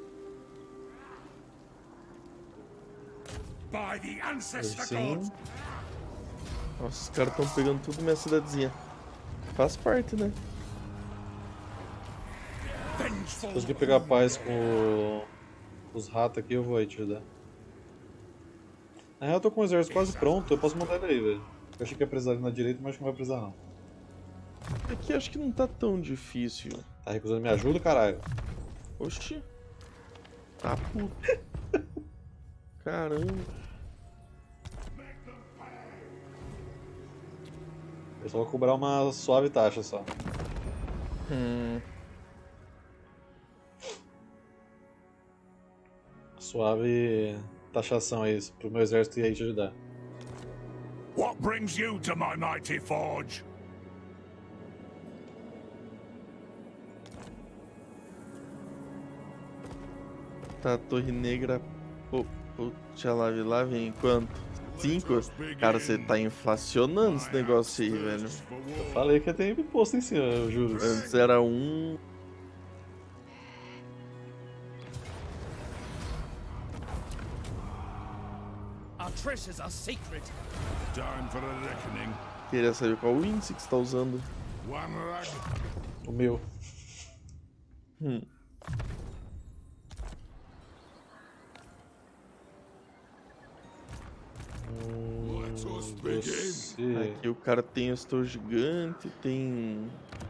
By the Hoje ancestor sim. gods. Nossa, os caras estão pegando tudo minha cidadezinha. Faz parte, né? Vengeful. Consegui pegar paz com o- os ratos aqui, eu vou aí te ajudar. Na real, eu tô com o exército quase pronto, eu posso montar ele aí, velho. Eu achei que ia precisar ali na direita, mas acho que não vai precisar não. Aqui acho que não tá tão difícil. Tá recusando minha ajuda, caralho? Oxi. Ah, puta. Caramba. Eu só vou cobrar uma suave taxa só. Hum. Suave taxação aí pro meu exército e aí te ajudar. What brings you to my mighty forge? Tá, Torre Negra. Pô, puxa lá, lá vem quanto? cinco? Cara, você tá inflacionando esse negócio aí, velho. Eu falei que ia ter imposto em cima, eu juro. Antes era um. Our treasures are sacred. Time for a reckoning. Queria saber qual o índice que você tá usando. One rag. O meu. Hum. Let us begin. Você... Aqui o cara tem o estor gigante, tem.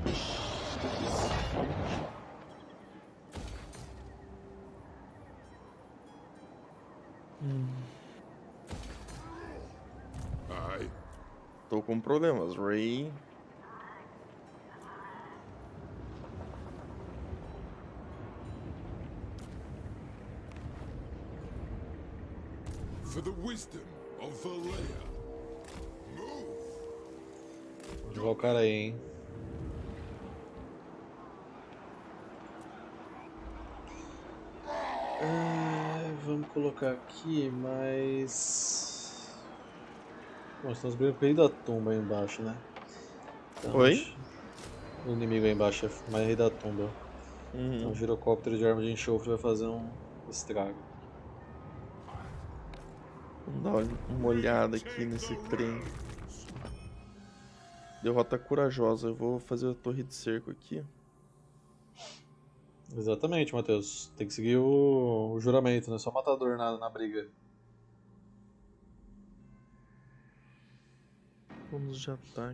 Hum. Aye. Tô com problemas, Ray. For the wisdom of Valea. Move. Vou jogar o cara aí, hein. Ah, vamos colocar aqui, mas... Bom, estamos brigando com o rei da tumba aí embaixo, né? Então, Oi? acho- O inimigo aí embaixo é mais rei da tumba. Então Uhum. o girocóptero de arma de enxofre vai fazer um estrago. Vamos dar uma olhada aqui nesse trem. Derrota corajosa. Eu vou fazer a torre de cerco aqui. Exatamente, Matheus. Tem que seguir o, o juramento, não é só matador na, na briga. Bônus de ataque.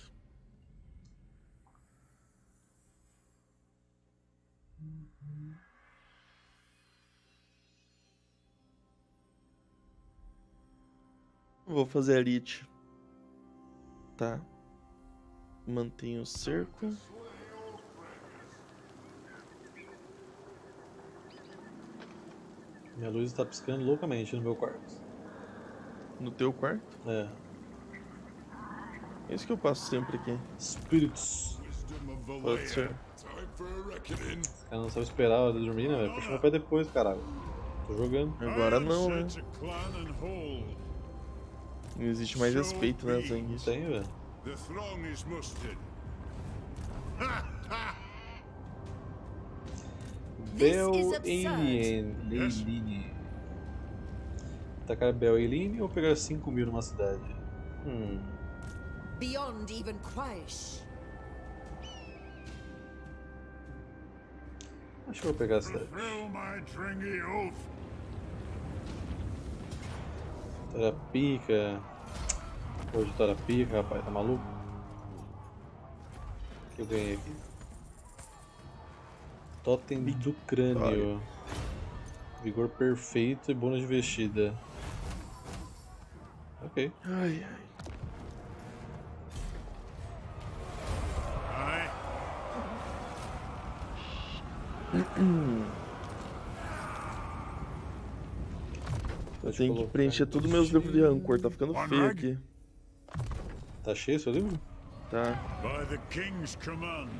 Vou fazer a elite. Tá. Mantenho o cerco. Minha luz está piscando loucamente no meu quarto. No teu quarto. É. É isso que eu passo sempre aqui. Espíritos. Wisdom of Pode ser. Valea. Time for a reckoning. Os caras não sabem esperar a hora de dormir, né, velho? Puxa meu pé depois, caralho. Tô jogando. Agora não, né? Set a clan and hold. Não existe mais respeito, né, Zang? Não tem, velho. The throng is mustered. Bel is absurd. Alien. Leiline. Atacar Bel Alien ou pegar cinco mil numa cidade? Hum. Beyond even Quaish. Acho que eu vou pegar a cidade. Fulfill my dringy oath. Tarapica. Pô, de Tarapica, rapaz, tá maluco? O que eu ganhei aqui? Totem do crânio. Vigor perfeito e bônus de vestida. Ok. Ai, ai. Aye. Eu tenho que preencher todos os meus livros de rancor. Tá ficando feio aqui. Tá cheio seu livro? Tá. By the king's command.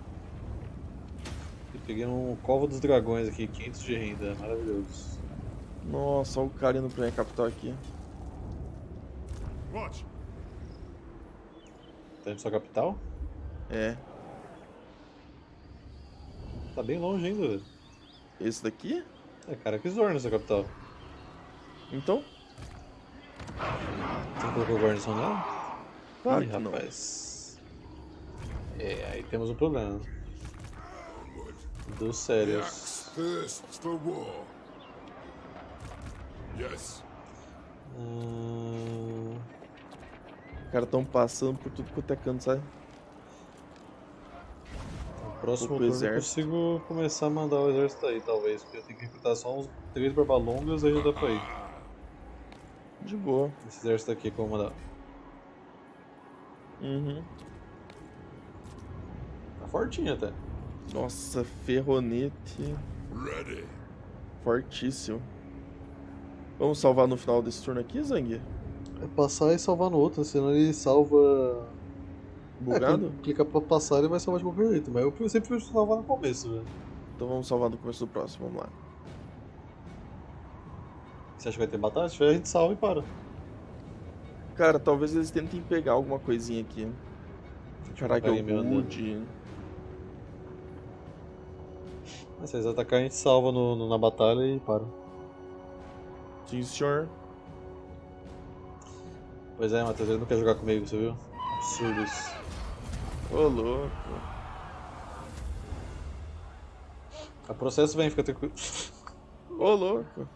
Eu peguei um Cova dos Dragões aqui, quinhentos de renda, maravilhoso. Nossa, olha o cara indo pra minha capital aqui. What? Tá indo sua capital? É. Tá bem longe ainda, velho. Esse daqui? É cara que zorna sua capital. Então? Você não colocou guarnição nela? Claro Ih, que não. rapaz. É, aí temos um problema. Dos sérios. First for war. Yes. Hum... Os caras tão passando por tudo quanto é canto, sabe? No próximo Pouco turno eu exército. consigo começar a mandar o exército aí, talvez. Porque eu tenho que recrutar só uns três barbalongas aí já dá pra ir. De boa. Esse exército aqui que eu vou mandar. Uhum. Tá fortinho até. Nossa, ferronete. Ready. Fortíssimo. Vamos salvar no final desse turno aqui, Zang? É passar e salvar no outro, senão ele salva. Bugado? É, clica pra passar ele vai salvar de qualquer jeito, mas eu sempre prefiro salvar no começo, velho. Então vamos salvar no começo do próximo, vamos lá. Você acha que vai ter batalha? Se tiver, a gente salva e para. Cara, talvez eles tentem pegar alguma coisinha aqui. Caraca, Carinha o meio andando. Wood. Mas se eles atacarem, a gente salva no, no- na batalha e para. Sim, senhor. Pois é, Matheus, ele não quer jogar comigo, você viu? Absurdo isso. Ô, louco. O processo vem, fica tranquilo. Ô, louco.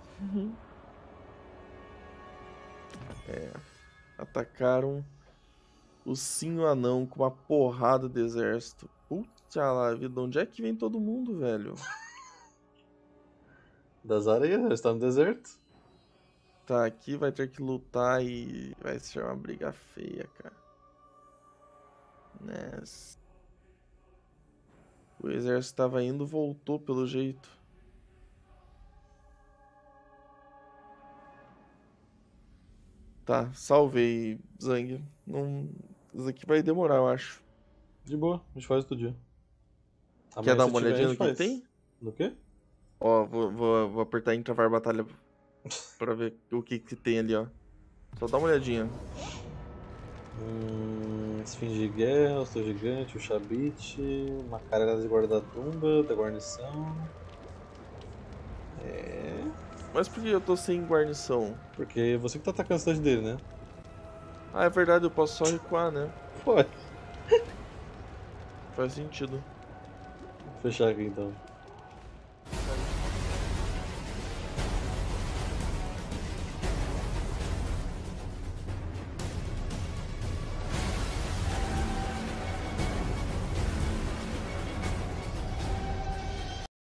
É. Atacaram o Sinho Anão com uma porrada de exército. Puta lá, vida. Onde é que vem todo mundo, velho? Das areias, ele está no deserto. Tá, aqui vai ter que lutar e vai ser uma briga feia, cara. Nessa. O exército tava indo, voltou pelo jeito. Tá, salvei, Zang. Não... Isso aqui vai demorar, eu acho. De boa, a gente faz outro dia. Quer Amanhã, dar se uma tiver, olhadinha a no gente que faz. tem? No quê? Ó, vou, vou, vou apertar em travar batalha pra ver o que que tem ali, ó. Só dá uma olhadinha. Hum, Esfinge de guerra, o seu gigante, o Chabit, uma caralhada de guarda da tumba, da guarnição. É. Mas por que eu tô sem guarnição? Porque você que tá atacando a cidade dele, né? Ah, é verdade, eu posso só recuar, né? Pode. Faz sentido. Vou fechar aqui então.